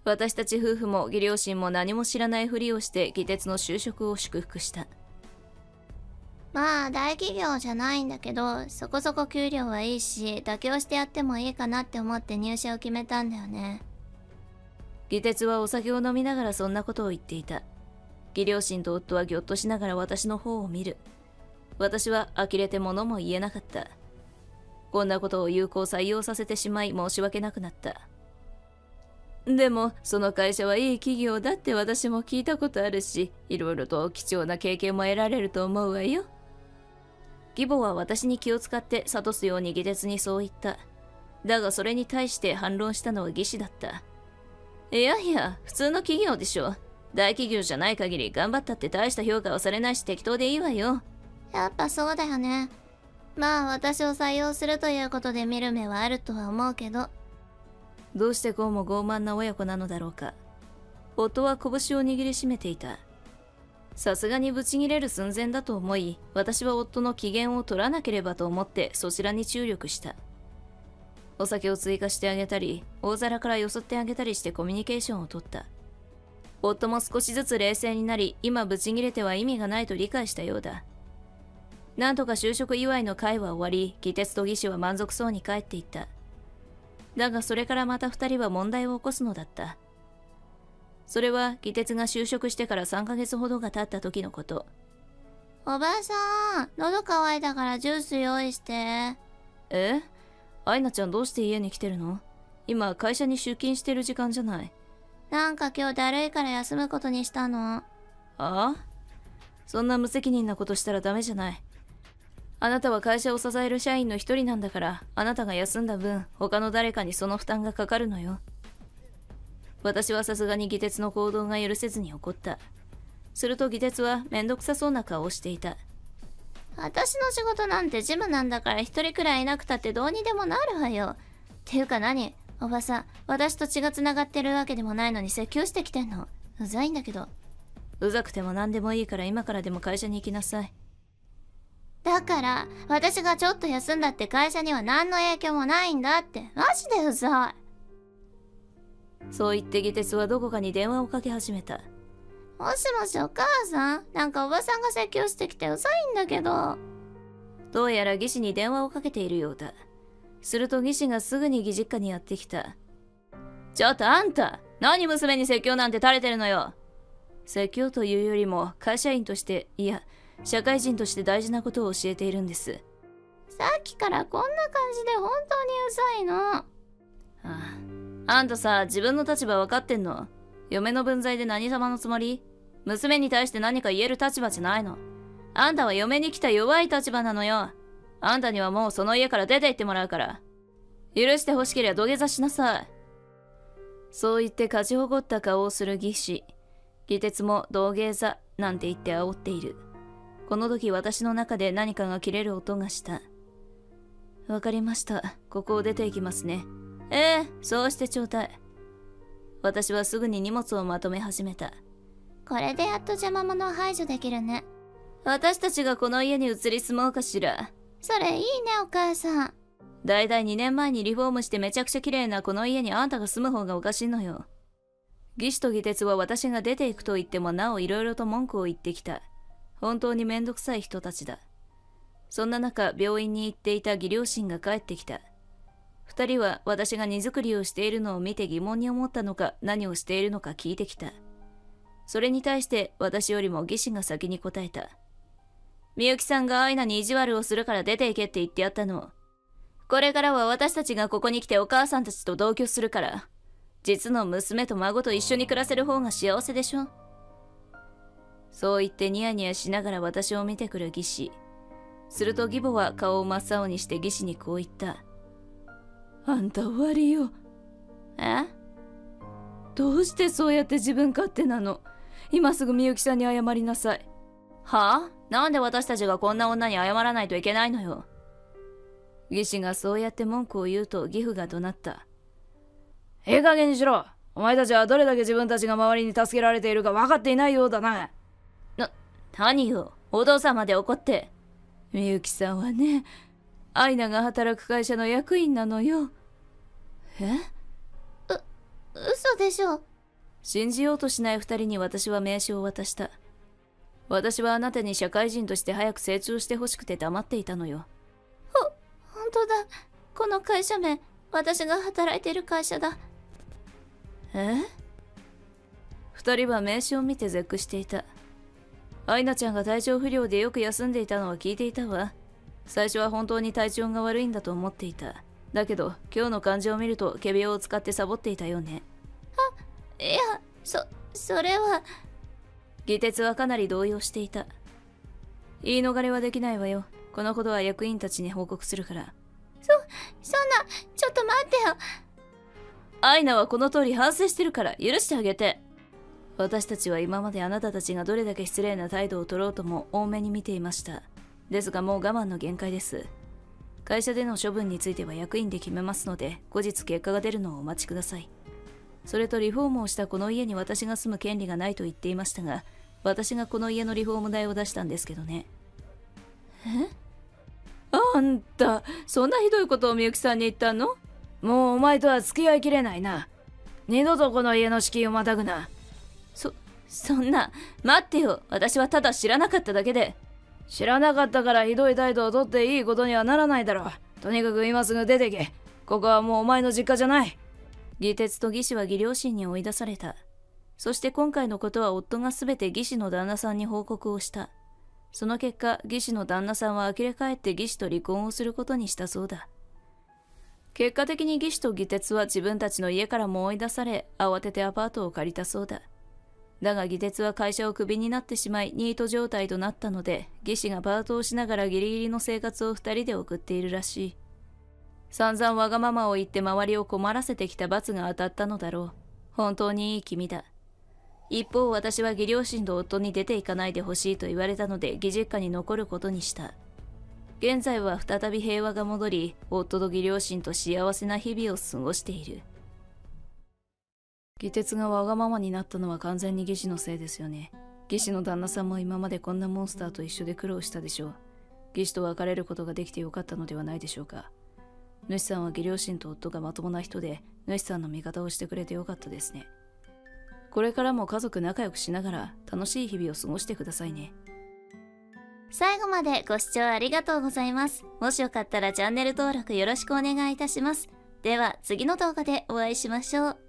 私たち夫婦も義両親も何も知らないふりをして技鉄の就職を祝福した。 まあ大企業じゃないんだけど、そこそこ給料はいいし、妥協してやってもいいかなって思って入社を決めたんだよね。 義鉄はお酒を飲みながらそんなことを言っていた。義両親と夫はぎょっとしながら私の方を見る。私は呆れて物も言えなかった。こんなことを有効採用させてしまい申し訳なくなった。でもその会社はいい企業だって私も聞いたことあるし、いろいろと貴重な経験も得られると思うわよ。義母は私に気を使って諭すように義鉄にそう言った。だがそれに対して反論したのは義士だった。いやいや、普通の企業でしょ。大企業じゃない限り頑張ったって大した評価はされないし適当でいいわよ。 やっぱそうだよね。まあ私を採用するということで見る目はあるとは思うけど。 どうしてこうも傲慢な親子なのだろうか。夫は拳を握りしめていた。さすがにブチギレる寸前だと思い、私は夫の機嫌を取らなければと思ってそちらに注力した。お酒を追加してあげたり、大皿からよそってあげたりしてコミュニケーションを取った。夫も少しずつ冷静になり、今ブチギレては意味がないと理解したようだ。なんとか就職祝いの会は終わり、義鉄と義士は満足そうに帰っていった。だがそれからまた二人は問題を起こすのだった。それは義鉄が就職してからさんかげつほどが経った時のこと。 おばあさん、喉乾いたからジュース用意して。 え？アイナちゃんどうして家に来てるの？今会社に出勤してる時間じゃない。 なんか今日だるいから休むことにしたの。 ああ？そんな無責任なことしたらダメじゃない。あなたは会社を支える社員の一人なんだから、あなたが休んだ分、他の誰かにその負担がかかるのよ。私はさすがに義鉄の行動が許せずに怒った。すると義鉄はめんどくさそうな顔をしていた。 私の仕事なんて事務なんだから一人くらいいなくたってどうにでもなるわよ。っていうか何？おばさん、私と血がつながってるわけでもないのに説教してきてんの。うざいんだけど。 うざくても何でもいいから今からでも会社に行きなさい。 だから、私がちょっと休んだって会社には何の影響もないんだって。マジでうざい。 そう言って義鉄はどこかに電話をかけ始めた。 もしもしお母さん？なんかおばさんが説教してきてうざいんだけど。 どうやら義士に電話をかけているようだ。すると義士がすぐに義実家にやってきた。ちょっとあんた、何娘に説教なんて垂れてるのよ。説教というよりも会社員として、いや、社会人として大事なことを教えているんです。 さっきからこんな感じで本当にうざいの。 ああ、あんたさ、自分の立場分かってんの？嫁の分際で何様のつもり？娘に対して何か言える立場じゃないの。あんたは嫁に来た弱い立場なのよ。あんたにはもうその家から出て行ってもらうから。許してほしければ土下座しなさい。そう言って勝ち誇った顔をする義士。義鉄も土下座なんて言って煽っている。この時私の中で何かが切れる音がした。わかりました。ここを出て行きますね。ええ、そうしてちょうだい。私はすぐに荷物をまとめ始めた。 これでやっと邪魔者を排除できるね。 私たちがこの家に移り住もうかしら。 それいいねお母さん。 だいたいにねんまえにリフォームしてめちゃくちゃ綺麗なこの家にあんたが住む方がおかしいのよ。義士と義鉄は私が出ていくと言ってもなおいろいろと文句を言ってきた。本当にめんどくさい人たちだ。そんな中、病院に行っていた義両親が帰ってきた。二人は私が荷造りをしているのを見て疑問に思ったのか何をしているのか聞いてきた。それに対して私よりも義士が先に答えた。みゆきさんがアイナに意地悪をするから出て行けって言ってやったの。これからは私たちがここに来てお母さんたちと同居するから、実の娘と孫と一緒に暮らせる方が幸せでしょ。そう言ってニヤニヤしながら私を見てくる義士。すると義母は顔を真っ青にして義士にこう言った。あんた終わりよ。 え？ どうしてそうやって自分勝手なの？今すぐみゆきさんに謝りなさい。 はあ？なんで私たちがこんな女に謝らないといけないのよ。義士がそうやって文句を言うと義父が怒鳴った。 ええ加減にしろ。お前たちはどれだけ自分たちが周りに助けられているか分かっていないようだな。 な、何よ。お父さんまで怒って。 みゆきさんはね、アイナが働く会社の役員なのよ。 え？う、嘘でしょ。 信じようとしない二人に私は名刺を渡した。私はあなたに社会人として早く成長してほしくて黙っていたのよ。 ほ、本当だ。この会社名、私が働いている会社だ。 え？二人は名刺を見て絶句していた。アイナちゃんが体調不良でよく休んでいたのは聞いていたわ。最初は本当に体調が悪いんだと思っていた。だけど今日の感じを見ると仮病を使ってサボっていたよね。 あ、いや、そ、それは。 技鉄はかなり動揺していた。言い逃れはできないわよ。このことは役員たちに報告するから。 そ、そんな、ちょっと待ってよ。 アイナはこの通り反省してるから許してあげて。私たちは今まであなたたちがどれだけ失礼な態度を取ろうとも多めに見ていました。ですがもう我慢の限界です。会社での処分については役員で決めますので、後日結果が出るのをお待ちください。それとリフォームをしたこの家に私が住む権利がないと言っていましたが、私がこの家のリフォーム代を出したんですけどね。 え？ あんた、そんなひどいことをみゆきさんに言ったの？ もうお前とは付き合いきれないな。二度とこの家の敷居をまたぐな。 そ、そんな、待ってよ。私はただ知らなかっただけで。 知らなかったからひどい態度をとっていいことにはならないだろう。とにかく今すぐ出てけ。ここはもうお前の実家じゃない。 義鉄と義士は義両親に追い出された。そして今回のことは夫がすべて義士の旦那さんに報告をした。その結果、義士の旦那さんは呆れ返って義士と離婚をすることにしたそうだ。結果的に義士と義鉄は自分たちの家からも追い出され、慌ててアパートを借りたそうだ。だが義鉄は会社をクビになってしまいニート状態となったので、義士がパートをしながらギリギリの生活を二人で送っているらしい。散々わがままを言って周りを困らせてきた罰が当たったのだろう。本当にいい君だ。一方私は義両親と夫に出て行かないでほしいと言われたので義実家に残ることにした。現在は再び平和が戻り、夫と義両親と幸せな日々を過ごしている。義鉄がわがままになったのは完全に義士のせいですよね。義士の旦那さんも今までこんなモンスターと一緒で苦労したでしょう。義士と別れることができてよかったのではないでしょうか。主さんは義両親と夫がまともな人で、主さんの味方をしてくれてよかったですね。これからも家族仲良くしながら楽しい日々を過ごしてくださいね。 最後までご視聴ありがとうございます。もしよかったらチャンネル登録よろしくお願いいたします。では次の動画でお会いしましょう。